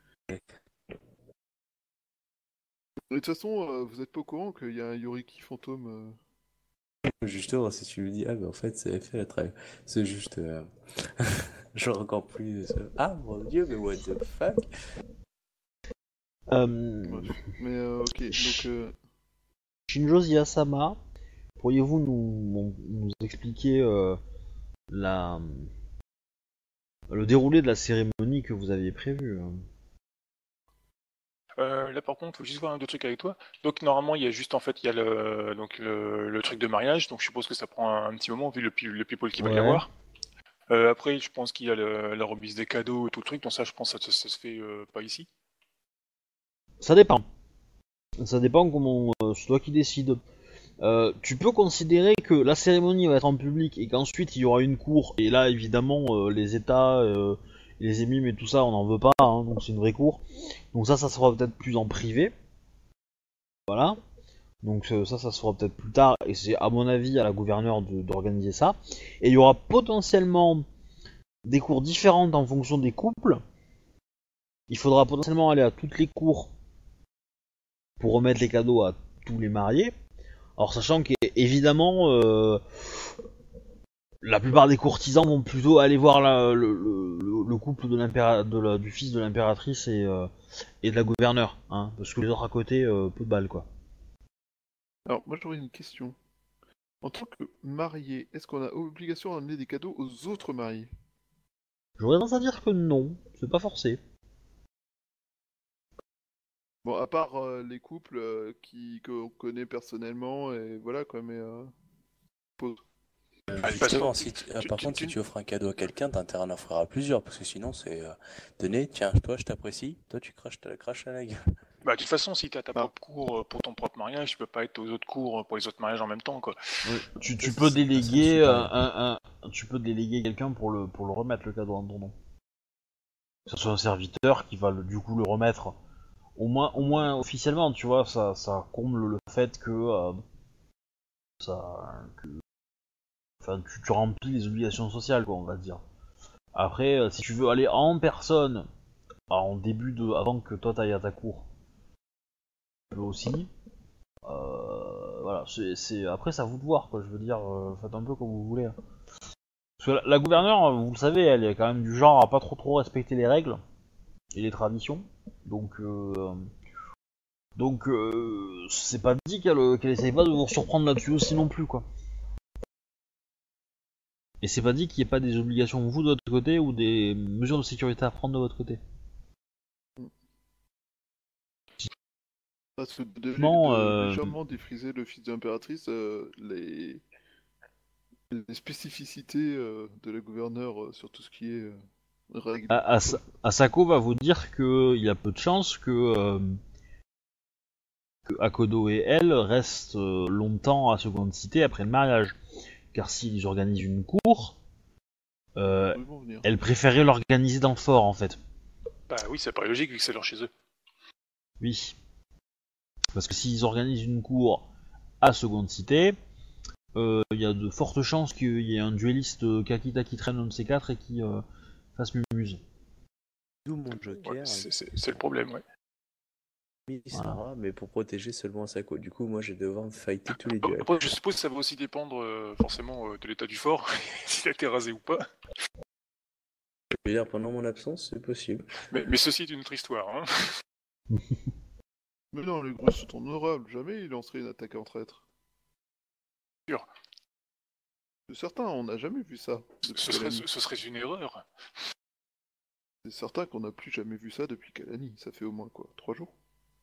De toute façon, euh, vous êtes pas au courant qu'il y a un Yoriki fantôme. Justement, si tu me dis, ah, mais en fait, c'est fait la travail. C'est juste. Euh... genre encore plus. euh, Ah mon dieu, mais what the fuck? Euh, euh, Bref. Mais euh, ok, donc. Euh... Shinjo Ziyasama, pourriez-vous nous, nous expliquer euh, la, le déroulé de la cérémonie que vous aviez prévue hein Euh, là par contre, faut juste voir un deux trucs avec toi. Donc normalement, il y a juste en fait, il y a le donc le, le truc de mariage. Donc je suppose que ça prend un, un petit moment vu le, pi- le people qu'il va y Ouais. avoir. Euh, après, je pense qu'il y a le- la remise des cadeaux et tout le truc. Donc ça, je pense que ça, ça se fait euh, pas ici. Ça dépend. Ça dépend comment. Euh, c'est toi qui décides. Euh, tu peux considérer que la cérémonie va être en public et qu'ensuite il y aura une cour. Et là, évidemment, euh, les États, euh, les émimes et tout ça, on n'en veut pas. Hein, donc c'est une vraie cour. Donc ça, ça sera peut-être plus en privé. Voilà. Donc euh, ça, ça se fera peut-être plus tard. Et c'est à mon avis à la gouverneure de- d'organiser ça. Et il y aura potentiellement des cours différentes en fonction des couples. Il faudra potentiellement aller à toutes les cours pour remettre les cadeaux à tous les mariés. Alors sachant qu'évidemment, euh, la plupart des courtisans vont plutôt aller voir la- le, le- le couple de l'impéra- de la- du fils de l'impératrice et, euh, et de la gouverneure, hein, parce que les autres à côté, euh, peu de balles quoi. Alors, moi j'aurais une question. En tant que marié, est-ce qu'on a obligation d'amener des cadeaux aux autres mariés? J'aurais tendance à dire que non, c'est pas forcé. Bon, à part euh, les couples euh, qui qu'on connaît personnellement, et voilà quoi, mais... Euh... pause. Euh, Ah, justement, parce que si tu- tu- ah, tu- par tu- contre, si tu- tu offres un cadeau à quelqu'un, t'as intérêt à en offrir à plusieurs, parce que sinon, c'est euh, donner, tiens, toi, je t'apprécie, toi, tu craches, te la craches à la gueule. Bah, de toute façon, si t'as ta Ah. propre cour euh, pour ton propre mariage, tu peux pas être aux autres cours euh, pour les autres mariages en même temps, quoi. Tu, tu Ça, peux c'est- ça, je déléguer suis euh, pas- un, un- tu peux déléguer quelqu'un pour le pour le remettre le cadeau en ton nom. Que ce soit un serviteur qui va le- du coup le remettre. Au moins, au moins officiellement, tu vois, ça, ça comble le fait que euh, ça, que, enfin, tu, tu remplis les obligations sociales, quoi, on va dire. Après, euh, si tu veux aller en personne, en début de, avant que toi t'ailles à ta cour, tu peux aussi. Euh, voilà, c'est, c'est, après, c'est à vous de voir, quoi. Je veux dire, euh, faites un peu comme vous voulez. Hein. Parce que la, la gouverneure, vous le savez, elle est quand même du genre à pas trop trop respecter les règles et les traditions. Donc, euh, donc, euh, c'est pas dit qu'elle, qu'elle essaye pas de vous surprendre là-dessus aussi non plus, quoi. Et c'est pas dit qu'il n'y ait pas des obligations vous de votre côté ou des mesures de sécurité à prendre de votre côté. Parce que de, Non, de euh, légèrement défriser le fils de l'impératrice, euh, les... les spécificités euh, de la gouverneure euh, sur tout ce qui est euh, règles. A- As- Asako va vous dire qu'il y a peu de chances que, euh, que Akodo et elle restent euh, longtemps à Seconde Cité après le mariage. Car s'ils organisent une cour, euh, Ils vont venir. elle préférait l'organiser dans le fort en fait. Bah oui, c'est pas logique vu que c'est leur chez eux. Oui. Parce que s'ils organisent une cour à Seconde Cité, il euh, y a de fortes chances qu'il y ait un duelliste Kakita qui traîne un de ces quatre et qui euh, fasse mumuse. D'où mon joker, Ouais, c'est c'est- c'est le problème, ouais. Misara, mais pour protéger seulement Asako. Du coup, moi, je vais devoir me fighter tous les Bon, duels. Après, je suppose que ça va aussi dépendre euh, forcément euh, de l'état du fort, s'il a été rasé ou pas. Je veux dire, pendant mon absence, c'est possible. Mais, mais ceci est une autre histoire. Hein. Mais non, les Russes sont honorables, jamais ils lanceraient une attaque en traître. Sûr. C'est certain, on n'a jamais vu ça. Ce, depuis ce serait, Kalani. ce, ce serait une erreur. C'est certain qu'on n'a plus jamais vu ça depuis Kalani. Ça fait au moins quoi, trois jours?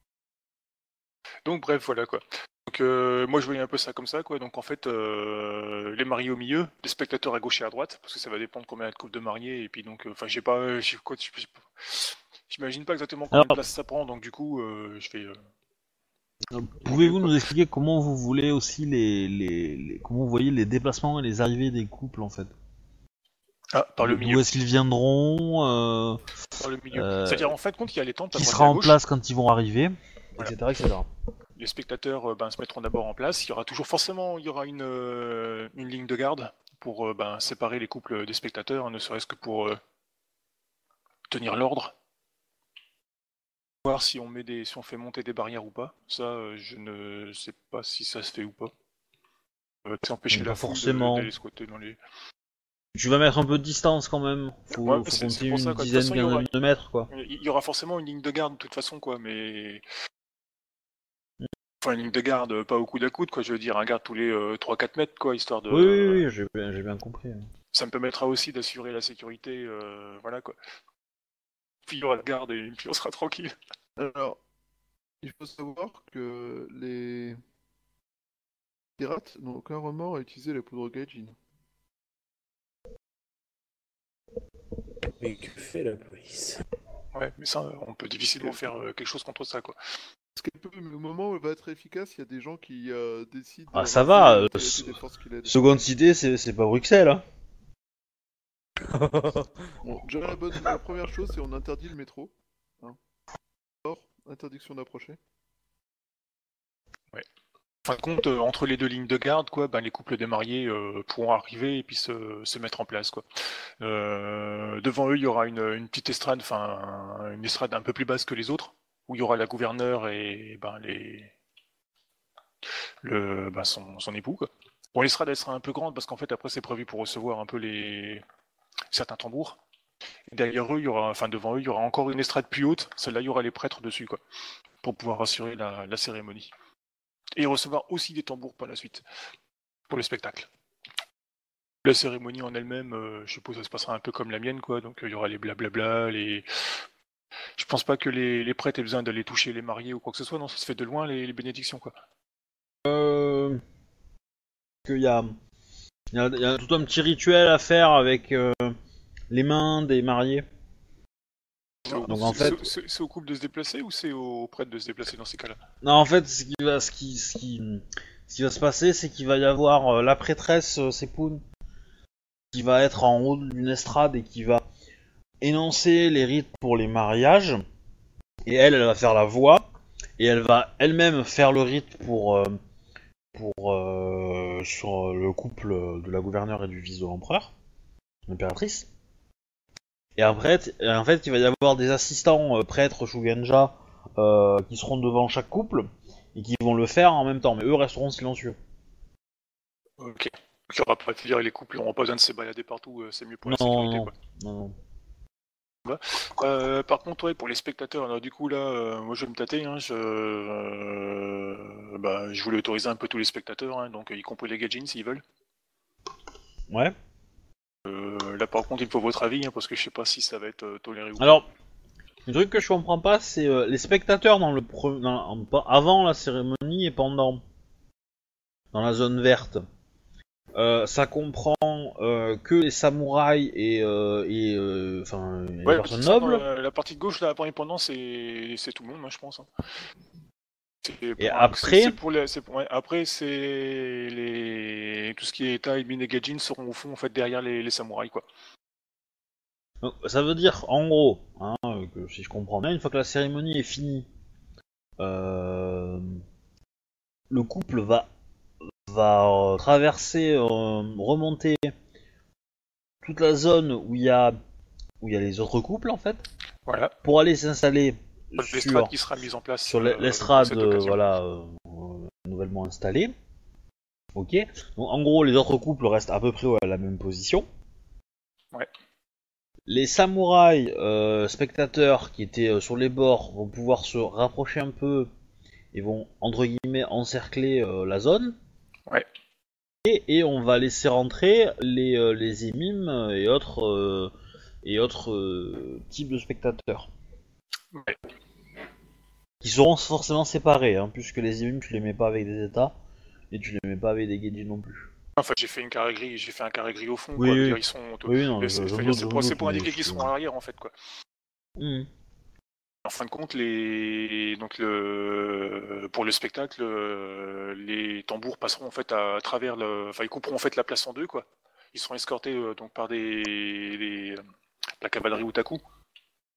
Donc bref, voilà quoi. Donc euh, moi je voyais un peu ça comme ça quoi. Donc en fait, euh, les mariés au milieu, les spectateurs à gauche et à droite, parce que ça va dépendre combien il y a de couples de mariés. Et puis donc, enfin, euh, j'ai pas, euh, j'ai quoi, j'ai pas- j'imagine pas exactement combien Alors- de place ça prend. Donc du coup, euh, je fais. Euh, Pouvez-vous nous expliquer comment vous voulez aussi les, les, les- comment vous voyez les déplacements et les arrivées des couples en fait? Ah, par le milieu. D'où est-ce qu'ils viendront euh, Par le milieu. euh, C'est-à-dire en fait, compte il y a les tentes à Qui droite et sera à en gauche. place quand ils vont arriver, Voilà. et cetera, et cetera. les spectateurs euh, ben, se mettront d'abord en place. Il y aura toujours forcément il y aura une, euh, une ligne de garde pour euh, ben, séparer les couples des spectateurs, hein, ne serait-ce que pour euh, tenir l'ordre. Voir si on met des si on fait monter des barrières ou pas. Ça, euh, je ne sais pas si ça se fait ou pas. Euh, c'est empêcher Mais la pas foule de- forcément. d'aller squatter dans les. Tu vas mettre un peu de distance quand même. Faut, Ouais, faut c'est- c'est compter pour ça, une quoi. De toute dizaine, façon, il y aura- quinzaine de mètres, quoi. Il y aura forcément une ligne de garde de toute façon, quoi, mais. Enfin, une ligne de garde, euh, pas au coude à coude, quoi. Je veux dire, un garde tous les euh, trois quatre mètres, quoi, histoire de. Oui, oui, oui, j'ai bien, j'ai bien compris. Ça me permettra aussi d'assurer la sécurité, euh, voilà, quoi. Puis il y aura de garde et puis on sera tranquille. Alors, il faut savoir que les pirates n'ont aucun remords à utiliser la poudre gaijin. Mais que fait la police? Ouais, mais ça, on peut difficilement faire euh, quelque chose contre ça, quoi. Parce qu'elle peut, mais au moment où elle va être efficace, il y a des gens qui euh, décident. Ah, de ça raser, va, euh, euh, TLP ce- des forces qui l'aident. Seconde cité, c'est c'est pas Bruxelles, hein. Bon, déjà la, bonne, la première chose, c'est on interdit le métro. Hein. Or, interdiction d'approcher. En fin de compte, euh, entre les deux lignes de garde, quoi, ben, les couples des mariés euh, pourront arriver et puis se, se mettre en place, quoi. Euh, devant eux, il y aura une, une petite estrade, enfin une estrade un peu plus basse que les autres, où il y aura la gouverneure et ben, les, le, ben, son, son époux, quoi. Bon, l'estrade elle sera un peu grande parce qu'en fait après c'est prévu pour recevoir un peu les certains tambours. Et derrière eux, il y aura, enfin devant eux, il y aura encore une estrade plus haute. Celle-là, il y aura les prêtres dessus, quoi, pour pouvoir assurer la, la cérémonie. Et recevoir aussi des tambours par la suite, pour le spectacle. La cérémonie en elle-même, euh, je suppose que ça se passera un peu comme la mienne, quoi. Donc euh, il y aura les blablabla, les... Je pense pas que les, les prêtres aient besoin d'aller toucher les mariés ou quoi que ce soit, non, ça se fait de loin, les, les bénédictions, quoi. Euh... Qu'il y a... Il y, a, il y a tout un petit rituel à faire avec euh, les mains des mariés. Non, Donc en c'est- fait- c'est- C'est c'est au couple de se déplacer ou c'est aux prêtres de se déplacer dans ces cas-là? Non, en fait, ce qui va, ce qui, ce qui, ce qui va se passer, c'est qu'il va y avoir euh, la prêtresse euh, Sepoun qui va être en haut d'une estrade et qui va énoncer les rites pour les mariages. Et elle, elle va faire la voix et elle va elle-même faire le rite pour euh, pour euh, sur le couple de la gouverneure et du fils de l'empereur, l'impératrice. Et après, t- et en fait, il va y avoir des assistants euh, prêtres Shugenja euh, qui seront devant chaque couple et qui vont le faire en même temps, mais eux resteront silencieux. Ok. Il y aura pas, je veux dire, les couples n'auront pas besoin de se balader partout, euh, c'est mieux pour la Non, sécurité, non, quoi. non, non. Euh, par contre, ouais, pour les spectateurs, alors du coup là, euh, moi je vais me tâter, hein, je, euh, bah, je voulais autoriser un peu tous les spectateurs, hein, donc y compris les Gaijin s'ils veulent. Ouais. Euh, là par contre, il me faut votre avis, hein, parce que je sais pas si ça va être euh, toléré ou pas. Alors, le truc que je comprends pas, c'est euh, les spectateurs dans le pre- dans- en- avant la cérémonie et pendant, dans la zone verte. Euh, ça comprend euh, que les samouraïs et, euh, et euh, enfin, les Ouais, personnes parce que ça, nobles. dans la, la partie de gauche, là, apparemment, c'est c'est tout le monde, hein, je pense. Hein. C'est pour- Et après- c'est pour les- c'est pour- ouais, après, c'est les tout ce qui est Tai, Min et Gaijin seront au fond, en fait, derrière les, les samouraïs, quoi. Donc, ça veut dire, en gros, hein, que si je comprends bien, une fois que la cérémonie est finie, euh, le couple va va euh, traverser, euh, remonter toute la zone où il y a où il y a les autres couples en fait, Voilà. pour aller s'installer L'estrade sur qui sera mise en place sur euh, l'estrade, pour cette euh, occasion. voilà, euh, euh, nouvellement installée. Ok. Donc en gros, les autres couples restent à peu près à la même position. Ouais. Les samouraïs euh, spectateurs qui étaient euh, sur les bords vont pouvoir se rapprocher un peu et vont entre guillemets encercler euh, la zone. Ouais. Et, et on va laisser rentrer les, euh, les émimes et autres euh, et autres euh, types de spectateurs. Ouais. Qui seront forcément séparés, hein, puisque les émimes tu les mets pas avec des états et tu les mets pas avec des Gaijin non plus. Enfin, j'ai fait une carré gris, j'ai fait un carré gris au fond, Oui, quoi. Je veux oui. dire, ils sont. Oui, non, Et je- c'est je c'est- doute, c'est je pour, c'est doute, pour mais indiquer je- qu'ils seront à l'arrière, en fait, quoi. Mmh. En fin de compte, les donc le pour le spectacle, euh, les tambours passeront en fait à, travers le, enfin ils couperont en fait la place en deux, quoi. Ils seront escortés euh, donc par des, des- la cavalerie Utaku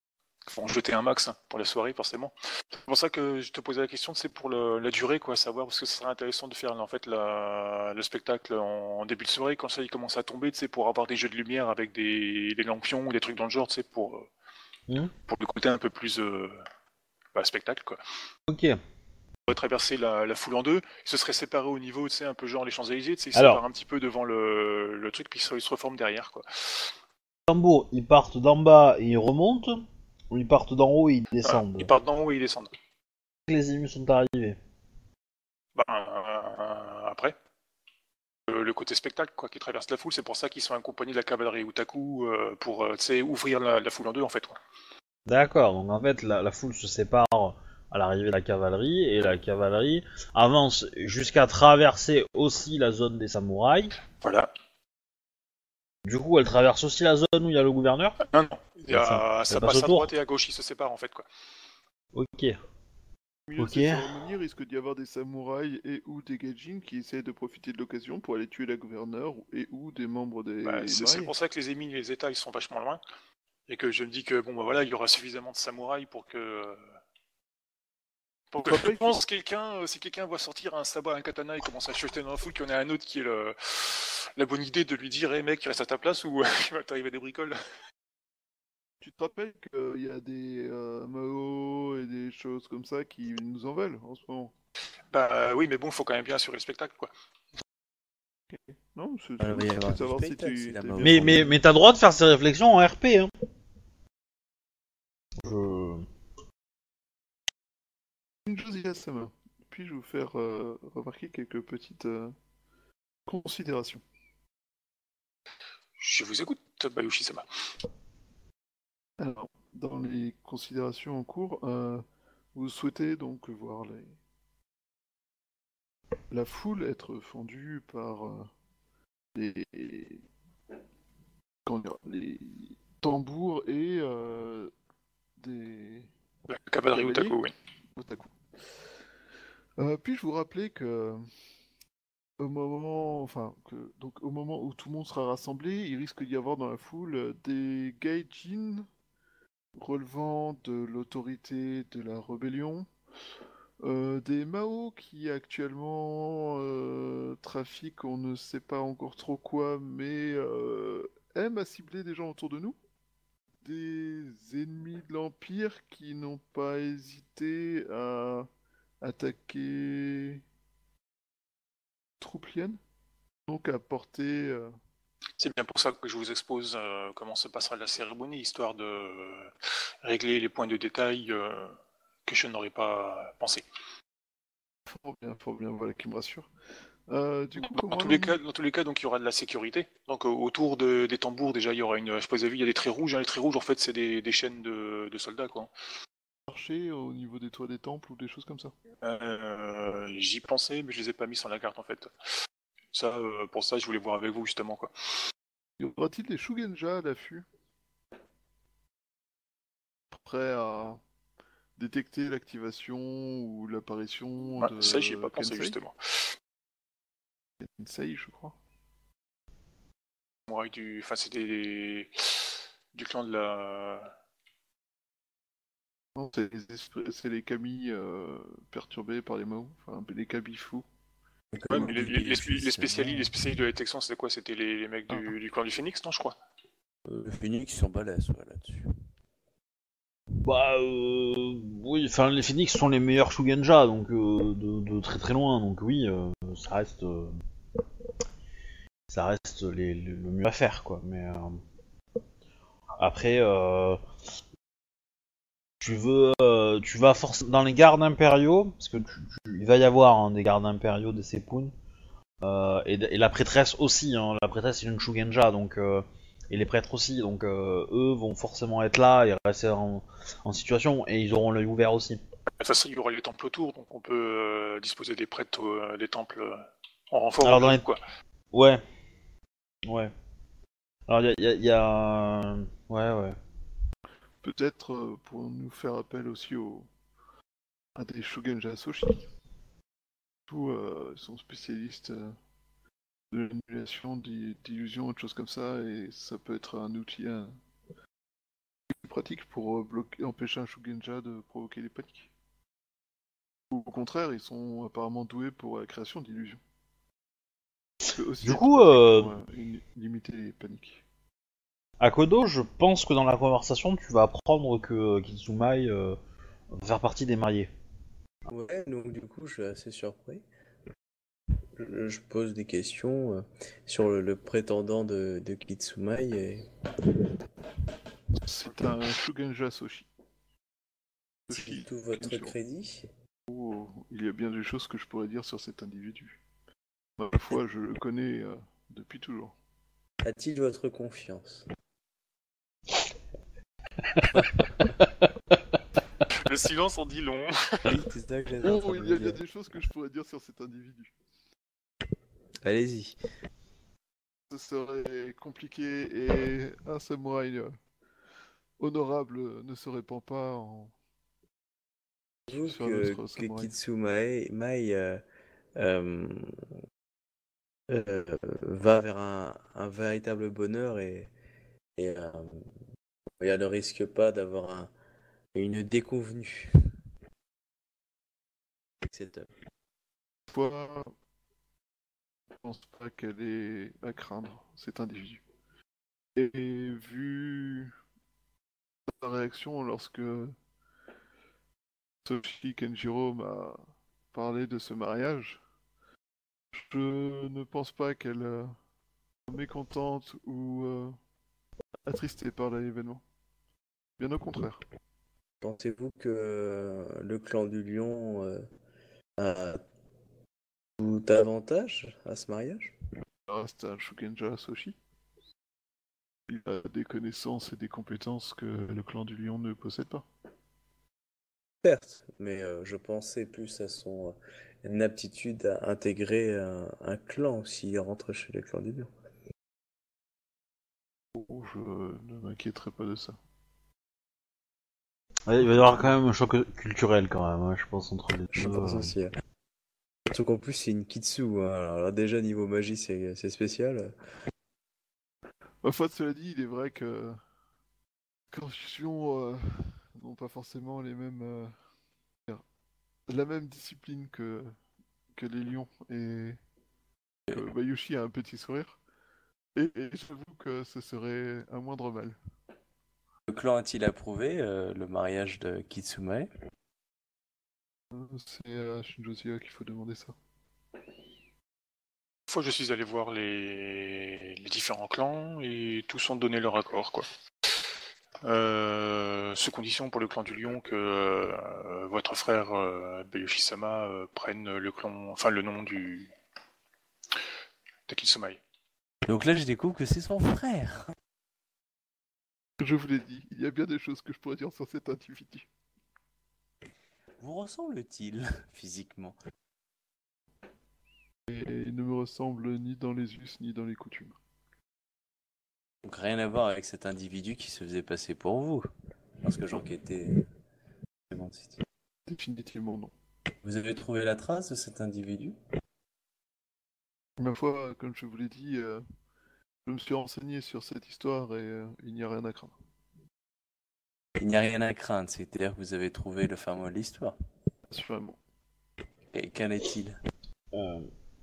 Faut en jeter un max hein, pour la soirée, forcément. C'est pour ça que je te posais la question, c'est pour le, la durée, quoi, savoir, parce que ce serait intéressant de faire en fait la, le spectacle en, en début de soirée, quand ça il commence à tomber, tu sais, pour avoir des jeux de lumière avec des, des lampions ou des trucs dans le genre, tu sais, pour, euh, Hmm. pour le côté un peu plus euh, bah, spectacle, quoi. Ok. On pourrait traverser la, la foule en deux, ils se seraient séparés au niveau, tu sais, un peu genre les Champs-Élysées, tu sais, ils se Alors. séparent un petit peu devant le, le truc, puis ils se, ils se reforment derrière, quoi. Tambour, ils partent d'en bas et ils remontent, ou ils partent d'en haut et ils Voilà. descendent. Ils partent d'en haut et ils descendent. Les émus sont arrivés. Bah, euh, après. Euh, le côté spectacle quoi, qui traverse la foule, c'est pour ça qu'ils sont accompagnés de la cavalerie Utaku euh, pour euh, ouvrir la, la foule en deux en fait. Quoi. D'accord, donc en fait la, la foule se sépare à l'arrivée de la cavalerie et la cavalerie avance jusqu'à traverser aussi la zone des samouraïs. Voilà. Du coup, elle traverse aussi la zone où il y a le gouverneur. Non, non, il y a, Ça- ça ça passe passe à autour. droite et à gauche, ils se séparent en fait. Quoi. Ok. Au milieu Ok. de cette cérémonie, il risque d'y avoir des samouraïs et ou des gaijins qui essaient de profiter de l'occasion pour aller tuer la gouverneure et ou des membres des Bah, c'est, c'est Maïs. pour ça que les émis et les états ils sont vachement loin et que je me dis que bon bah voilà il y aura suffisamment de samouraïs pour que pour que Faut je pas que- pense quelqu'un euh, si quelqu'un voit sortir un sabot un katana et commence à chuter dans la foule qu'il y en a un autre qui ait le, la bonne idée de lui dire hé hey, mec reste à ta place ou il va t'arriver des bricoles. Tu te rappelles qu'il y a des euh, Mao et des choses comme ça qui nous en veulent en ce moment? Bah oui mais bon faut quand même bien assurer le spectacle quoi. Non, c'est Ah, il va y c'est avoir de savoir du si spectacle, tu si la t'es Mao bien Mais, Bon, mais, euh, mais t'as le droit de faire ces réflexions en R P. Hein. Je... Shinjo-sama. Puis-je vous faire euh, remarquer quelques petites euh, considérations? Je vous écoute Bayushi-sama. Alors, dans les considérations en cours, euh, vous souhaitez donc voir les... la foule être fendue par euh, les... comment dire, les tambours et euh, des La cavalerie cavaliers Utaku, oui. otaku. Euh, puis-je vous rappeler que au moment, enfin, que donc au moment où tout le monde sera rassemblé, il risque d'y avoir dans la foule euh, des gaijin relevant de l'autorité de la rébellion, euh, des Mao qui actuellement euh, trafiquent, on ne sait pas encore trop quoi, mais euh, aiment à cibler des gens autour de nous, des ennemis de l'Empire qui n'ont pas hésité à attaquer Trouplien, donc à porter... euh, C'est bien pour ça que je vous expose euh, comment se passera la cérémonie, histoire de euh, régler les points de détail euh, que je n'aurais pas pensé. Fort bien, fort bien, voilà qui me rassure. Euh, du coup, Dans, comment tous les allons-nous? cas, dans tous les cas, donc il y aura de la sécurité. Donc euh, autour de- des tambours, déjà, il y aura une. Je sais pas si vous avez vu, il y a des traits rouges. Hein, les traits rouges, en fait, c'est des, des chaînes de, de soldats, quoi. Marcher au niveau des toits des temples ou des choses comme ça? Euh, j'y pensais, mais je les ai pas mis sur la carte, en fait. Ça, euh, pour ça, je voulais voir avec vous justement, quoi. Y aura-t-il des Shugenja à l'affût, prêts à détecter l'activation ou l'apparition Ouais, de ça, j'y ai pas pensé Kensei? justement. Kensei, je crois. Moi, du, enfin, c'était des- du clan de la. Non, c'est les, esprits- c'est les Kami euh, perturbés par les Mao, enfin les Kami fous. Ouais, comme mais les, dit les, les, Bayushi, les spécialistes, seulement, les spécialistes de la détection, c'était quoi? C'était les, les mecs Ah. du, du clan du Phoenix, non, je crois. euh, le Phoenix sont balèzes ouais, là-dessus. Bah euh, oui, enfin les Phoenix sont les meilleurs Shugenja, donc euh, de, de très très loin, donc oui, euh, ça reste, euh, ça reste les, les- le mieux à faire quoi. Mais euh, après, euh, tu veux, euh, tu vas forcément dans les gardes impériaux, parce que tu, tu- il va y avoir hein, des gardes impériaux, des Sepun, euh, et, et la prêtresse aussi. Hein, la prêtresse c'est une Shugenja, donc euh, et les prêtres aussi, donc euh, eux vont forcément être là et rester en, en situation, et ils auront l'œil ouvert aussi. De toute façon, il y aura les temples autour, donc on peut euh, disposer des prêtres euh, des temples euh, en renfort. Alors au dans cas les... où, quoi. Ouais, ouais. Alors il y a, y a- y a- Ouais, ouais. Peut-être euh, pour nous faire appel aussi au... à des Shugenja Soshi. Tous euh, ils sont spécialistes euh, de l'annulation d'i- d'illusions et de choses comme ça, et ça peut être un outil hein, C'est pratique pour euh, bloquer, empêcher un Shugenja de provoquer des paniques. Ou au contraire, ils sont apparemment doués pour la création d'illusions. Ça peut aussi Du être coup, pratique euh, pour euh, une- limiter les paniques. Akodo, je pense que dans la conversation, tu vas apprendre que euh, Kitsumai euh, va faire partie des mariés. Ouais, donc du coup, je suis assez surpris. Je, je pose des questions euh, sur le, le prétendant de, de Kitsumai et C'est un Shugenja Soshi. c'est Soshi tout votre Kenshiro. crédit. Oh, il y a bien des choses que je pourrais dire sur cet individu. Ma foi, je le connais euh, depuis toujours. A-t-il votre confiance? Le silence en dit long. Oui, c'est ça que j'étais en train Oh, de il y a me bien dire. des choses que je pourrais dire sur cet individu. Allez-y. Ce serait compliqué et un samouraï euh, honorable euh, ne se répand pas en... Vous sur un que, autre que samouraï. Kitsumai Mai, euh, euh, euh, va vers un, un véritable bonheur et, et euh, elle ne risque pas d'avoir un- une déconvenue avec cet homme. Fois, je pense pas qu'elle est à craindre, cet individu. Et vu sa réaction lorsque Soshi Kenjiro m'a parlé de ce mariage, je ne pense pas qu'elle euh, soit mécontente ou euh, attristée par l'événement. Bien au contraire. Pensez-vous que euh, le clan du lion euh, a tout avantage à ce mariage? Ça reste un Shugenja Soshi. Il a des connaissances et des compétences que le clan du lion ne possède pas. Certes, mais euh, je pensais plus à son euh, aptitude à intégrer un, un clan s'il rentre chez le clan du lion. Oh, je ne m'inquiéterai pas de ça. Ouais, il va y avoir quand même un choc culturel quand même, hein, je pense, entre les Je deux. pense euh. aussi. Hein. Surtout qu'en plus c'est une Kitsu, hein. Alors là, déjà niveau magie c'est c'est spécial. Ma foi, cela dit, il est vrai que Confusion euh, n'ont pas forcément les mêmes, euh, la même discipline que, que les lions et que Bayushi a un petit sourire. Et, et j'avoue que ce serait un moindre mal. Le clan a-t-il approuvé euh, le mariage de Kitsumae? Euh, C'est à Shinjozia qu'il faut demander ça. Une fois, je suis allé voir les... les différents clans et tous ont donné leur accord, quoi. Euh, sous condition pour le clan du lion que euh, votre frère euh, Bayushi-sama euh, prenne le clan, enfin le nom du de Kitsumai. Donc là je découvre que c'est son frère. Je vous l'ai dit, il y a bien des choses que je pourrais dire sur cet individu. Vous ressemble-t-il physiquement? Et il ne me ressemble ni dans les us ni dans les coutumes. Donc rien à voir avec cet individu qui se faisait passer pour vous. Parce que j'enquêtais. C'est bon, c'est- Définitivement non. Vous avez trouvé la trace de cet individu? Ma foi, comme je vous l'ai dit, euh, je me suis renseigné sur cette histoire et euh, il n'y a rien à craindre. Il n'y a rien à craindre, c'est-à-dire que vous avez trouvé le fin mot de l'histoire. Assurément. Et qu'en est-il? Euh,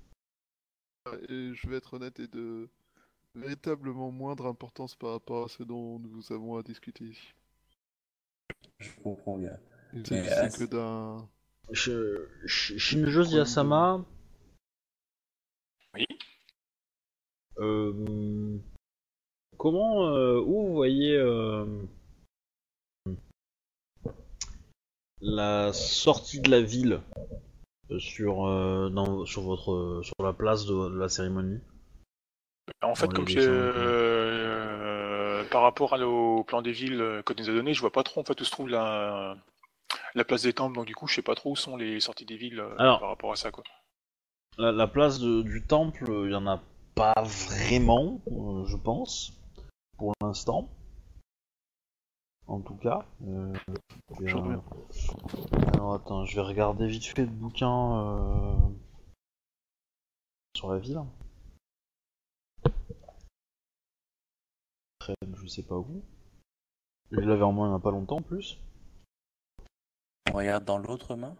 Et je vais être honnête et de véritablement moindre importance par rapport à ce dont nous avons à discuter ici. Je comprends bien. Il ne Mais, s'agissait euh, que d'un... Sh- Sh- Shinjo Yasama, Oui. euh, comment, euh, où vous voyez euh, la sortie de la ville euh, sur, euh, dans, sur votre, euh, sur la place de, de la cérémonie? En fait, Dans les comme j'ai dessins, euh, par rapport à nos- au plan des villes qu'on nous a donné, je vois pas trop en fait où se trouve la la place des temples, donc du coup je sais pas trop où sont les sorties des villes euh, Alors, par rapport à ça, quoi. la, la place de- du temple, il y en a pas vraiment, euh, je pense, pour l'instant. En tout cas. Euh, et, Je euh, reviens. alors attends, je vais regarder vite fait le bouquin euh, sur la ville. Traîne, je sais pas où. Je l'avais en main il n'y a pas longtemps en plus. On regarde dans l'autre main.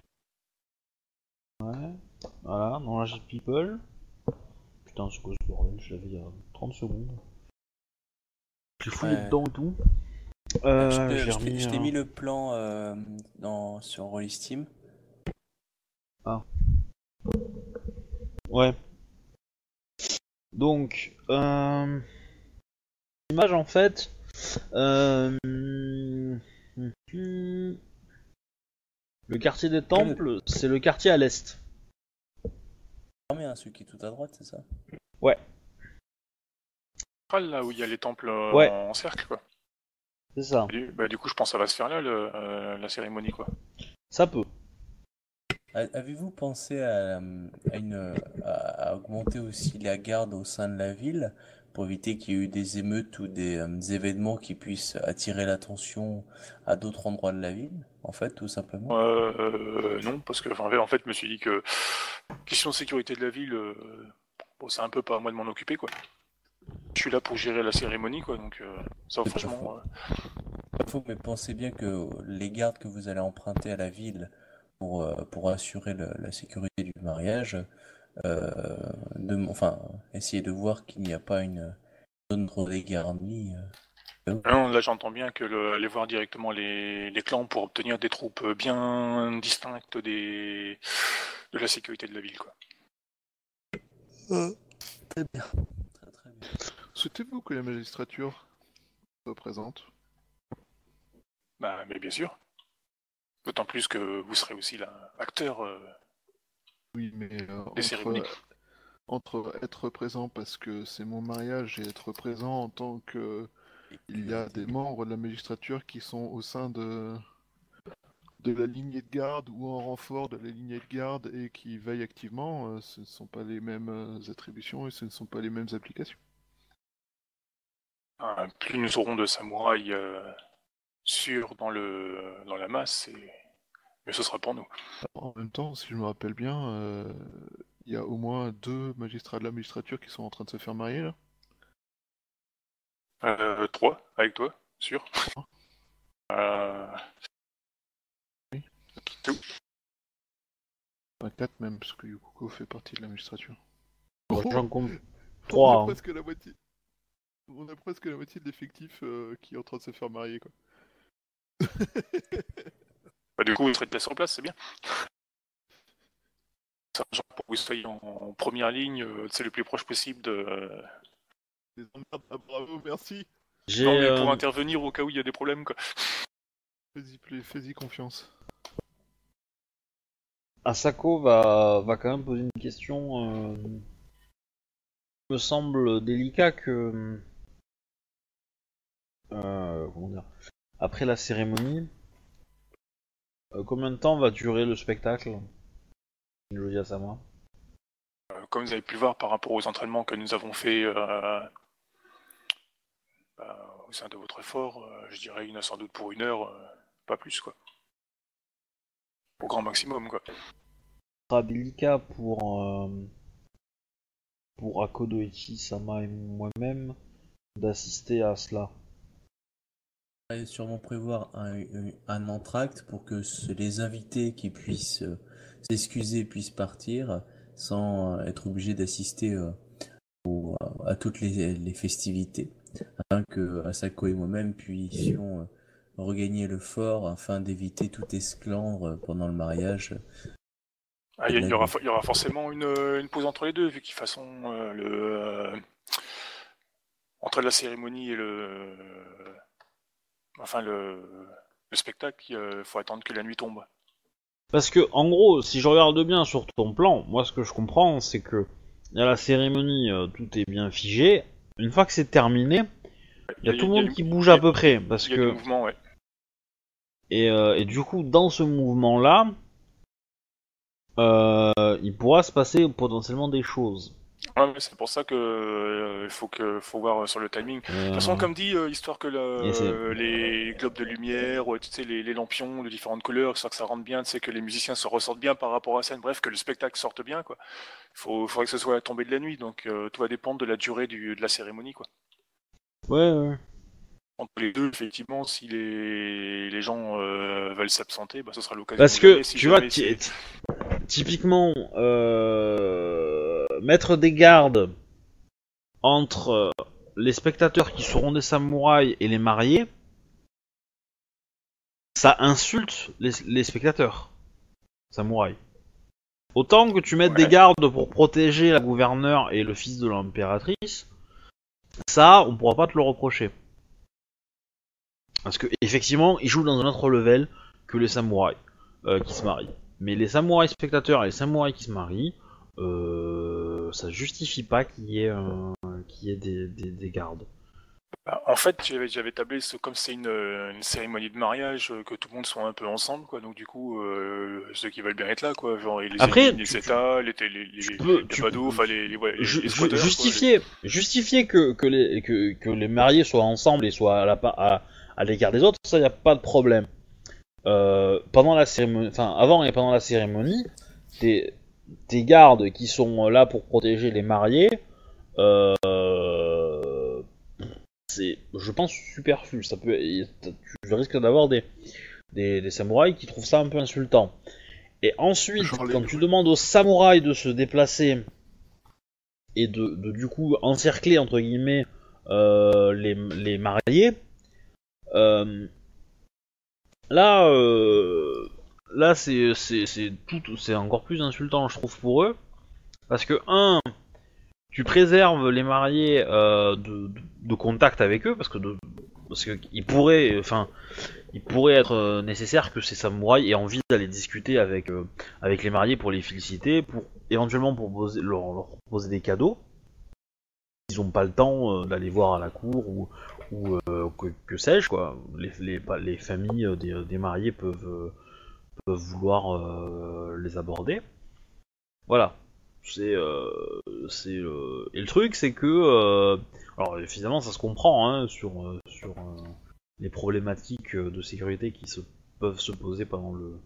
Ouais. Voilà, dans la J People. Putain, c'est quoi ce bordel? Je l'avais il y a trente secondes. J'ai fouillé Ouais. dedans et tout. Euh, je Euh, te- j'ai je t'ai remis. je t'ai euh, mis le plan euh, dans, sur Roll Steam. Ouais. Donc, euh... l'image en fait. Euh... Le quartier des temples, c'est le quartier à l'est. Fermé, hein, celui qui est tout à droite, c'est ça? Ouais, Ah, là où il y a les temples euh, Ouais. en cercle, quoi. c'est ça. Du, bah, du coup, je pense que ça va se faire là, le, euh, la cérémonie, quoi. Ça peut. A- Avez-vous pensé à, à une, à, à augmenter aussi la garde au sein de la ville pour éviter qu'il y ait eu des émeutes ou des, euh, des événements qui puissent attirer l'attention à d'autres endroits de la ville, en fait, tout simplement? Euh, euh, non, parce que enfin, en fait, je me suis dit que question de sécurité de la ville, euh, bon, c'est un peu pas à moi de m'en occuper, quoi. Je suis là pour gérer la cérémonie, quoi. Donc, euh, ça, C'est pas franchement, faux. euh, Pas faux, mais pensez bien que les gardes que vous allez emprunter à la ville pour, euh, pour assurer le- la sécurité du mariage, euh, de, enfin, essayez de voir qu'il n'y a pas une zone trop dégarnie. euh, non, là, j'entends bien que le, aller voir directement les, les clans pour obtenir des troupes bien distinctes des de la sécurité de la ville, quoi. Très bien, très très bien. Souhaitez-vous que la magistrature soit présente? Bah, mais bien sûr. D'autant plus que vous serez aussi là, acteur euh, Oui, mais euh, des cérémonies. entre, entre être présent parce que c'est mon mariage et être présent en tant que il y a des membres de la magistrature qui sont au sein de, de la lignée de garde ou en renfort de la lignée de garde et qui veillent activement, euh, ce ne sont pas les mêmes euh, attributions et ce ne sont pas les mêmes applications. Euh, plus nous aurons de samouraïs euh, sûrs dans, le, dans la masse, et mieux ce sera pour nous. En même temps, si je me rappelle bien, euh, il y a au moins deux magistrats de la magistrature qui sont en train de se faire marier là. Euh, trois, avec toi, sûr. Ah. Euh, Oui. tout. Enfin, quatre même, parce que Yukuko fait partie de la magistrature. Moi, j'en compte On a trois. hein. presque la moitié. On a presque la moitié de l'effectif euh, qui est en train de se faire marier quoi. Bah, du coup, vous serez de place en place, c'est bien. Ça, genre, pour que vous soyez en, en première ligne, euh, c'est le plus proche possible de. Les emmerdes, ah, bravo, merci. J'ai. Non, mais pour euh, intervenir au cas où il y a des problèmes, quoi. Fais-y, play- fais-y confiance. Asako va, va quand même poser une question. Euh... Il me semble délicat que. Euh, comment dire? Après la cérémonie, euh, combien de temps va durer le spectacle? Je dis à Sama. Euh, comme vous avez pu le voir par rapport aux entraînements que nous avons fait euh, bah, au sein de votre fort, euh, je dirais une sans doute pour une heure, euh, pas plus, quoi. Au grand maximum, quoi. Ce sera délicat pour. Euh... pour Akodoichi, Sama et moi-même d'assister à cela. Il va sûrement prévoir un, un- un entracte pour que ce- les invités qui puissent euh, s'excuser puissent partir sans euh, être obligés d'assister euh, au- à toutes les, les festivités, afin que Asako et moi-même puissions euh, regagner le fort afin d'éviter tout esclandre pendant le mariage. Ah, il y, y aura, il y aura forcément une, une pause entre les deux, vu qu'ils façon euh, le euh, entre la cérémonie et le enfin le, le spectacle, il euh, faut attendre que la nuit tombe. Parce que, en gros, si je regarde bien sur ton plan, moi ce que je comprends, c'est que il y a la cérémonie, euh, tout est bien figé. Une fois que c'est terminé, il y a tout le monde qui bouge à peu près, parce Il y a que du mouvement, ouais. et, euh, et du coup, dans ce mouvement-là, euh, il pourra se passer potentiellement des choses. Ouais, mais c'est pour ça que euh, il faut que faut voir sur le timing. De Euh, toute façon, comme dit, euh, histoire que et c'est- le, les globes de lumière, ouais, tu sais, les, les lampions de différentes couleurs, histoire que ça rentre bien, tu sais, que les musiciens se ressortent bien par rapport à la scène, bref, que le spectacle sorte bien, quoi. Il faut, faudrait que ce soit à la tombée de la nuit, donc euh, tout va dépendre de la durée du, de la cérémonie, quoi. Ouais, ouais. Entre les deux, effectivement, si les, les gens euh, veulent s'absenter, bah, ce sera l'occasion Parce de que, jamais, si tu vois, jamais ty- c'est- ty- typiquement, euh, mettre des gardes entre euh, les spectateurs qui seront des samouraïs et les mariés, ça insulte les, les spectateurs samouraïs. Autant que tu mettes Ouais. des gardes pour protéger la gouverneure et le fils de l'impératrice, ça, on pourra pas te le reprocher. Parce que effectivement, ils jouent dans un autre level que les samouraïs euh, qui se marient. Mais les samouraïs spectateurs et les samouraïs qui se marient, euh, ça justifie pas qu'il y ait, euh, qu'il y ait des, des, des gardes. Bah, en fait, j'avais, j'avais tablé, ce- comme c'est une, euh, une cérémonie de mariage, euh, que tout le monde soit un peu ensemble, quoi. Donc du coup, euh, ceux qui veulent bien être là, quoi. Genre les Après, équipes, les tu- États, les, les, les, Tu peux, les tu badauds, peux- enfin les, les, ouais, les, ju- les ju- squatteurs, quoi, justifier, justifier que, que, les, que, que les mariés soient ensemble et soient à, la, pa- à, à l'écart des autres, ça y a pas de problème. Euh, pendant la cérémonie, enfin avant et pendant la cérémonie, tes, tes gardes qui sont là pour protéger les mariés, euh, c'est, je pense, superflu. Ça peut, tu risques d'avoir des, des, des samouraïs qui trouvent ça un peu insultant. Et ensuite, Genre les- quand tu demandes aux samouraïs de se déplacer et de, de du coup encercler entre guillemets euh, les, les mariés, euh, là, euh, là c'est c'est c'est tout, c'est encore plus insultant, je trouve, pour eux, parce que un, tu préserves les mariés euh, de, de, de contact avec eux, parce que de, parce que ils pourraient, enfin, il pourrait être euh, nécessaire que ces samouraïs aient envie d'aller discuter avec euh, avec les mariés pour les féliciter, pour éventuellement pour poser, leur, leur proposer des cadeaux. Ils ont pas le temps euh, d'aller voir à la cour ou, ou euh, que, que sais-je quoi. Les, les, les familles des, des mariés peuvent, euh, peuvent vouloir euh, les aborder. Voilà. C'est, euh, c'est euh... et le truc c'est que, euh... alors évidemment ça se comprend hein, sur euh, sur euh, les problématiques de sécurité qui se peuvent se poser pendant le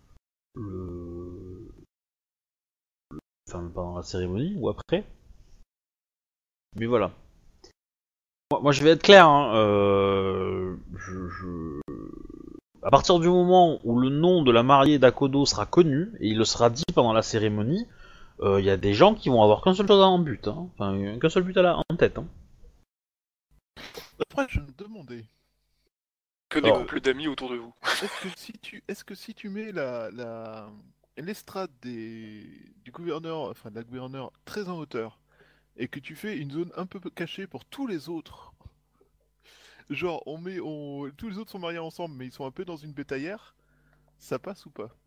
le enfin pendant la cérémonie ou après. Mais voilà. Moi, moi, je vais être clair, hein, euh, je, je... à partir du moment où le nom de la mariée d'Akodo sera connu, et il le sera dit pendant la cérémonie, il euh, y a des gens qui vont avoir qu'un seul chose en but, hein. Enfin, qu'un seul but à la... en tête. Hein. Après, je me demandais, que des Alors, couples d'amis autour de vous. est-ce que si tu, est-ce que si tu mets la, la, l'estrade des, du gouverneur, enfin de la gouverneure très en hauteur, et que tu fais une zone un peu cachée pour tous les autres, genre on met, on, tous les autres sont mariés ensemble, mais ils sont un peu dans une bétaillère, ça passe ou pas?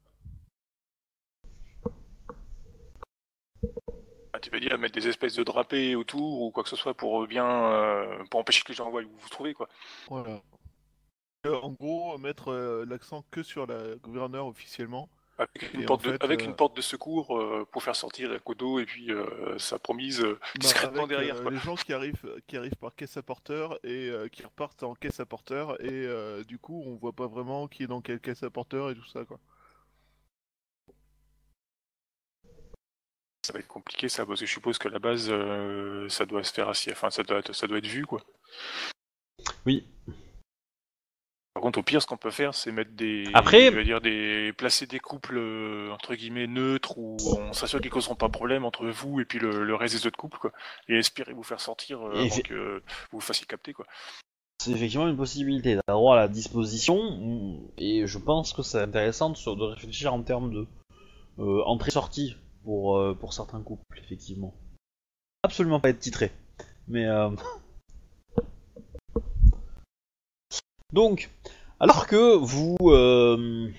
Ah, tu veux dire mettre des espèces de drapés autour ou quoi que ce soit pour bien, euh, pour empêcher que les gens voient où vous vous trouvez, quoi. Voilà. Euh, en gros, mettre euh, l'accent que sur la gouverneure officiellement. Avec une, Et porte, en de, fait, avec euh, une porte de secours euh, pour faire sortir Kodo et puis euh, sa promise euh, bah, discrètement avec derrière, euh, quoi. les gens qui arrivent, qui arrivent par caisse à porteur et euh, qui repartent en caisse à porteur et euh, du coup on voit pas vraiment qui est dans quelle caisse à porteur et tout ça quoi. Ça va être compliqué ça, parce que je suppose que la base, euh, ça doit se faire assis, enfin ça doit, être, ça doit être vu, quoi. Oui. Par contre, au pire, ce qu'on peut faire, c'est mettre des, Après- je veux dire, des, placer des couples euh, entre guillemets neutres où on s'assure qu'ils causeront pas de problème entre vous et puis le, le reste des autres couples, quoi. Et espérer vous faire sortir euh, Et avant fait- que vous vous fassiez capter, quoi. C'est effectivement une possibilité. T'as droit à la disposition, et je pense que c'est intéressant de, de réfléchir en termes de euh, entrée-sortie pour, euh, pour certains couples, effectivement. Absolument pas être titré. Mais euh... donc, alors que vous... Euh...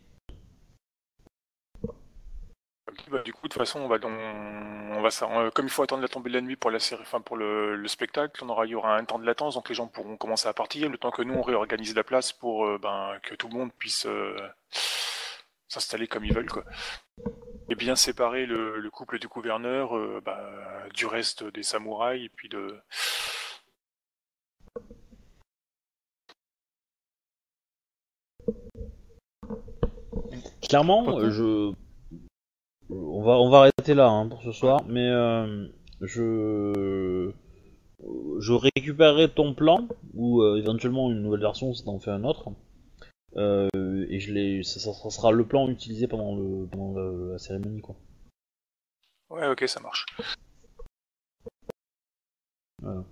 Bah, du coup, de toute façon, on va, donc, on va ça, euh, comme il faut attendre la tombée de la nuit pour la série, enfin pour le, le spectacle, on aura, il y aura un temps de latence, donc les gens pourront commencer à partir, le temps que nous on réorganise la place pour euh, ben, que tout le monde puisse euh, s'installer comme ils veulent, quoi. Et bien séparer le, le couple du gouverneur euh, bah, du reste des samouraïs et puis de. Clairement, Par contre- je... On va, on va arrêter là hein, pour ce soir, mais euh, je... je récupérerai ton plan, ou euh, éventuellement une nouvelle version si t'en fais un autre, euh, et je l'ai, ça, ça- ça sera le plan utilisé pendant, le, pendant le- la cérémonie, quoi. Ouais, ok, ça marche. Voilà.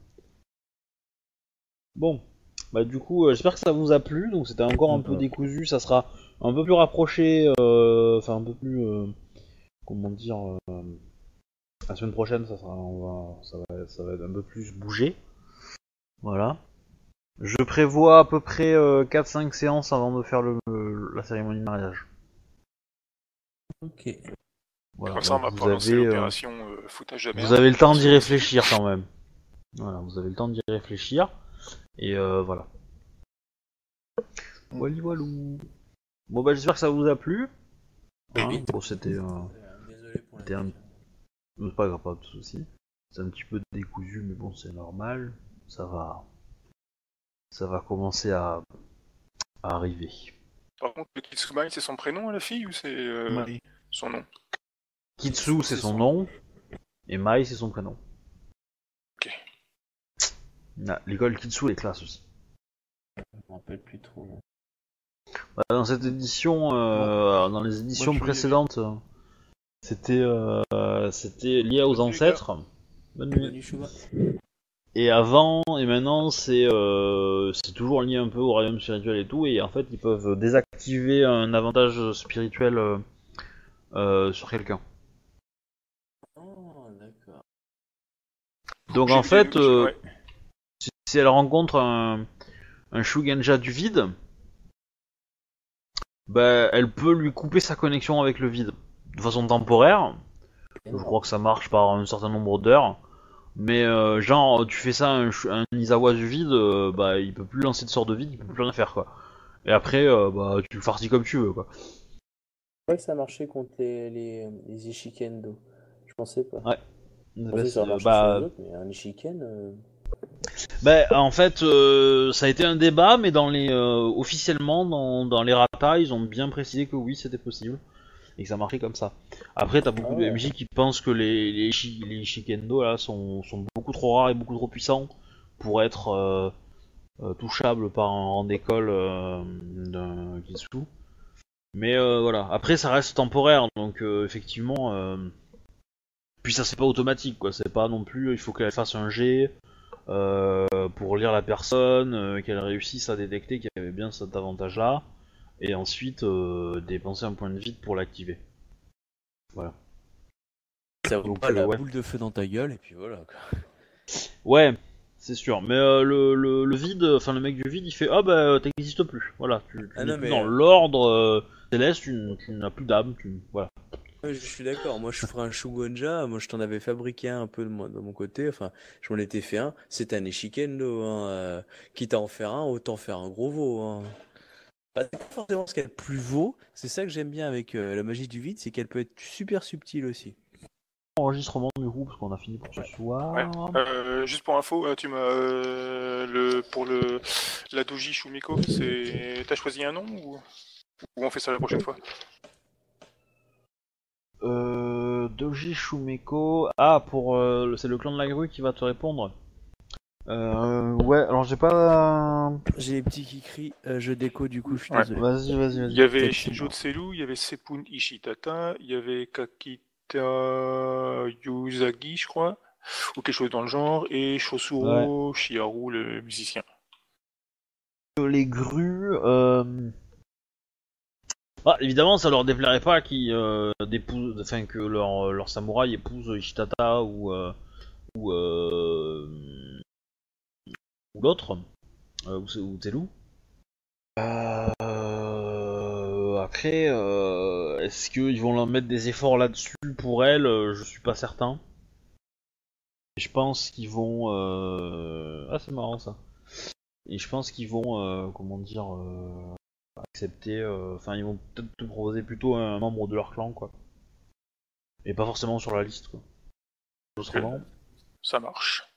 Bon, bah du coup, euh, j'espère que ça vous a plu, donc c'était encore un peu décousu, ça sera un peu plus rapproché, euh, enfin un peu plus, euh, comment dire, euh, la semaine prochaine, ça, sera, on va, ça, va, ça va être un peu plus bougé, voilà. Je prévois à peu près euh, quatre cinq séances avant de faire le, le- la cérémonie de mariage. Ok. Voilà, Comme ça, on donc va vous pouvoir lancer avez, euh, l'opération euh, foutage de merde. vous avez le temps d'y Sur le site. réfléchir quand même. Voilà, vous avez le temps d'y réfléchir, et euh, voilà. Wally walou. Bon bah j'espère que ça vous a plu. Hein, Oui. bon c'était... Euh, Euh, Désolé pour la c'était un... question. C'est pas grave, pas de soucis. C'est un petit peu décousu, mais bon, c'est normal. Ça va, ça va commencer à, à arriver. Par contre, le Kitsumai, c'est son prénom à la fille ou c'est euh, Marie. son nom? Kitsu, c'est son nom, et Mai, c'est son prénom. Ok. Ah, l'école Kitsu est classe aussi. Je me rappelle plus trop. Bah, dans cette édition, euh, dans les éditions Moi, je vais y précédentes, euh, c'était, euh, c'était lié aux Bonne nuit, ancêtres. Bonne nuit. Bonne nuit, Chouba. Et avant et maintenant, c'est euh, c'est toujours lié un peu au royaume spirituel et tout, et en fait, ils peuvent désactiver un avantage spirituel euh, euh, sur quelqu'un. Oh, d'accord. Donc J'ai en vu des- fait, euh, ouais. si, si elle rencontre un, un Shugenja du vide, bah, elle peut lui couper sa connexion avec le vide de façon temporaire. Je crois que ça marche par un certain nombre d'heures. Mais euh, genre, tu fais ça à un, Sh- un Izawa du vide, euh, bah, il peut plus lancer de sort de vide, il peut plus rien faire, quoi. Et après, euh, bah, tu le farcis comme tu veux, quoi. Je crois que ça marchait contre les, les, les Ishikendo. Je pensais pas. Ouais. Je Bah, pensais que ça c'est- marchait sur les bah, autres, mais un Ishiken. euh, bah, en fait, euh, ça a été un débat, mais dans les euh, officiellement dans, dans les ratas, ils ont bien précisé que oui, c'était possible et que ça marchait comme ça. Après, t'as beaucoup Ah de ouais. M J qui pensent que les les, Ishi- les Shikendo là sont, sont beaucoup trop rares et beaucoup trop puissants pour être euh, euh, touchables par un rang d'école euh, d'un Kitsu. Mais euh, voilà. Après, ça reste temporaire, donc euh, effectivement. Euh... Puis ça, c'est pas automatique, quoi. C'est pas non plus. Il faut qu'elle fasse un jet. Euh, pour lire la personne, euh, qu'elle réussisse à détecter qu'il y avait bien cet avantage-là, et ensuite euh, dépenser un point de vide pour l'activer. Voilà. Ça vaut Donc, pas euh, la ouais. boule de feu dans ta gueule, et puis voilà, quoi. Ouais, c'est sûr. Mais euh, le, le, le vide, enfin le mec du vide, il fait ah bah t'existes plus. Voilà, tu, tu Ah n'es non, plus mais, dans euh, l'ordre euh, céleste, tu, tu n'as plus d'âme, tu voilà. Ouais, je suis d'accord. Moi, je ferais un Shugonja. Moi, je t'en avais fabriqué un un peu de, moi, de mon côté. Enfin, je m'en étais fait un. C'est un Ishikendo. Hein. euh, quitte à en faire un, autant faire un gros veau. Hein. Bah, c'est pas forcément ce qu'elle plus vaut. C'est ça que j'aime bien avec euh, la magie du vide, c'est qu'elle peut être super subtile aussi. Enregistrement du coup parce qu'on a fini pour ce soir. Ouais. Euh, juste pour info, euh, tu m'as euh, le pour le la Doji Shumiko, c'est t'as choisi un nom ou... ou on fait ça la prochaine fois? Euh, Doji Shumeko. Ah, pour euh, le- c'est le clan de la grue qui va te répondre. Euh, ouais, alors j'ai pas. J'ai les petits qui crient. euh, je déco, du coup, je suis Ouais. désolé. Vas-y, vas-y, Il y vas-y. avait Peut-être Shinjo c'est Tselu, il y avait Sepun Ishitata, il y avait Kakita Yuzagi, je crois, ou quelque chose dans le genre, et Ouais. Shosuro Shiharu, le musicien. Les grues. Euh... Ah, évidemment, ça leur déplairait pas qu'ils euh, d'épousent- enfin que leur, leur samouraï épouse Ishitata ou euh, ou, euh, ou l'autre, euh, ou, ou Telu. Euh, Après, euh, est-ce qu'ils vont leur mettre des efforts là-dessus pour elle? Euh, Je suis pas certain. Je pense qu'ils vont. Euh... Ah, c'est marrant ça. Et je pense qu'ils vont, euh, comment dire, euh, accepter. euh, Enfin, ils vont peut-être te proposer plutôt un membre de leur clan, quoi. Et pas forcément sur la liste, quoi. Autrement. Ça marche.